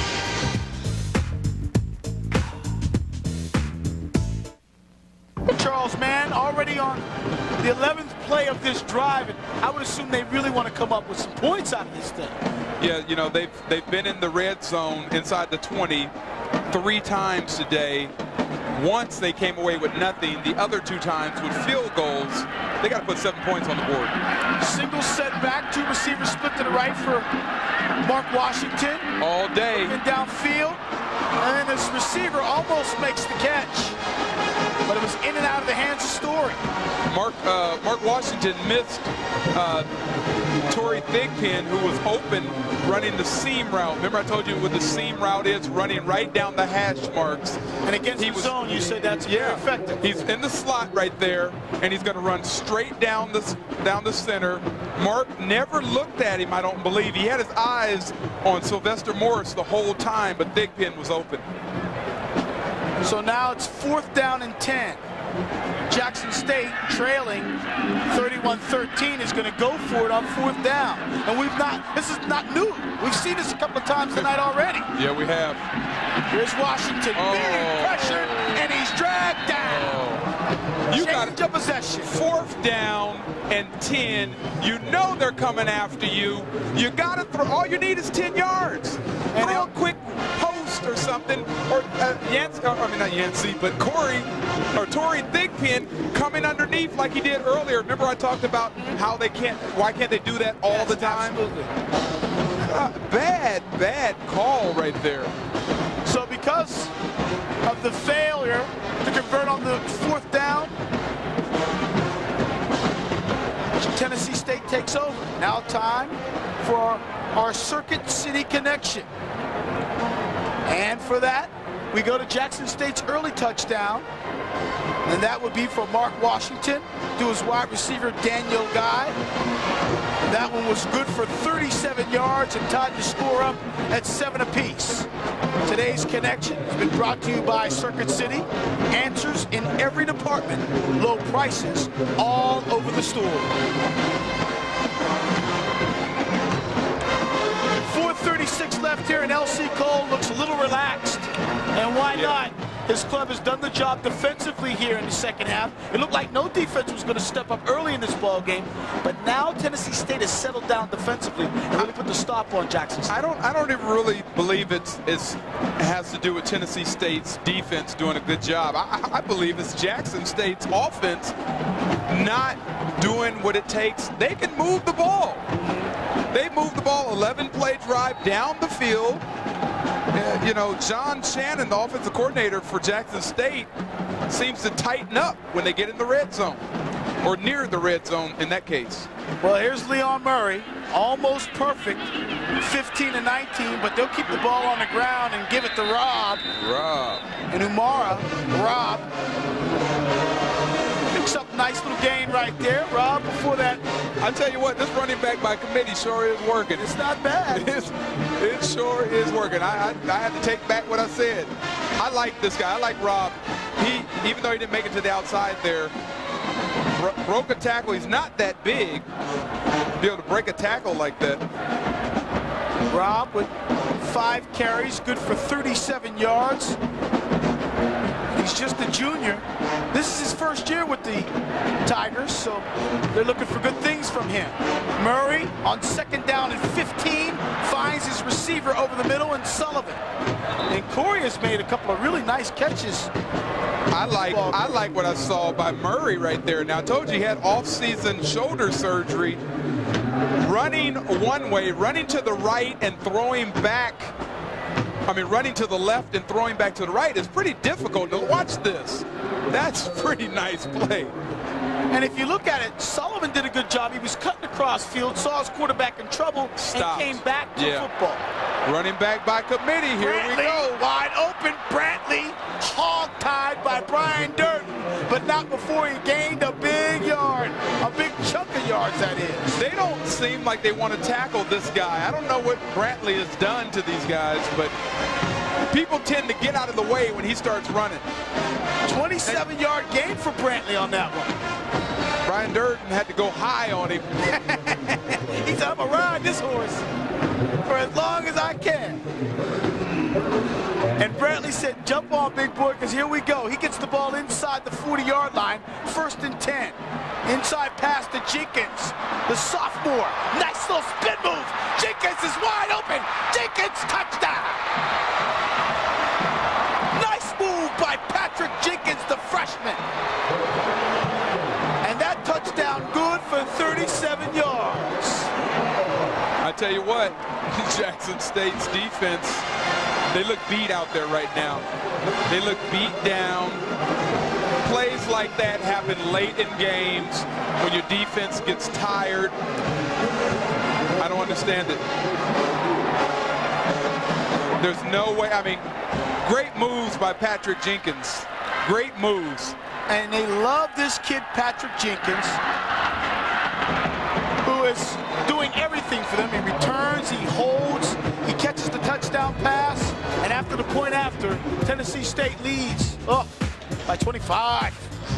Charles, man, already on the 11th play of this drive, and I would assume they really want to come up with some points out of this thing. Yeah, they've been in the red zone inside the 20 3 times today. Once they came away with nothing. The other 2 times with field goals. They got to put 7 points on the board. Single setback, 2 receivers split to the right for Mark Washington. All day. And downfield. And this receiver almost makes the catch. But it was in and out of the hands of Story. Mark Washington missed Torrey Thigpen, who was open running the seam route. Remember I told you what the seam route is, running right down the hash marks. And against the zone, you said that's very effective. He's in the slot right there, and he's going to run straight down the center. Mark never looked at him, I don't believe. He had his eyes on Sylvester Morris the whole time, but Thigpen was open. So now it's 4th down and 10. Jackson State trailing 31-13 is going to go for it on 4th down. And this is not new. We've seen this a couple of times tonight already. Yeah, we have. Here's Washington being pressured, and he's dragged down. You got a possession. 4th down and 10. You know they're coming after you. You got to throw. All you need is 10 yards. And throw a quick post or something. Or not Yancey, but Torrey Thigpen coming underneath like he did earlier. Remember I talked about how why can't they do that all the time? Absolutely. Bad call right there. So because of the failure to convert on the 4th down, Tennessee State takes over. Now time for our Circuit City connection. And for that, we go to Jackson State's early touchdown. And that would be for Mark Washington to his wide receiver, Daniel Guy. That one was good for 37 yards and tied the score up at 7 apiece. Today's connection has been brought to you by Circuit City. Answers in every department. Low prices all over the store. 4:36 left here, and L.C. Cole looks a little relaxed. And why not? His club has done the job defensively here in the second half. It looked like no defense was going to step up early in this ball game, but now Tennessee State has settled down defensively and really put the stop on Jackson State. I don't even really believe it has to do with Tennessee State's defense doing a good job. I believe it's Jackson State's offense not doing what it takes. They can move the ball. They moved the ball 11-play drive down the field. You know, John Shannon, the offensive coordinator for Jackson State, seems to tighten up when they get in the red zone, or near the red zone in that case. Well, here's Leon Murray, almost perfect, 15-19, but they'll keep the ball on the ground and give it to Rob. And Umara, Rob, picks up a nice little gain right there. Rob, before that, I tell you what, this running back by committee sure is working. It's not bad. It sure is working. I had to take back what I said. I like this guy. I like Rob. Even though he didn't make it to the outside there, broke a tackle. He's not that big to be able to break a tackle like that. Rob with 5 carries, good for 37 yards. He's just a junior. This is his first year with the Tigers, so they're looking for good things from him. Murray on 2nd down and 15 finds his receiver over the middle, and Sullivan. And Corey has made a couple of really nice catches. I like what I saw by Murray right there. Now I told you he had off-season shoulder surgery. Running one way, running to the right and throwing back. Running to the left and throwing back to the right is pretty difficult. Now watch this. That's a pretty nice play. And if you look at it, Sullivan did a good job. He was cutting across field, saw his quarterback in trouble, and came back to football. Running back by committee. Here we go. Wide open. Brantley hog-tied by Brian Durden, but not before he gained a big yard. A big chunk of yards, that is. They don't seem like they want to tackle this guy. I don't know what Brantley has done to these guys, but people tend to get out of the way when he starts running. 27-yard gain for Brantley on that one. Brian Durden had to go high on him. He said, I'm going to ride this horse for as long as I can. And Brantley said, jump on, big boy, because here we go. He gets the ball inside the 40-yard line, 1st and 10. Inside pass to Jenkins, the sophomore. Nice little spin move. Jenkins is wide open. Jenkins, touchdown. you what, Jackson State's defense, they look beat out there right now. They look beat down. Plays like that happen late in games when your defense gets tired. I don't understand it. There's no way. I mean, great moves by Patrick Jenkins. Great moves. And they love this kid, Patrick Jenkins, who is doing everything for them. He returns, he holds, he catches the touchdown pass, and after the point after, Tennessee State leads by 25.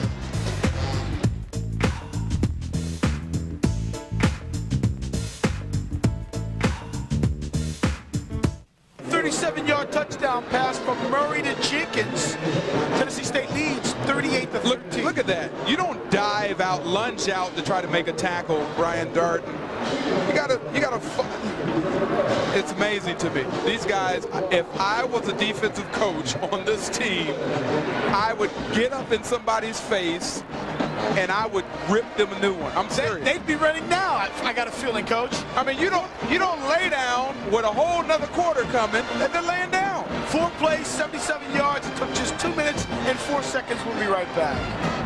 Yard touchdown pass from Murray to Jenkins. Tennessee State leads 38-13. Look at that. You don't dive out, lunge out to try to make a tackle, Brian Dart. You gotta. It's amazing to me. These guys, if I was a defensive coach on this team, I would get up in somebody's face and I would rip them a new one. I'm serious. They'd be running now. I got a feeling, Coach. I mean, you don't lay down with a whole nother quarter coming and they're laying down. 4 plays, 77 yards. It took just 2 minutes and 4 seconds. We'll be right back.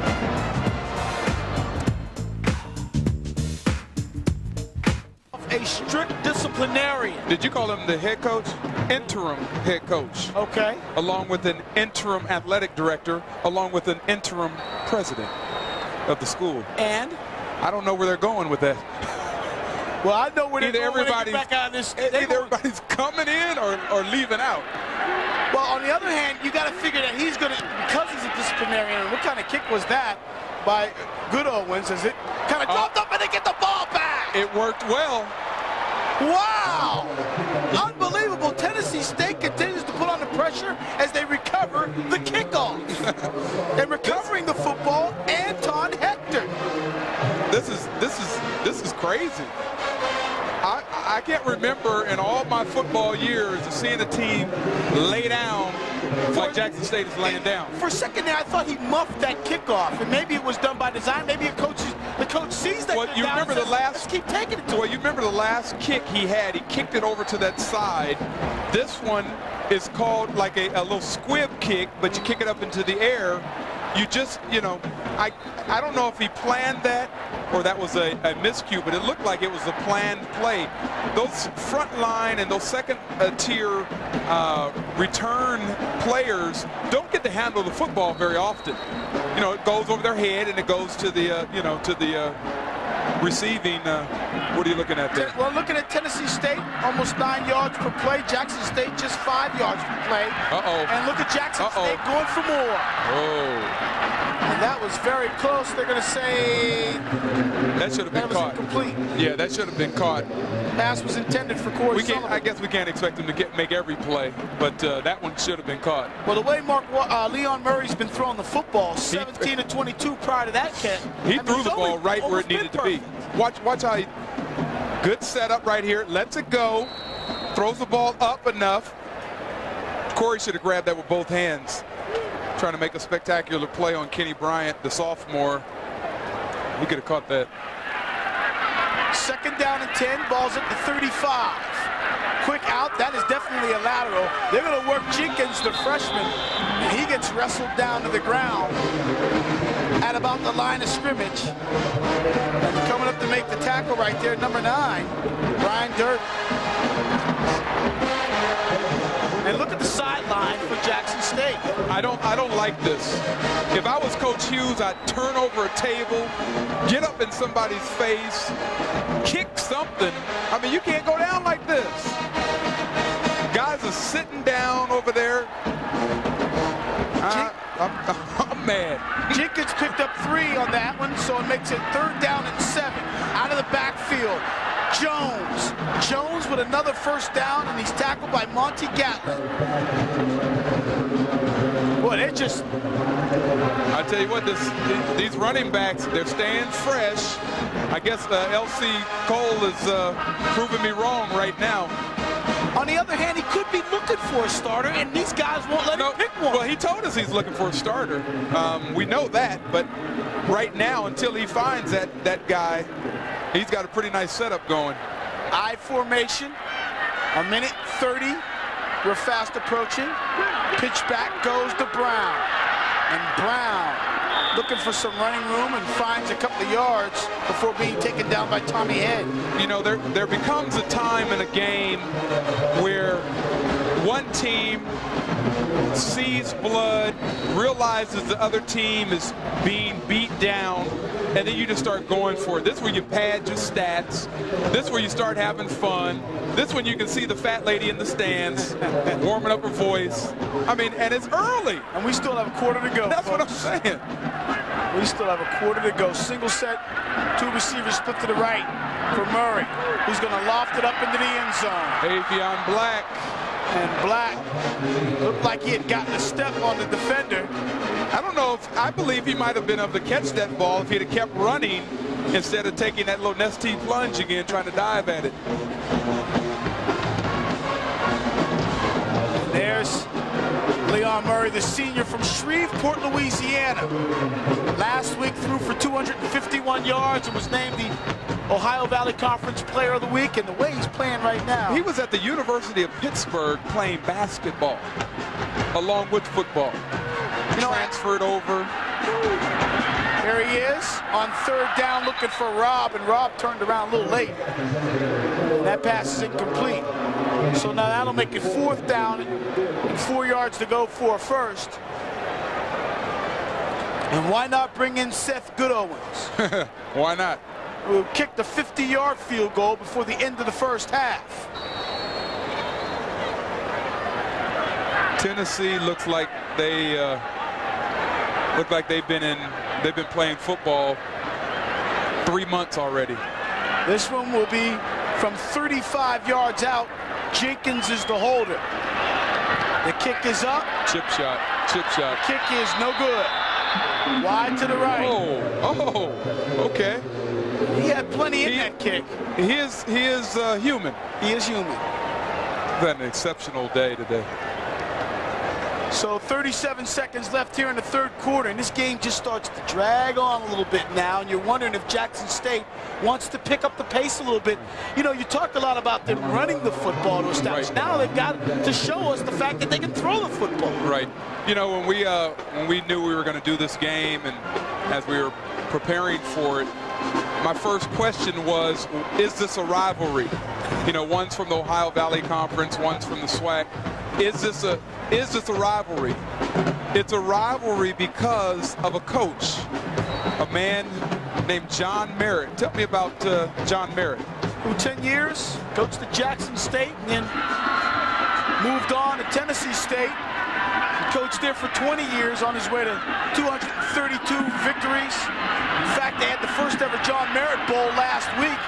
A strict disciplinarian. Did you call him the head coach? Interim head coach. Okay. Along with an interim athletic director, along with an interim president of the school. And? I don't know where they're going with that. Well, I know where they're either going everybody's, back out of this. Either everybody's coming in or leaving out. Well, on the other hand, you got to figure that he's going to, because he's a disciplinarian, and what kind of kick was that by Good Owens as it kind of dropped up and they get the ball back? It worked well. Wow! Unbelievable. Tennessee State continues to put on the pressure as they recover the kickoff. And recovering the football, Anton Hector. This is crazy. I can't remember in all my football years of seeing a team lay down like Jackson State is laying down. For a second there, I thought he muffed that kickoff, and maybe it was done by design. Maybe the coach sees that. Well, you remember the last. Let's keep taking it to him. Well, you remember the last kick he had. He kicked it over to that side. This one is called like a little squib kick, but you kick it up into the air. You just, I don't know if he planned that or that was a miscue, but it looked like it was a planned play. Those front line and those second tier return players don't get to handle the football very often. It goes over their head and it goes to the, to the receiving. What are you looking at there? Well, looking at Tennessee State, almost 9 yards per play. Jackson State just 5 yards per play. And look at Jackson State going for more. And that was very close. They're going to say that should have been caught. Incomplete. Yeah, that should have been caught. Pass was intended for Corey Sullivan. I guess we can't expect him to make every play, but that one should have been caught. Well, the way Leon Murray's been throwing the football, 17 to 22 prior to that catch. He threw the ball right where it needed to be. Watch how he, good setup right here, lets it go, throws the ball up enough. Corey should have grabbed that with both hands. Trying to make a spectacular play on Kenny Bryant, the sophomore. He could have caught that. 2nd down and 10, ball's at the 35. Quick out, that is definitely a lateral. They're going to work Jenkins, the freshman, and he gets wrestled down to the ground at about the line of scrimmage. And coming up to make the tackle right there, number 9, Brian Dirt. And look at the sideline for Jackson State. I don't like this. If I was Coach Hughes, I'd turn over a table, get up in somebody's face, kick something. I mean, you can't go down like this. Guys are sitting down over there. I'm mad. Jenkins picked up 3 on that one, so it makes it 3rd down and 7 out of the backfield. Jones with another 1st down, and he's tackled by Monty Gatlin. Boy, they're just... I tell you what, these running backs, they're staying fresh. I guess L.C. Cole is proving me wrong right now. On the other hand, he could be looking for a starter, and these guys won't let him pick one. Well, he told us he's looking for a starter. We know that, but right now, until he finds that guy, he's got a pretty nice setup going. I formation. A minute 30. We're fast approaching. Pitch back goes to Brown. And Brown looking for some running room and finds a couple of yards before being taken down by Tommy Head. You know, there becomes a time in a game where one team sees blood, realizes the other team is being beat down, and then you just start going for it. This is where you pad your stats. This is where you start having fun. This one you can see the fat lady in the stands warming up her voice. I mean, and it's early. And we still have a quarter to go. That's what I'm saying. We still have a quarter to go. Single set, two receivers split to the right for Murray, who's going to loft it up into the end zone. Avion Black. And Black looked like he had gotten a step on the defender. I don't know if, I believe he might have been able to catch that ball if he'd have kept running instead of taking that little nesty plunge again, trying to dive at it. And there's Leon Murray, the senior from Shreveport, Louisiana. Last week threw for 251 yards and was named the Ohio Valley Conference Player of the Week, and the way he's playing right now. He was at the University of Pittsburgh playing basketball along with football. You know, transferred over. There he is on third down looking for Rob, and Rob turned around a little late. And that pass is incomplete. So now that'll make it fourth down and 4 yards to go for first. And why not bring in Seth Goodowens? Why not? Who kicked a 50-yard field goal before the end of the first half. Tennessee looks like they've been playing football 3 months already. This one will be from 35 yards out. Jenkins is the holder. The kick is up. Chip shot. Chip shot. Kick is no good. Wide to the right. Oh, okay. He had plenty in that kick. He is human. He is human. He's had an exceptional day today. So 37 seconds left here in the third quarter, and this game just starts to drag on a little bit now, and you're wondering if Jackson State wants to pick up the pace a little bit. You know, you talked a lot about them running the football to establish. Right. Now they've got to show us the fact that they can throw the football. Right. You know, when we knew we were going to do this game, and as we were preparing for it, my first question was, is this a rivalry? You know, one's from the Ohio Valley Conference, one's from the SWAC. Is this a rivalry? It's a rivalry because of a coach, a man named John Merritt. Tell me about John Merritt. Who 10 years, coached at Jackson State, and then moved on to Tennessee State. He coached there for 20 years on his way to 232 victories. In fact, they had the first ever John Merritt Bowl last week.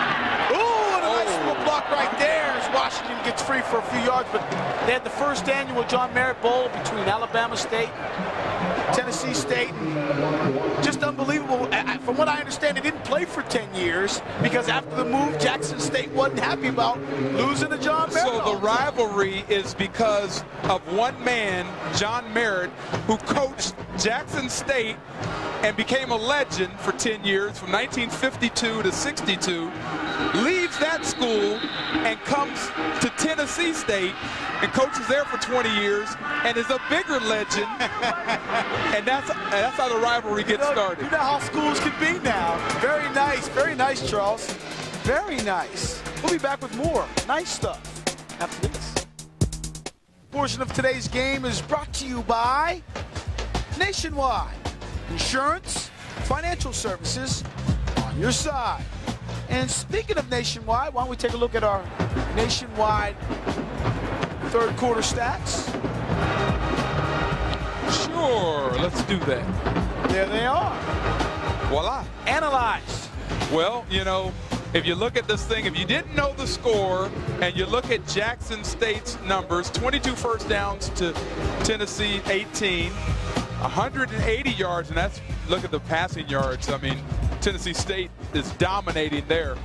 Ooh, and a nice little block right there as Washington gets free for a few yards. But they had the first annual John Merritt Bowl between Alabama State, Tennessee State. Just unbelievable. From what I understand, they didn't play for 10 years because after the move, Jackson State wasn't happy about losing to John Merritt. So the rivalry is because of one man, John Merritt, who coached Jackson State and became a legend for 10 years, from 1952 to 62, leaves that school and comes to Tennessee State and coaches there for 20 years and is a bigger legend. And that's how the rivalry gets started. You know how schools can be now. Very nice, Charles. Very nice. We'll be back with more nice stuff after this. Portion of today's game is brought to you by Nationwide. Insurance, financial services on your side. And speaking of Nationwide, why don't we take a look at our Nationwide third quarter stats? Sure, let's do that. There they are. Voila. Analyzed. Well, you know, if you look at this thing, if you didn't know the score and you look at Jackson State's numbers, 22 first downs to Tennessee 18, 180 yards, and that's, look at the passing yards. I mean, Tennessee State is dominating there.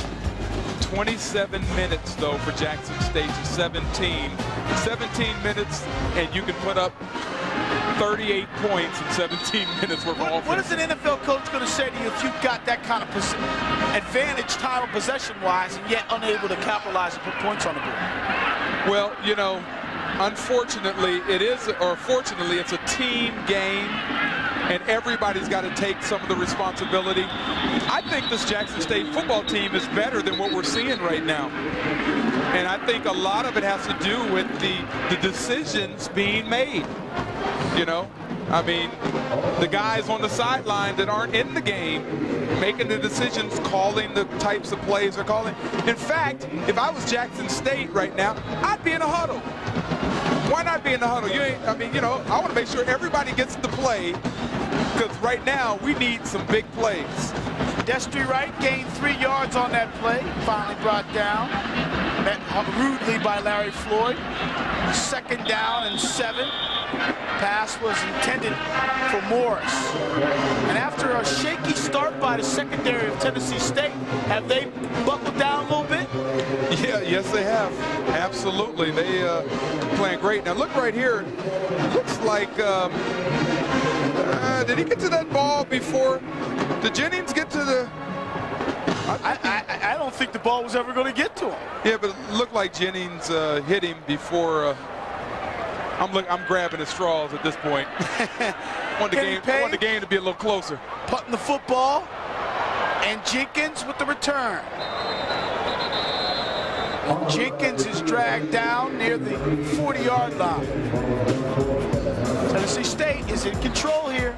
27 minutes, though, for Jackson State to 17. 17 minutes, and you can put up 38 points in 17 minutes worth of offense. What is an NFL coach going to say to you if you've got that kind of advantage time of possession-wise and yet unable to capitalize and put points on the board? Well, you know, unfortunately, fortunately, it's a team game, and everybody's got to take some of the responsibility. I think this Jackson State football team is better than what we're seeing right now. And I think a lot of it has to do with the decisions being made. You know, I mean, the guys on the sideline that aren't in the game making the decisions, calling the types of plays they're calling. In fact, if I was Jackson State right now, I'd be in a huddle. Why not be in the huddle? I mean, you know, I want to make sure everybody gets the play, because right now we need some big plays. Destry Wright gained 3 yards on that play, finally brought down. Met rudely by Larry Floyd. 2nd down and 7. Pass was intended for Morris. And after a shaky start by the secondary of Tennessee State, have they buckled down a little bit? Yeah, yes they have. Absolutely. They playing great. Now look right here. Looks like, did he get to that ball before? Did Jennings get to the... I don't think the ball was ever going to get to him. Yeah, but it looked like Jennings hit him before. I'm grabbing at straws at this point. I want the game to be a little closer. Putting the football, and Jenkins with the return. Jenkins is dragged down near the 40-yard line. Tennessee State is in control here.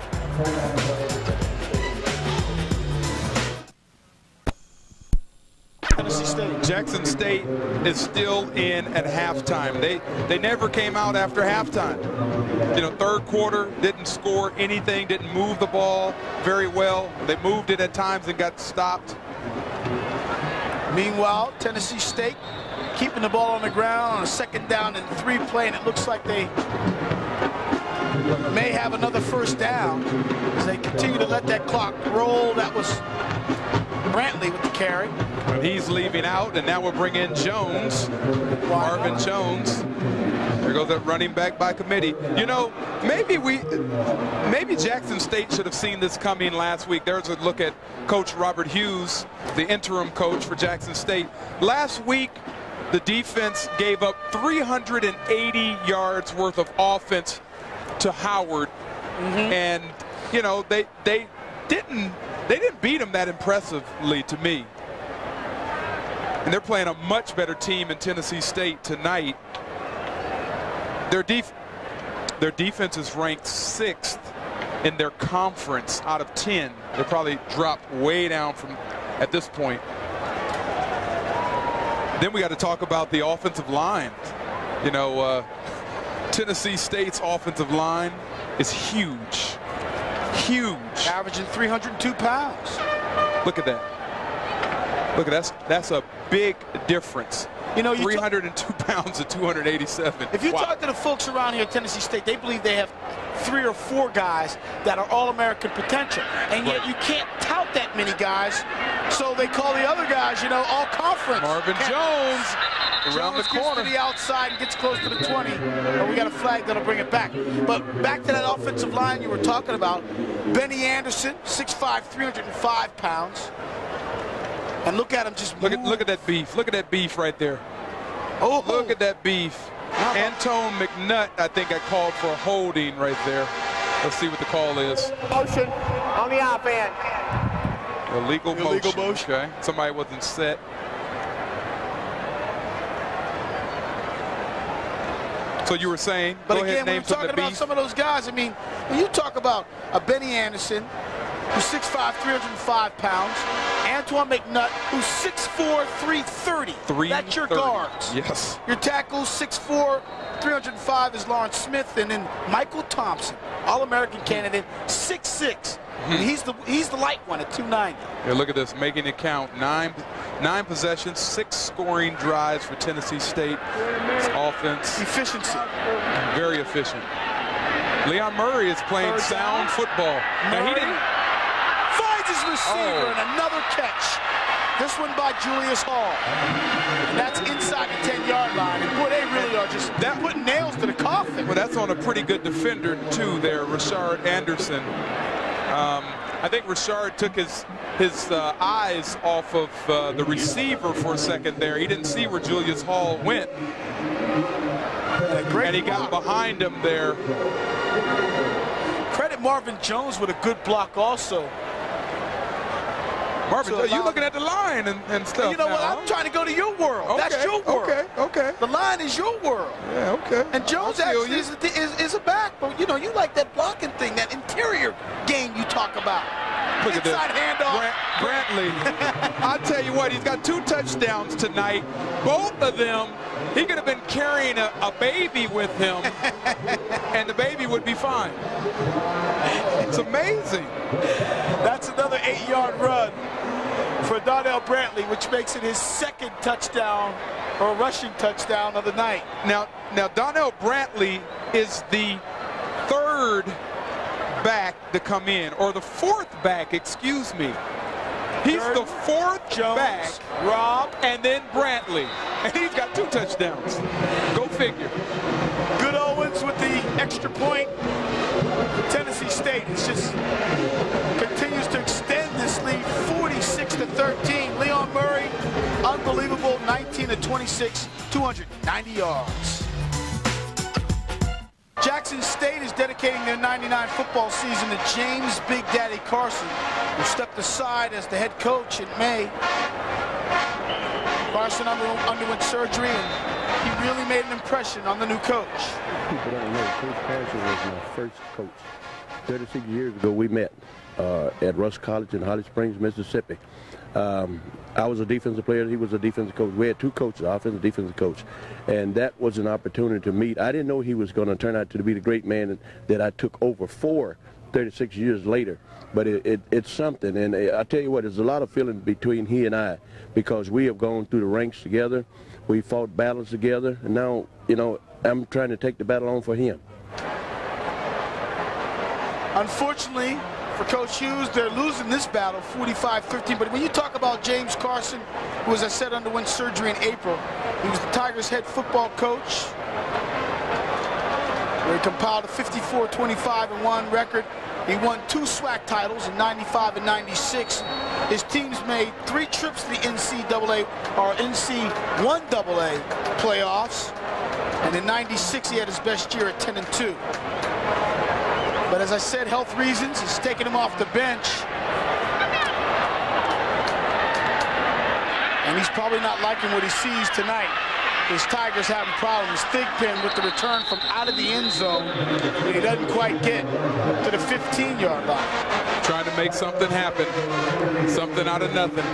Tennessee State. Jackson State is still in at halftime. They never came out after halftime. You know, 3rd quarter, didn't score anything, didn't move the ball very well. They moved it at times and got stopped. Meanwhile, Tennessee State keeping the ball on the ground on a 2nd down and 3 play, and it looks like they may have another 1st down as they continue to let that clock roll. That was Brantley with the carry. He's leaving out, and now we'll bring in Jones, Marvin Jones. There goes that running back by committee. You know, maybe Jackson State should have seen this coming last week. There's a look at Coach Robert Hughes, the interim coach for Jackson State. Last week, the defense gave up 380 yards worth of offense to Howard, and you know they didn't beat them that impressively to me. And they're playing a much better team in Tennessee State tonight. Their defense is ranked 6th in their conference out of 10. They probably dropped way down from at this point. Then we got to talk about the offensive line. You know, Tennessee State's offensive line is huge. Huge. Averaging 302 pounds. Look at that. Look at that. That's a big difference. You know, 302 pounds to 287. If you talk to the folks around here at Tennessee State, they believe they have 3 or 4 guys that are All-American potential. And yet you can't tout that many guys, so they call the other guys, you know, all-conference. Marvin Jones around the corner. Gets to the outside and gets close to the 20. But we got a flag that'll bring it back. But back to that offensive line you were talking about. Benny Anderson, 6'5", 305 pounds. And look at him just look at that beef. Look at that beef right there. Oh, look at that beef. Antone McNutt, I think, I called for a holding right there. Let's see what the call is. Motion on the offense. Illegal motion. Okay. Somebody wasn't set. So you were saying, but again, we were talking about some of those guys. I mean, when you talk about a Benny Anderson, who's 6'5", 305 pounds, Antoine McNutt, who's 6'4", 330. That's your guards. Yes. Your tackles, 6'4", 305 is Lawrence Smith, and then Michael Thompson, All-American candidate, 6'6". And he's the light one at 290. Yeah, look at this, making it count. Nine possessions, 6 scoring drives for Tennessee State. It's offense. Efficiency. Very efficient. Leon Murray is playing sound football. Now he didn't. Finds his receiver and another catch. This one by Julius Hall. And that's inside the 10-yard line. And boy, they really are just putting nails to the car. nothing. Well, that's on a pretty good defender, too, there, Rashard Anderson. I think Rashard took his eyes off of the receiver for a second there. He didn't see where Julius Hall went. And he got behind him there. Credit Marvin Jones with a good block also. Marvin, you looking at the line and stuff. You know now, what? I'm trying to go to your world. Okay, that's your world. Okay. The line is your world. Yeah, okay. And Jones actually is a back, but you know, you like that blocking thing, that interior game you talk about. Look at this. Inside handoff. Brantley. I'll tell you what, he's got 2 touchdowns tonight. Both of them, he could have been carrying a baby with him, and the baby would be fine. It's amazing. That's another 8-yard run for Donnell Brantley, which makes it his 2nd touchdown or rushing touchdown of the night. Now Donnell Brantley is the 3rd back to come in, or the 4th back, excuse me. He's the 4th Jones, back, Rob, and then Brantley, and he's got 2 touchdowns. Go figure. Good Owens with the extra point. Tennessee State is just continues to extend this lead, 46-13. Leon Murray, unbelievable, 19-26, 290 yards. Jackson State is dedicating their 99 football season to James Big Daddy Carson, who stepped aside as the head coach in May. Carson underwent surgery, and he really made an impression on the new coach. People don't know, Coach Carson was my first coach. 36 years ago, we met at Rush College in Holly Springs, Mississippi. I was a defensive player. He was a defensive coach. We had 2 coaches, offensive and defensive coach. And that was an opportunity to meet. I didn't know he was going to turn out to be the great man that I took over for 36 years later. But it's something. And I tell you what, there's a lot of feeling between he and I, because we have gone through the ranks together. We fought battles together. And now, you know, I'm trying to take the battle on for him. Unfortunately, for Coach Hughes, they're losing this battle 45-13. But when you talk about James Carson, who, as I said, underwent surgery in April, he was the Tigers' head football coach. They compiled a 54-25-1 record. He won 2 SWAC titles in 95 and 96. His teams made 3 trips to the NCAA or NC1AA playoffs. And in 96, he had his best year at 10-2. But as I said, health reasons, he's taking him off the bench. And he's probably not liking what he sees tonight. His Tigers having problems. Thigpen with the return from out of the end zone. And he doesn't quite get to the 15-yard line. Trying to make something happen. Something out of nothing.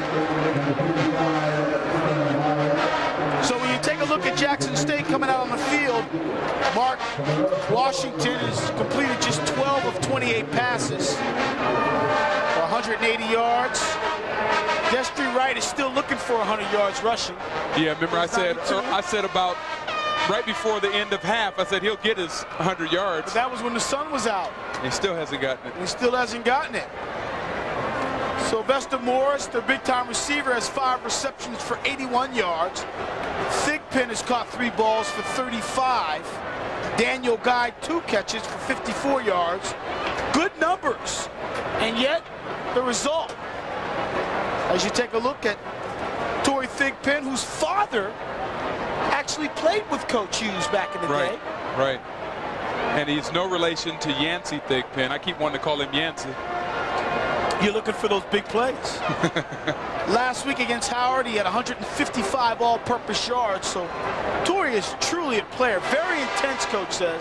So when you take a look at Jackson State coming out on the field, Mark Washington has completed just 12 of 28 passes for 180 yards. Destry Wright is still looking for 100 yards rushing. Yeah, remember I said about right before the end of half, I said he'll get his 100 yards. But that was when the sun was out. He still hasn't gotten it. He still hasn't gotten it. Sylvester Morris, their big-time receiver, has 5 receptions for 81 yards. Thigpen has caught 3 balls for 35. Daniel Guy, 2 catches for 54 yards. Good numbers. And yet, the result, as you take a look at Torrey Thigpen, whose father actually played with Coach Hughes back in the day. Right. And he's no relation to Yancey Thigpen. I keep wanting to call him Yancey. You're looking for those big plays. Last week against Howard, he had 155 all-purpose yards. So Torrey is truly a player. Very intense, Coach says.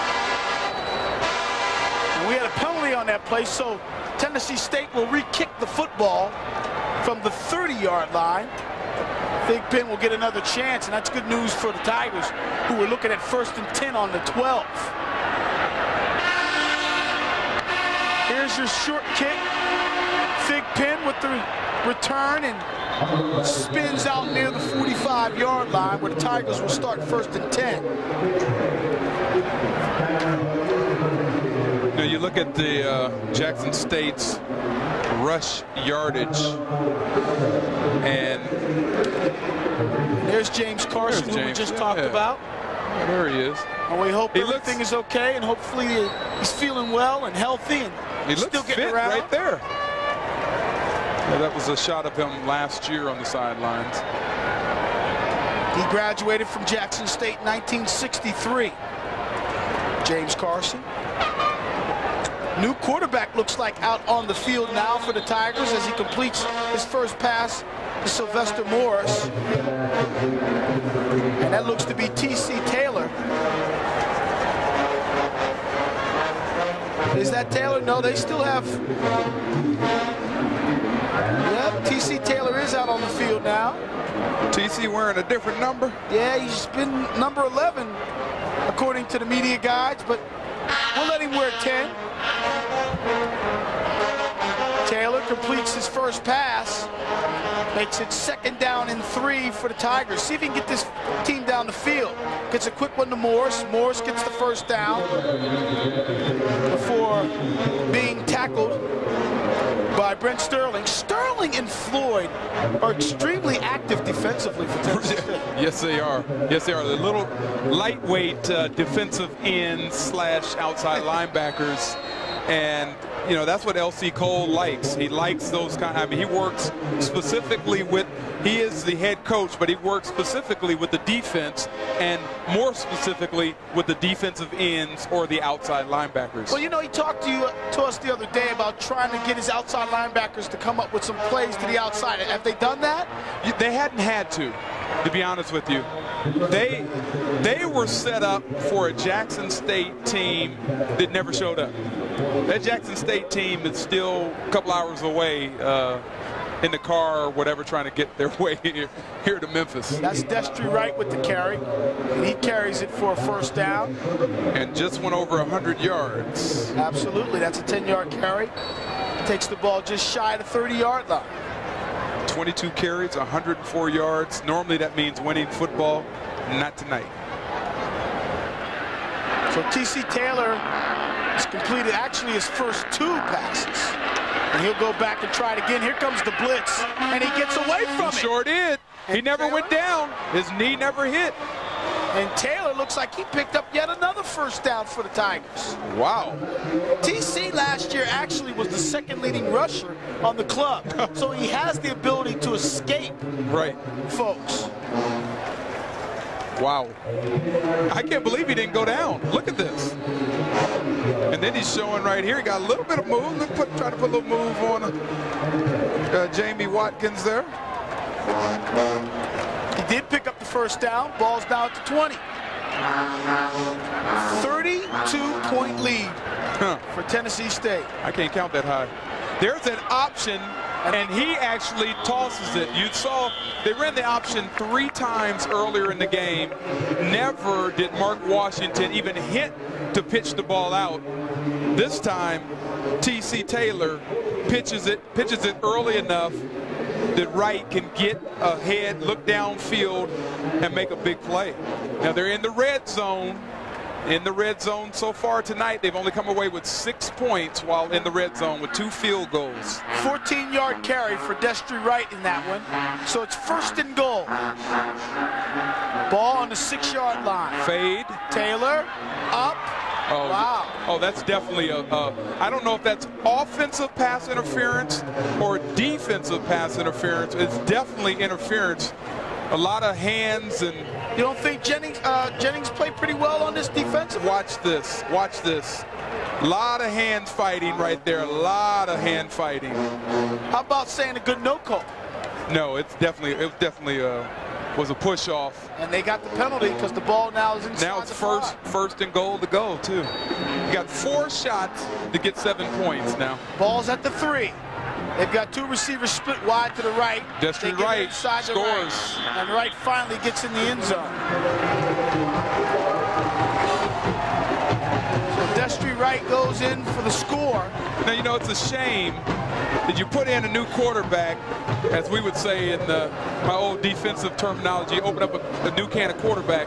And we had a penalty on that play, so Tennessee State will re-kick the football from the 30-yard line. Thigpen will get another chance, and that's good news for the Tigers, who were looking at 1st and 10 on the 12. Here's your short kick. Thigpen with the return and spins out near the 45-yard line, where the Tigers will start 1st and 10. Now you look at the Jackson State's rush yardage, and there's James Carson, who we just talked about. Oh, there he is. And we hope everything is okay, and hopefully he's feeling well and healthy, and he looks still getting fit around. right there. Yeah, that was a shot of him last year on the sidelines. He graduated from Jackson State in 1963. James Carson. New quarterback looks like out on the field now for the Tigers as he completes his first pass to Sylvester Morris. And that looks to be T.C. Taylor. Is that Taylor? No, they still have... Yep, T.C. Taylor is out on the field now. T.C. wearing a different number? Yeah, he's been number 11, according to the media guides, but we'll let him wear 10. Taylor completes his first pass, makes it 2nd down and 3 for the Tigers. See if he can get this team down the field. Gets a quick one to Morris. Morris gets the first down before being tackled by Brent Sterling. Sterling and Floyd are extremely active defensively for Tennessee State. Yes, they are. Yes, they are. The little lightweight defensive ends / outside linebackers. And, you know, that's what L.C. Cole likes. He likes those kind. I mean, he works specifically with, he is the head coach, but he works specifically with the defense and more specifically with the defensive ends or the outside linebackers. Well, you know, he talked to us the other day about trying to get his outside linebackers to come up with some plays to the outside. Have they done that? They hadn't had to be honest with you. They were set up for a Jackson State team that never showed up. That Jackson State team is still a couple hours away in the car or whatever, trying to get their way here to Memphis. That's Destry Wright with the carry, and he carries it for a first down. And just went over 100 yards. Absolutely, that's a 10-yard carry. Takes the ball just shy of the 30-yard line. 22 carries, 104 yards. Normally that means winning football. Not tonight. So T.C. Taylor has completed actually his first 2 passes. And he'll go back and try it again. Here comes the blitz, and he gets away from it. He sure did. He never went down. His knee never hit. And Taylor looks like he picked up yet another first down for the Tigers. Wow. TC last year actually was the 2nd leading rusher on the club. So he has the ability to escape, right, folks. Wow. I can't believe he didn't go down. Look at this. And then he's showing right here. He got a little bit of move. Try to put a little move on Jamie Watkins there. He did pick up the first down. Ball's now at the 20. 32-point lead for Tennessee State. I can't count that high. There's an option, and he actually tosses it. You saw they ran the option 3 times earlier in the game. Never did Mark Washington even hit to pitch the ball out. This time, T.C. Taylor pitches it early enough that Wright can get ahead, look downfield, and make a big play. Now they're in the red zone. In the red zone so far tonight, they've only come away with 6 points while in the red zone with 2 field goals. 14-yard carry for Destry Wright in that one. So it's 1st and goal. Ball on the 6-yard line. Fade. Taylor up. Oh, wow. Oh, that's definitely I don't know if that's offensive pass interference or defensive pass interference. It's definitely interference. A lot of hands and... You don't think Jennings played pretty well on this defensive? Watch this. Watch this. A lot of hand fighting right there. A lot of hand fighting. How about saying a good no call? No, it definitely was a push off. And they got the penalty because the ball now is inside. Now it's first and goal to go too. You got 4 shots to get 7 points now. Ball's at the 3. They've got 2 receivers split wide to the right. Destry Wright scores. Right, and Wright finally gets in the end zone. So Destry Wright goes in for the score. Now, you know, it's a shame that you put in a new quarterback, as we would say in my old defensive terminology, open up a new can of quarterback.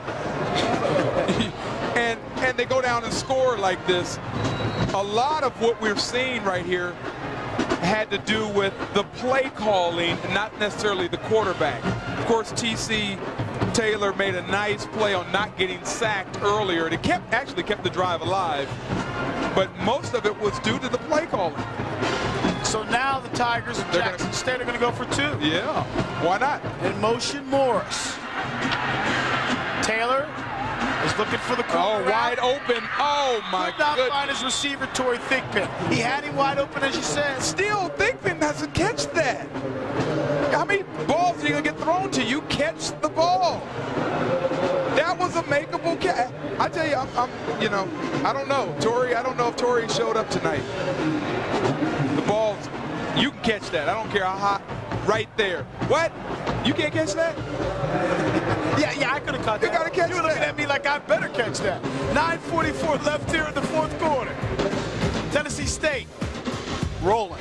and they go down and score like this. A lot of what we're seeing right here had to do with the play calling, not necessarily the quarterback. Of course, TC Taylor made a nice play on not getting sacked earlier. It actually kept the drive alive, but most of it was due to the play calling. So now the Tigers of Jackson State are going to go for 2. Yeah, why not? In motion, Morris. Taylor is looking for the corner. Oh, wide open. Oh, my goodness. Could not find his receiver, Torrey Thigpen. He had him wide open, as you said. Still, Thigpen doesn't catch that. How many balls are you going to get thrown to you? Catch the ball. That was a makeable catch. I tell you, you know, I don't know. Torrey, I don't know if Torrey showed up tonight. The balls, you can catch that. I don't care how hot. Right there. What? You can't catch that? Yeah, I could have caught that. You gotta catch that. You were looking at me like I better catch that. 9:44 left here in the 4th quarter. Tennessee State rolling.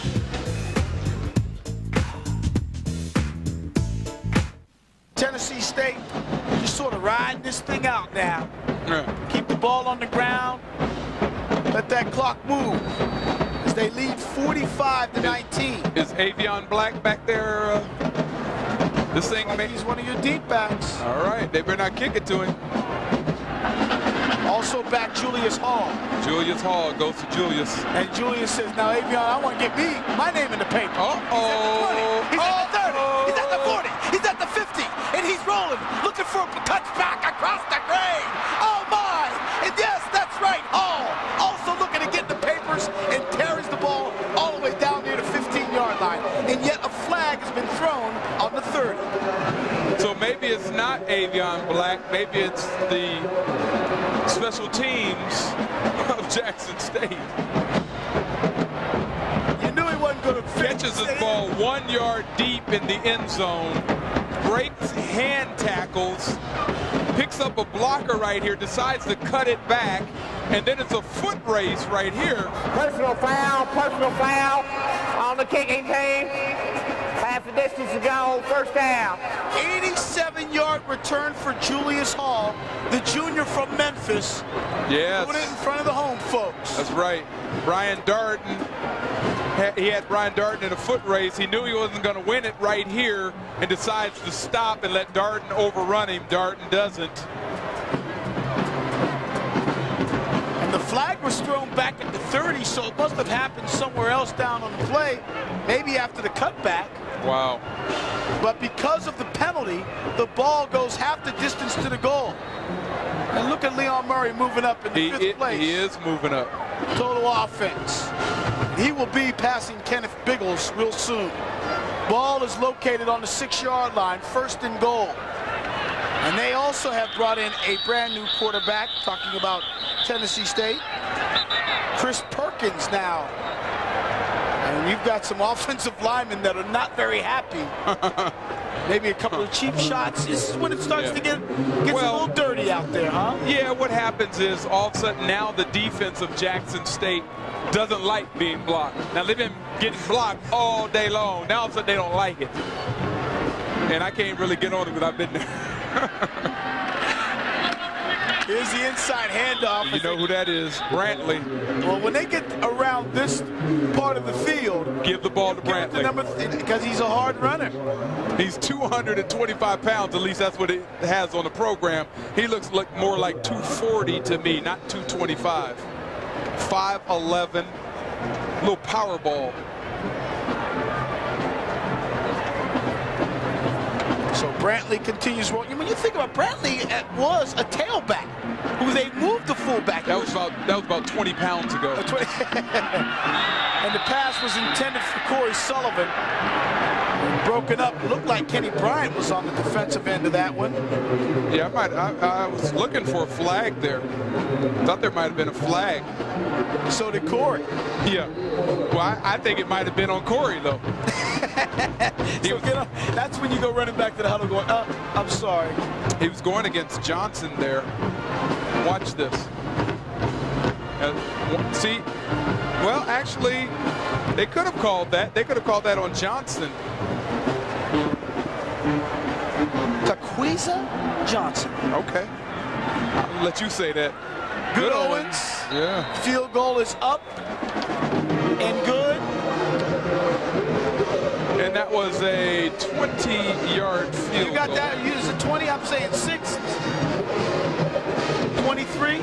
Tennessee State just sort of riding this thing out now. Yeah. Keep the ball on the ground. Let that clock move. As they lead 45-19. Is Avion Black back there? This thing, like he's one of your deep backs. All right, they better not kick it to him. Also back Julius Hall. Julius Hall goes to Julius. And Julius says, now Avion, I want to get my name in the paper. Uh-oh. He's at the 20. He's at the 30. He's at the 40. He's at the 50. And he's rolling, looking for a touchback across the grade. Oh, my. And yes, that's right, Hall. Also looking to get in the papers and carries the ball all the way down near the 15-yard line. And yet a flag has been thrown on the 30. So maybe it's not Avion Black. Maybe it's the special teams of Jackson State. You knew he wasn't going to catches his ball 1 yard deep in the end zone, breaks hand tackles, picks up a blocker right here, decides to cut it back, and then it's a foot race right here. Personal foul on the kicking team. Half the distance to go, first down. 87-yard return for Julius Hall, the junior from Memphis. Yes. Put it in front of the home folks. That's right. Brian Darden, he had Brian Darden in a foot race. He knew he wasn't going to win it right here and decides to stop and let Darden overrun him. Darden doesn't. And the flag was thrown back at the 30, so it must have happened somewhere else down on the play, maybe after the cutback. Wow. But because of the penalty, the ball goes half the distance to the goal. And look at Leon Murray moving up in the 5th place. He is moving up. Total offense. He will be passing Kenneth Biggles real soon. Ball is located on the 6-yard line, 1st and goal. And they also have brought in a brand new quarterback, talking about Tennessee State. Chris Perkins now. And you've got some offensive linemen that are not very happy. Maybe a couple of cheap shots. This is when it starts to get a little dirty out there, huh? Yeah, what happens is all of a sudden now the defense of Jackson State doesn't like being blocked. Now they've been getting blocked all day long. Now all of a sudden they don't like it. And I can't really get on it because I've been there. Here's the inside handoff. You know who that is, Brantley. Well, when they get around this part of the field, give the ball to Brantley. Because he's a hard runner. He's 225 pounds, at least that's what it has on the program. He looks more like 240 to me, not 225. 5'11", little power ball. So Brantley continues rolling. When you think about Brantley, was a tailback who they moved to fullback. That was about 20 pounds ago. And the pass was intended for Corey Sullivan. Broken up. Looked like Kenny Bryant was on the defensive end of that one. Yeah, I was looking for a flag there. Thought there might have been a flag. So did Corey. Yeah. Well, I think it might have been on Corey, though. That's when you go running back to the huddle going, I'm sorry. He was going against Johnson there. Watch this. See? Well, actually, they could have called that. They could have called that on Johnson. Taquiza Johnson. Okay. I'll let you say that. Good Owens. Yeah. Field goal is up and good. And that was a 20-yard field goal. You got that? Use a 20, I'm saying 6. 23.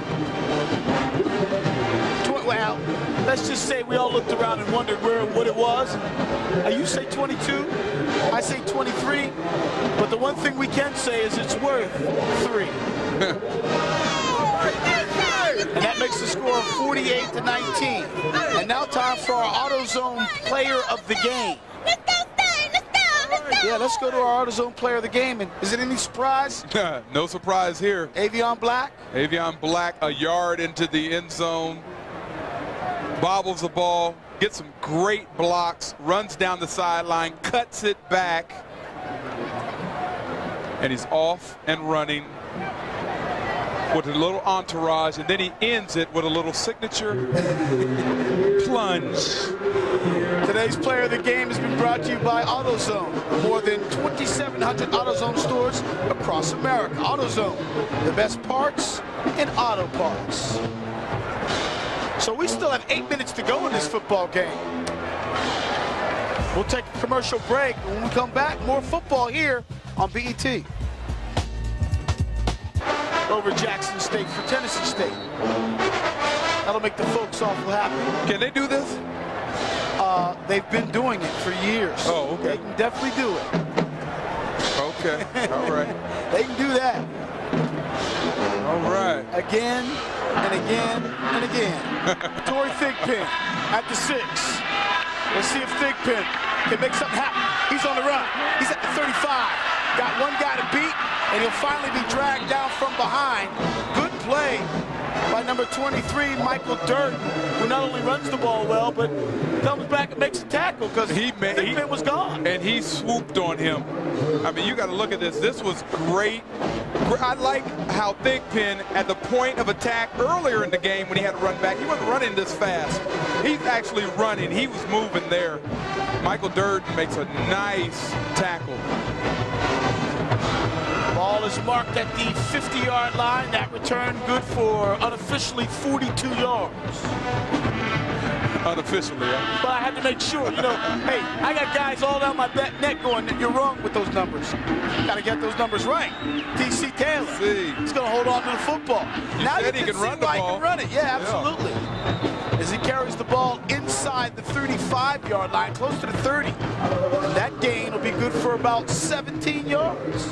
Well, let's just say we all looked around and wondered what it was. You say 22, I say 23, but the one thing we can say is it's worth 3. And that makes the score 48-19. And now time for our AutoZone Player of the Game. Yeah, let's go to our AutoZone Player of the Game. And is it any surprise? No surprise here. Avion Black? Avion Black, a yard into the end zone. Bobbles the ball, gets some great blocks, runs down the sideline, cuts it back, and he's off and running with a little entourage, and then he ends it with a little signature plunge. Today's Player of the Game has been brought to you by AutoZone. More than 2,700 AutoZone stores across America. AutoZone, the best parts in auto parts. So we still have 8 minutes to go in this football game. We'll take a commercial break. When we come back, more football here on BET. Over Jackson State for Tennessee State. That'll make the folks awful happy. Can they do this? They've been doing it for years. Oh, okay. They can definitely do it. Okay, all right. They can do that. All right. Again and again and again. Torrey Thigpen at the 6. Let's see if Thigpen can make something happen. He's on the run. He's at the 35. Got one guy to beat, and he'll finally be dragged down from behind. Good play by number 23, Michael Durden, who not only runs the ball well, but comes back and makes a tackle because Thigpen was gone. And he swooped on him. I mean, you got to look at this. This was great. I like how Thigpen, at the point of attack earlier in the game when he had to run back, he wasn't running this fast. He's actually running. He was moving there. Michael Durden makes a nice tackle. Ball is marked at the 50-yard line. That return good for unofficially 42 yards. Unofficially, yeah. But I had to make sure, you know, hey, I got guys all down my neck going, you're wrong with those numbers. Got to get those numbers right. T.C. Taylor, he's going to hold on to the football. Now you can run the ball. He can run it, yeah, absolutely. Yeah. As he carries the ball inside the 35-yard line, close to the 30. And that gain will be good for about 17 yards.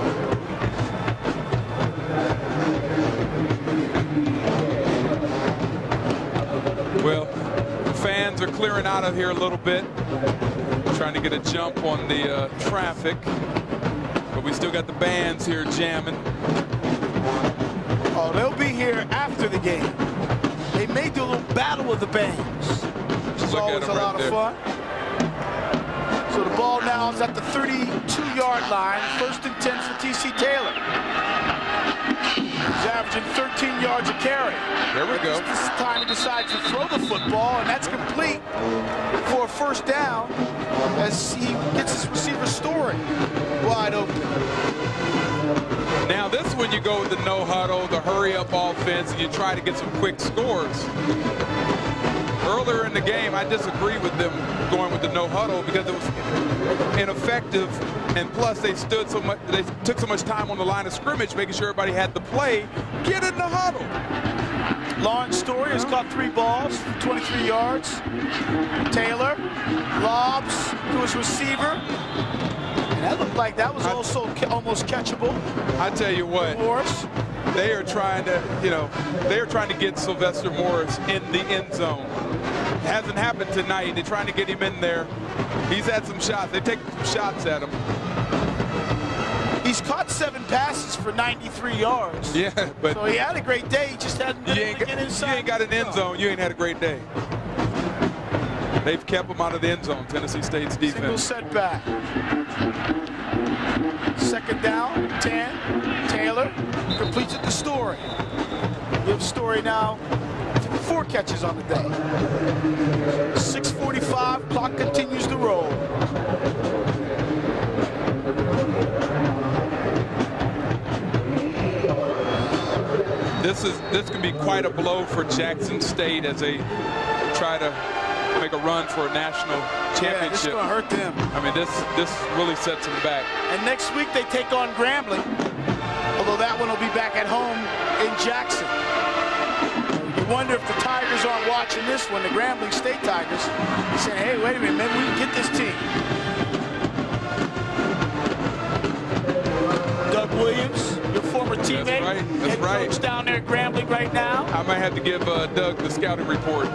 Well, fans are clearing out of here a little bit, trying to get a jump on the traffic, but we still got the bands here jamming. Oh, they'll be here after the game. They may do a little battle of the bands, which is always a lot of fun. So the ball now is at the 32-yard line, 1st and 10 for T.C. Taylor. He's averaging 13 yards a carry. There we go. This time he decides to throw the football, and that's complete for a 1st down as he gets his receiver Story wide open. Now this one you go with the no huddle, the hurry up offense, and you try to get some quick scores. Earlier in the game, I disagree with them going with the no huddle because it was ineffective, and plus they stood so much, they took so much time on the line of scrimmage, making sure everybody had the play. Get in the huddle. Lawrence Story has caught 3 balls, 23 yards. Taylor lobs to his receiver. And that looked like that was also almost catchable. I tell you what, Morris. They are trying to, they are trying to get Sylvester Morris in the end zone. Hasn't happened tonight. They're trying to get him in there. He's had some shots. They've taken some shots at him. He's caught 7 passes for 93 yards. Yeah, but so he had a great day. He just hasn't been able to get inside. You ain't got an end zone. You ain't had a great day. They've kept him out of the end zone, Tennessee State's defense. Single setback. 2nd down, 10. Taylor completes it to Story. Gives Story now 4 catches on the day. 6:45, clock continues to roll. This can be quite a blow for Jackson State as they try to make a run for a national championship. Yeah, this is going to hurt them. I mean, this really sets them back. And next week they take on Grambling, although that one will be back at home in Jackson. You wonder if the Tigers aren't watching this one, the Grambling State Tigers, saying, hey, wait a minute, maybe we can get this team. Doug Williams, your former teammate. That's right. Coach down there at Grambling right now. I might have to give Doug the scouting report.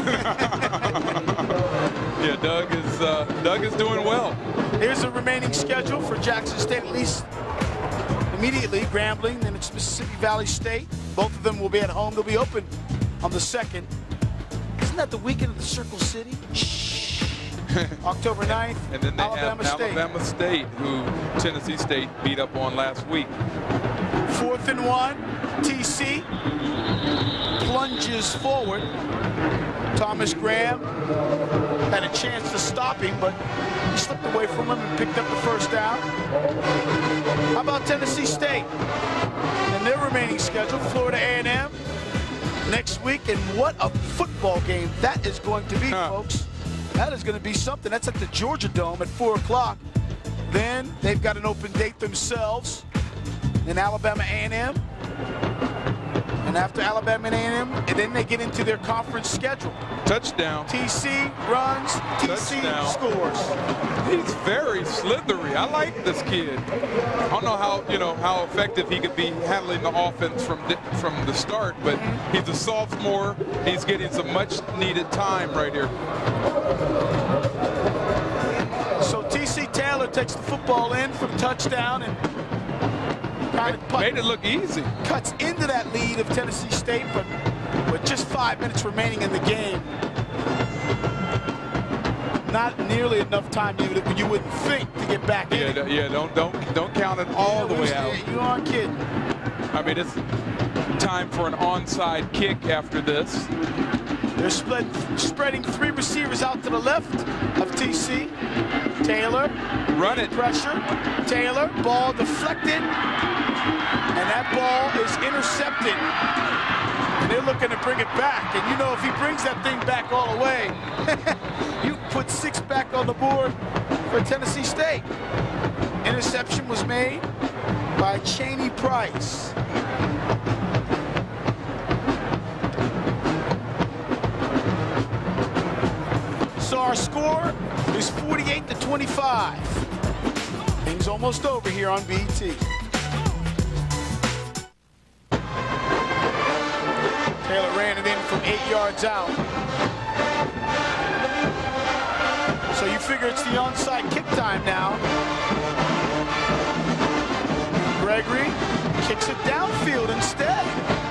Yeah, Doug is doing well. Here's the remaining schedule for Jackson State, at least immediately. Grambling, then it's Mississippi Valley State. Both of them will be at home. They'll be open on the 2nd. Isn't that the weekend of the Circle City? October 9th, and then they Alabama have State. Alabama State, who Tennessee State beat up on last week. 4th and 1, TC plunges forward. Thomas Graham had a chance to stop him, but he slipped away from him and picked up the first down. How about Tennessee State? And their remaining schedule, Florida A&M next week, and what a football game that is going to be, folks. That is going to be something. That's at the Georgia Dome at 4 o'clock. Then they've got an open date themselves in Alabama A&M. And after Alabama and A&M, and then they get into their conference schedule. Touchdown. TC runs, TC scores. He's very slithery. I like this kid. I don't know how effective he could be handling the offense from the start, but he's a sophomore. He's getting some much needed time right here. So TC Taylor takes the football in for the touchdown and made it look easy. Cuts into that lead of Tennessee State, but with just 5 minutes remaining in the game, not nearly enough time you would think to get back in. Yeah, don't count it all the way out. You aren't kidding. I mean, it's time for an onside kick after this. They're spreading 3 receivers out to the left of TC. Taylor, run it. Pressure. Taylor, ball deflected, and that ball is intercepted. And they're looking to bring it back. And you know, if he brings that thing back all the way, you put 6 back on the board for Tennessee State. Interception was made by Chaney Price. So our score is 48-25. Things almost over here on BT. Taylor ran it in from 8 yards out. So you figure it's the onside kick time now. Gregory kicks it downfield instead.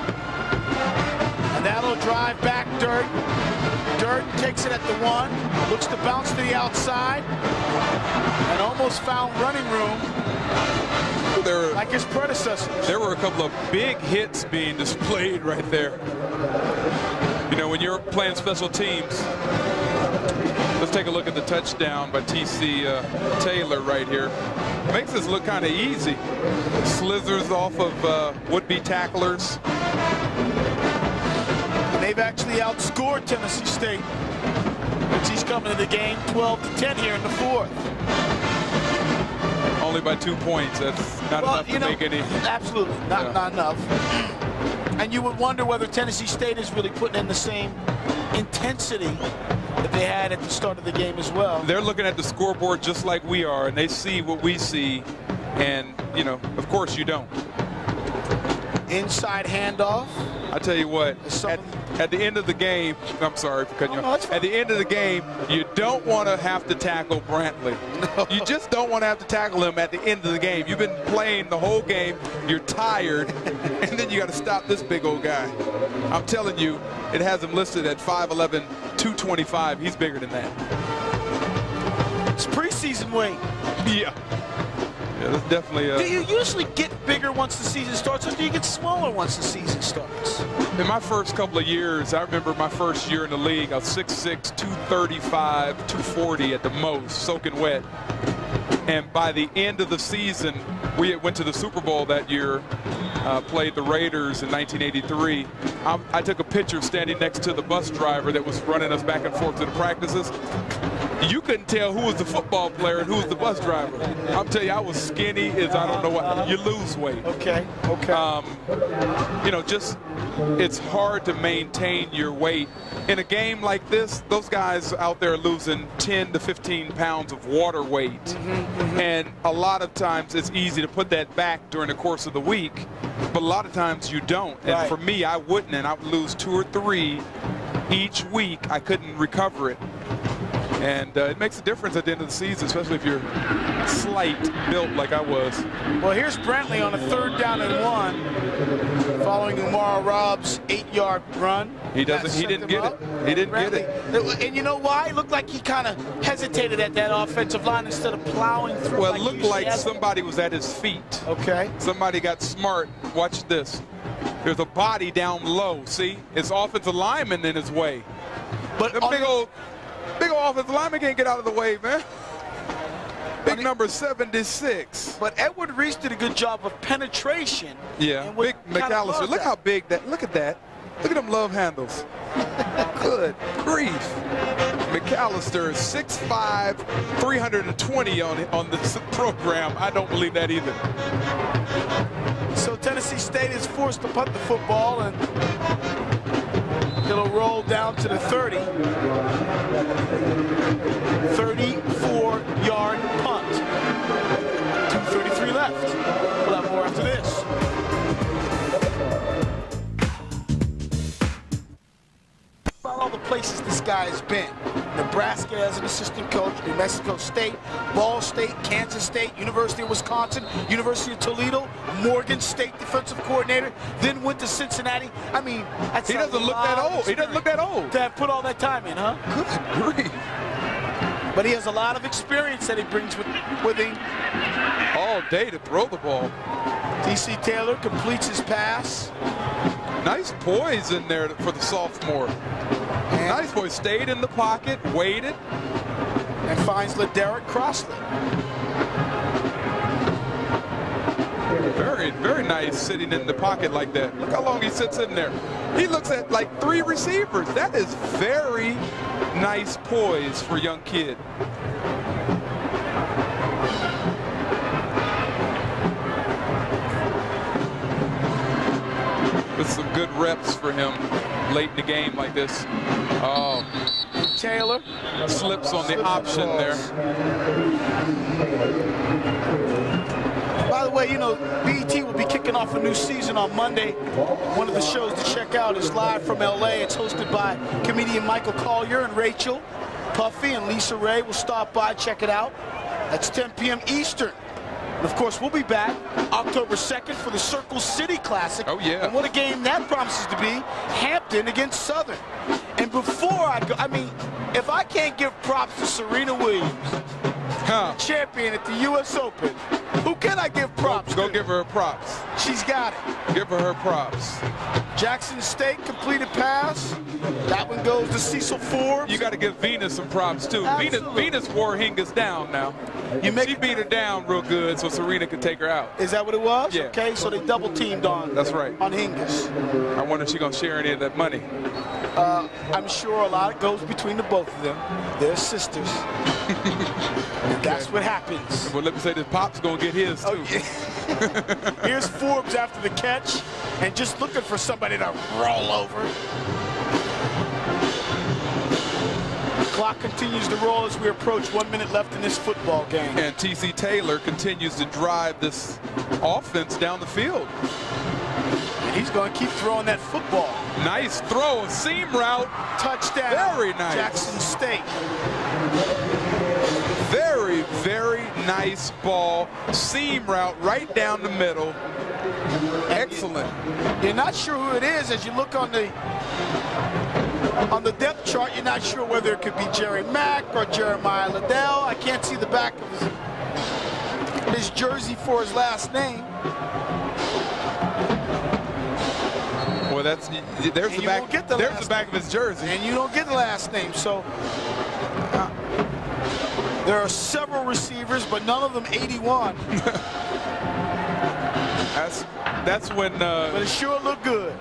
And that'll drive back Durden. Durden takes it at the 1, looks to bounce to the outside, and almost found running room like his predecessors. There were a couple of big hits being displayed right there. You know, when you're playing special teams, let's take a look at the touchdown by TC Taylor right here. Makes this look kind of easy. Slithers off of would-be tacklers. They've actually outscored Tennessee State since he's coming to the game, 12-10 here in the 4th. Only by 2 points. That's not enough to make any. Absolutely, not enough. And you would wonder whether Tennessee State is really putting in the same intensity that they had at the start of the game as well. They're looking at the scoreboard just like we are, and they see what we see, and, you know, of course you don't. Inside handoff. I tell you what, at the end of the game, I'm sorry for cutting you off. At the end of the game, you don't want to have to tackle Brantley. No. You just don't want to have to tackle him at the end of the game. You've been playing the whole game, you're tired, and then you got to stop this big old guy. I'm telling you, it has him listed at 5'11", 225. He's bigger than that. It's preseason weight. Yeah. Yeah, that's definitely. Do you usually get bigger once the season starts, or do you get smaller once the season starts? In my first couple of years, I remember my first year in the league, I was 6'6", 235, 240 at the most, soaking wet. And by the end of the season, we went to the Super Bowl that year. played the Raiders in 1983. I took a picture standing next to the bus driver that was running us back and forth to the practices. You couldn't tell who was the football player and who was the bus driver. I'm telling you, I was skinny as I don't know what. You lose weight. Okay. You know, just it's hard to maintain your weight. In a game like this, those guys out there are losing 10 to 15 pounds of water weight. And a lot of times it's easy to put that back during the course of the week, but a lot of times you don't. And for me, I wouldn't, and I would lose 2 or 3 each week. I couldn't recover it. And it makes a difference at the end of the season, especially if you're slight built like I was. Well, here's Brentley on a 3rd down and 1, following Umar Rob's 8-yard run. He didn't get it. He didn't get it. And you know why? It looked like he kind of hesitated at that offensive line instead of plowing through. Well, it looked like somebody was at his feet. Okay. Somebody got smart. Watch this. There's a body down low. See? It's offensive lineman in his way. But the big old offensive lineman can't get out of the way, man. Big number 76. But Edward Reese did a good job of penetration. Yeah, big McAllister. Look how big that. Look at that. Look at them love handles. Good grief. McAllister is 6'5", 320 on this program. I don't believe that either. So Tennessee State is forced to punt the football, and it'll roll down to the 30. 34-yard punt. 2:33 left. We'll have more after this. About all the places this guy has been. Nebraska as an assistant coach, New Mexico State, Ball State, Kansas State, University of Wisconsin, University of Toledo, Morgan State defensive coordinator, then went to Cincinnati. I mean, that's he doesn't look that old. He doesn't look that old. To have put all that time in, huh? Good grief. But he has a lot of experience that he brings with him. All day to throw the ball. T.C. Taylor completes his pass. Nice poise in there for the sophomore. Nice poise. Stayed in the pocket, waited. And finds LeDerrick Crossley. Very, very nice sitting in the pocket like that. Look how long he sits in there. He looks at like 3 receivers. That is very nice poise for a young kid. With some good reps for him late in the game like this. Oh, Taylor slips on the option there. By the way, you know, BET will be kicking off a new season on Monday. One of the shows to check out is live from LA. It's hosted by comedian Michael Collier and Rachel. Puffy and Lisa Ray will stop by, check it out. That's 10 p.m. Eastern. And of course, we'll be back October 2nd for the Circle City Classic. Oh, yeah. And what a game that promises to be. Hampton against Southern. And before I go, I mean, if I can't give props to Serena Williams, champion at the U.S. Open, who can I give props to? Go give her props. She's got it. Give her props. Jackson State completed pass. That one goes to Cecil Forbes. You got to give Venus some props, too. Venus wore Hingis down now. She beat her down real good so Serena could take her out. Is that what it was? Yeah. Okay, so they double teamed on. That's right. On Hingis. I wonder if she's going to share any of that money. I'm sure a lot goes between the both of them. They're sisters. That's what happens. Well, let me say this, Pop's going to get his, too. Okay. Here's Forbes after the catch and just looking for somebody to roll over. Clock continues to roll as we approach 1 minute left in this football game. And T.C. Taylor continues to drive this offense down the field. And he's going to keep throwing that football. Nice throw, a seam route. Touchdown. Very nice. Jackson State. Very, very nice ball. Seam route right down the middle. Excellent. You're not sure who it is as you look on the depth chart. You're not sure whether it could be Jerry Mack or Jeremiah Liddell. I can't see the back of his jersey for his last name. Well, there's the back. There's the back of his jersey, and you don't get the last name. So there are several receivers, but none of them 81. That's when. But it sure looked good.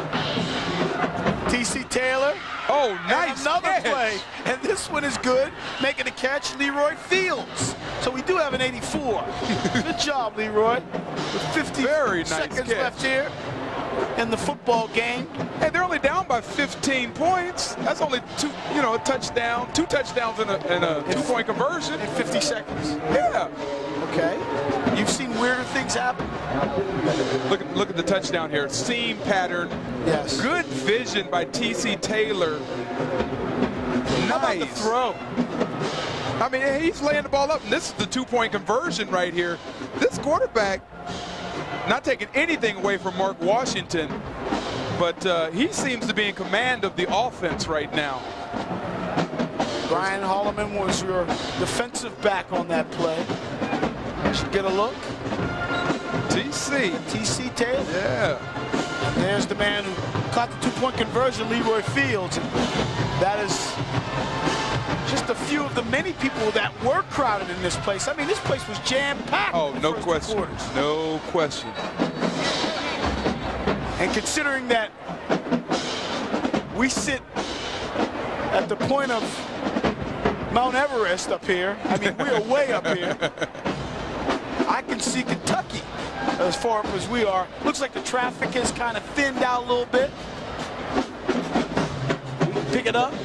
T.C. Taylor. Oh, nice. And another catch. play. And this one is good. Making the catch, Leroy Fields. So we do have an 84. Good job, Leroy. With 50 seconds left here in the football game. Hey, they're only down by 15 points. That's only two touchdowns in a two-point conversion. In 50 seconds. Yeah. Okay. You've seen weirder things happen. Look at the touchdown here. Seam pattern. Yes. Good vision by T.C. Taylor. How about the throw? I mean, he's laying the ball up, and this is the two-point conversion right here. This quarterback, not taking anything away from Mark Washington, but he seems to be in command of the offense right now. Brian Holloman was your defensive back on that play. Should get a look. T.C. Taylor. Yeah. And there's the man who caught the two-point conversion, Leroy Fields. And that is just a few of the many people that were crowded in this place. I mean, this place was jam-packed. Oh, no question. No question. And considering that we sit at the point of Mount Everest up here, I mean, we are way up here. I can see Kentucky as far up as we are. Looks like the traffic has kind of thinned out a little bit. Pick it up.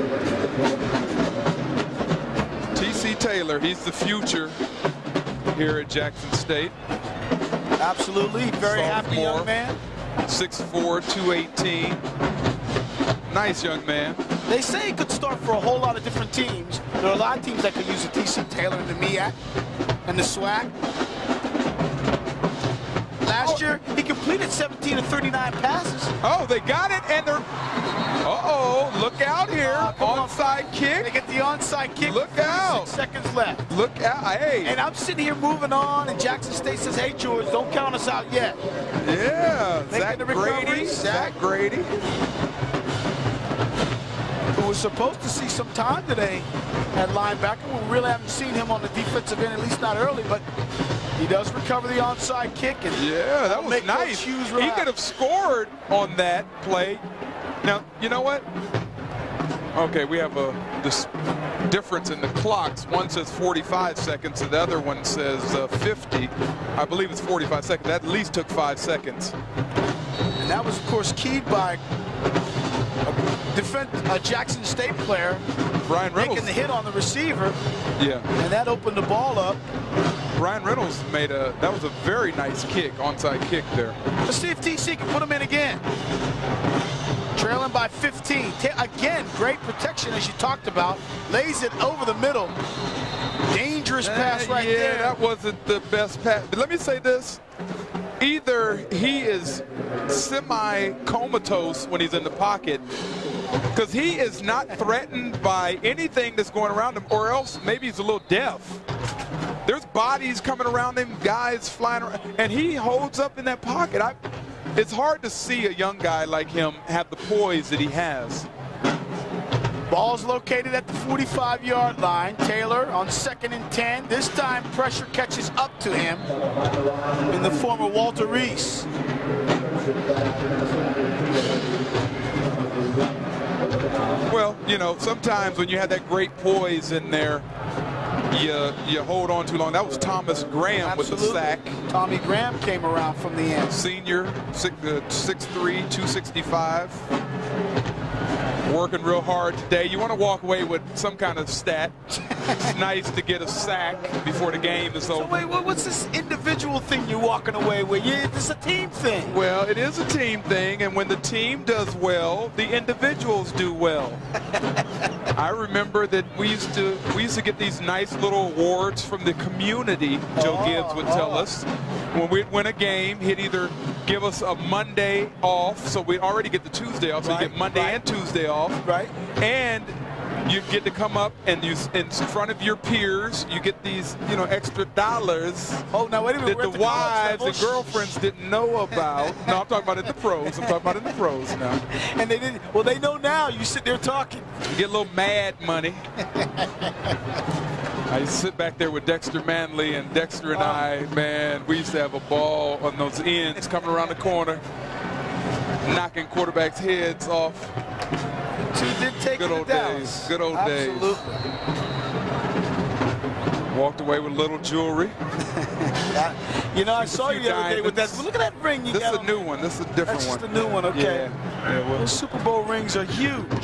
T.C. Taylor, he's the future here at Jackson State. Absolutely, very happy young man. 6'4", 218. Nice young man. They say he could start for a whole lot of different teams. There are a lot of teams that could use a T.C. Taylor in the MEAC and the SWAC. Last year, he completed 17 of 39 passes. Oh, they got it, and they're... Uh-oh, look out here. Onside kick. They get the onside kick. Look out. 6 seconds left. Look out. Hey. And I'm sitting here moving on, and Jackson State says, hey, George, don't count us out yet. Yeah. Zach Grady. Who was supposed to see some time today at linebacker. We really haven't seen him on the defensive end, at least not early, but he does recover the onside kick. And yeah, that was nice. He could have scored on that play. Now, you know what? Okay, we have this difference in the clocks. One says 45 seconds, and the other one says 50. I believe it's 45 seconds. That at least took 5 seconds. And that was, of course, keyed by a Jackson State player, Brian Reynolds, making the hit on the receiver. Yeah. And that opened the ball up. Brian Reynolds made that was a very nice kick, onside kick there. Let's see if TC can put him in again. Trailing by 15. Again, great protection as you talked about. Lays it over the middle. Dangerous pass right there. Yeah, that wasn't the best pass. But let me say this. Either he is semi-comatose when he's in the pocket, because he is not threatened by anything that's going around him, or else maybe he's a little deaf. There's bodies coming around him, guys flying around, and he holds up in that pocket. It's hard to see a young guy like him have the poise that he has. Ball's located at the 45-yard line. Taylor on 2nd and 10. This time pressure catches up to him in the form of Walter Reese. Well, you know, sometimes when you have that great poise in there, you hold on too long. That was Thomas Graham with the sack. Tommy Graham came around from the end. Senior, 6'3", 265. Working real hard today. You want to walk away with some kind of stat. It's nice to get a sack before the game is over. So wait, what's this individual thing you're walking away with? It's a team thing. Well, it is a team thing, and when the team does well, the individuals do well. I remember that we used to get these nice little awards from the community. Joe Gibbs would tell us. When we'd win a game, he'd either give us a Monday off, so we'd already get the Tuesday off, so you get Monday and Tuesday off. Right. And you get to come up and in front of your peers, you get these, extra dollars. Oh, now wait a minute. That the wives and girlfriends didn't know about. No, I'm talking about in the pros. I'm talking about in the pros now. And they didn't. Well, they know now. You sit there talking. You get a little mad money. I used to sit back there with Dexter Manley, and Dexter and I, man, we used to have a ball on those ends coming around the corner, knocking quarterbacks' heads off. Two did take Good old days. Good old days. Absolutely. Walked away with a little jewelry. You know, I saw you the other day with that. Look at that ring you got. This is a new one. This is a different one. That's just a new one, okay. Yeah, well. Those Super Bowl rings are huge.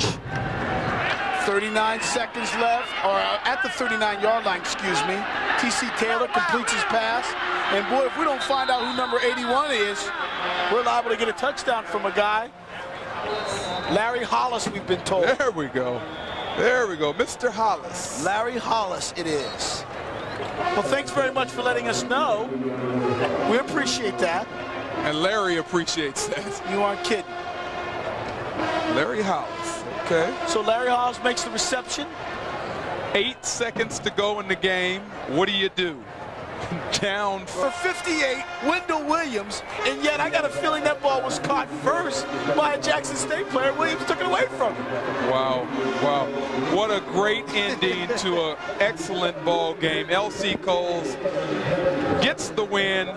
39 seconds left, or at the 39-yard line, excuse me. T.C. Taylor completes his pass. And boy, if we don't find out who number 81 is, we're liable to get a touchdown from a guy. Larry Hollis, we've been told. There we go. There we go. Mr. Hollis. Larry Hollis it is. Well, thanks very much for letting us know. We appreciate that. And Larry appreciates that. You aren't kidding. Larry Hollis. Okay. So Larry Hollis makes the reception. 8 seconds to go in the game. What do? Down for 58, Wendell Williams, and yet I got a feeling that ball was caught first by a Jackson State player. Williams took it away from him. Wow, wow. What a great ending to an excellent ball game. L.C. Coles gets the win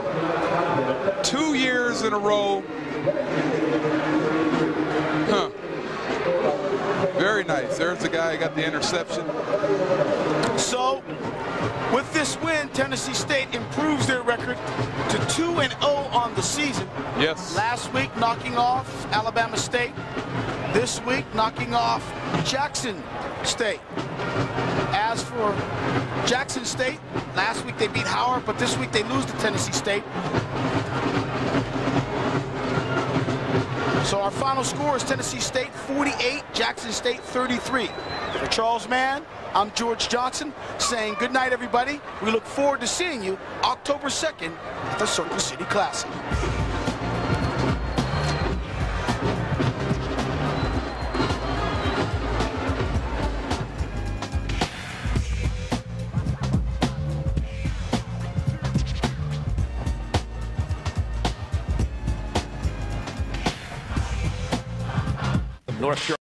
2 years in a row. Huh. Very nice. There's the guy who got the interception. So, with this win, Tennessee State improves their record to 2-0 on the season. Yes. Last week, knocking off Alabama State. This week, knocking off Jackson State. As for Jackson State, last week they beat Howard, but this week they lose to Tennessee State. So our final score is Tennessee State 48, Jackson State 33. For Charles Mann, I'm George Johnson saying good night, everybody. We look forward to seeing you October 2nd at the Circle City Classic. North Carolina.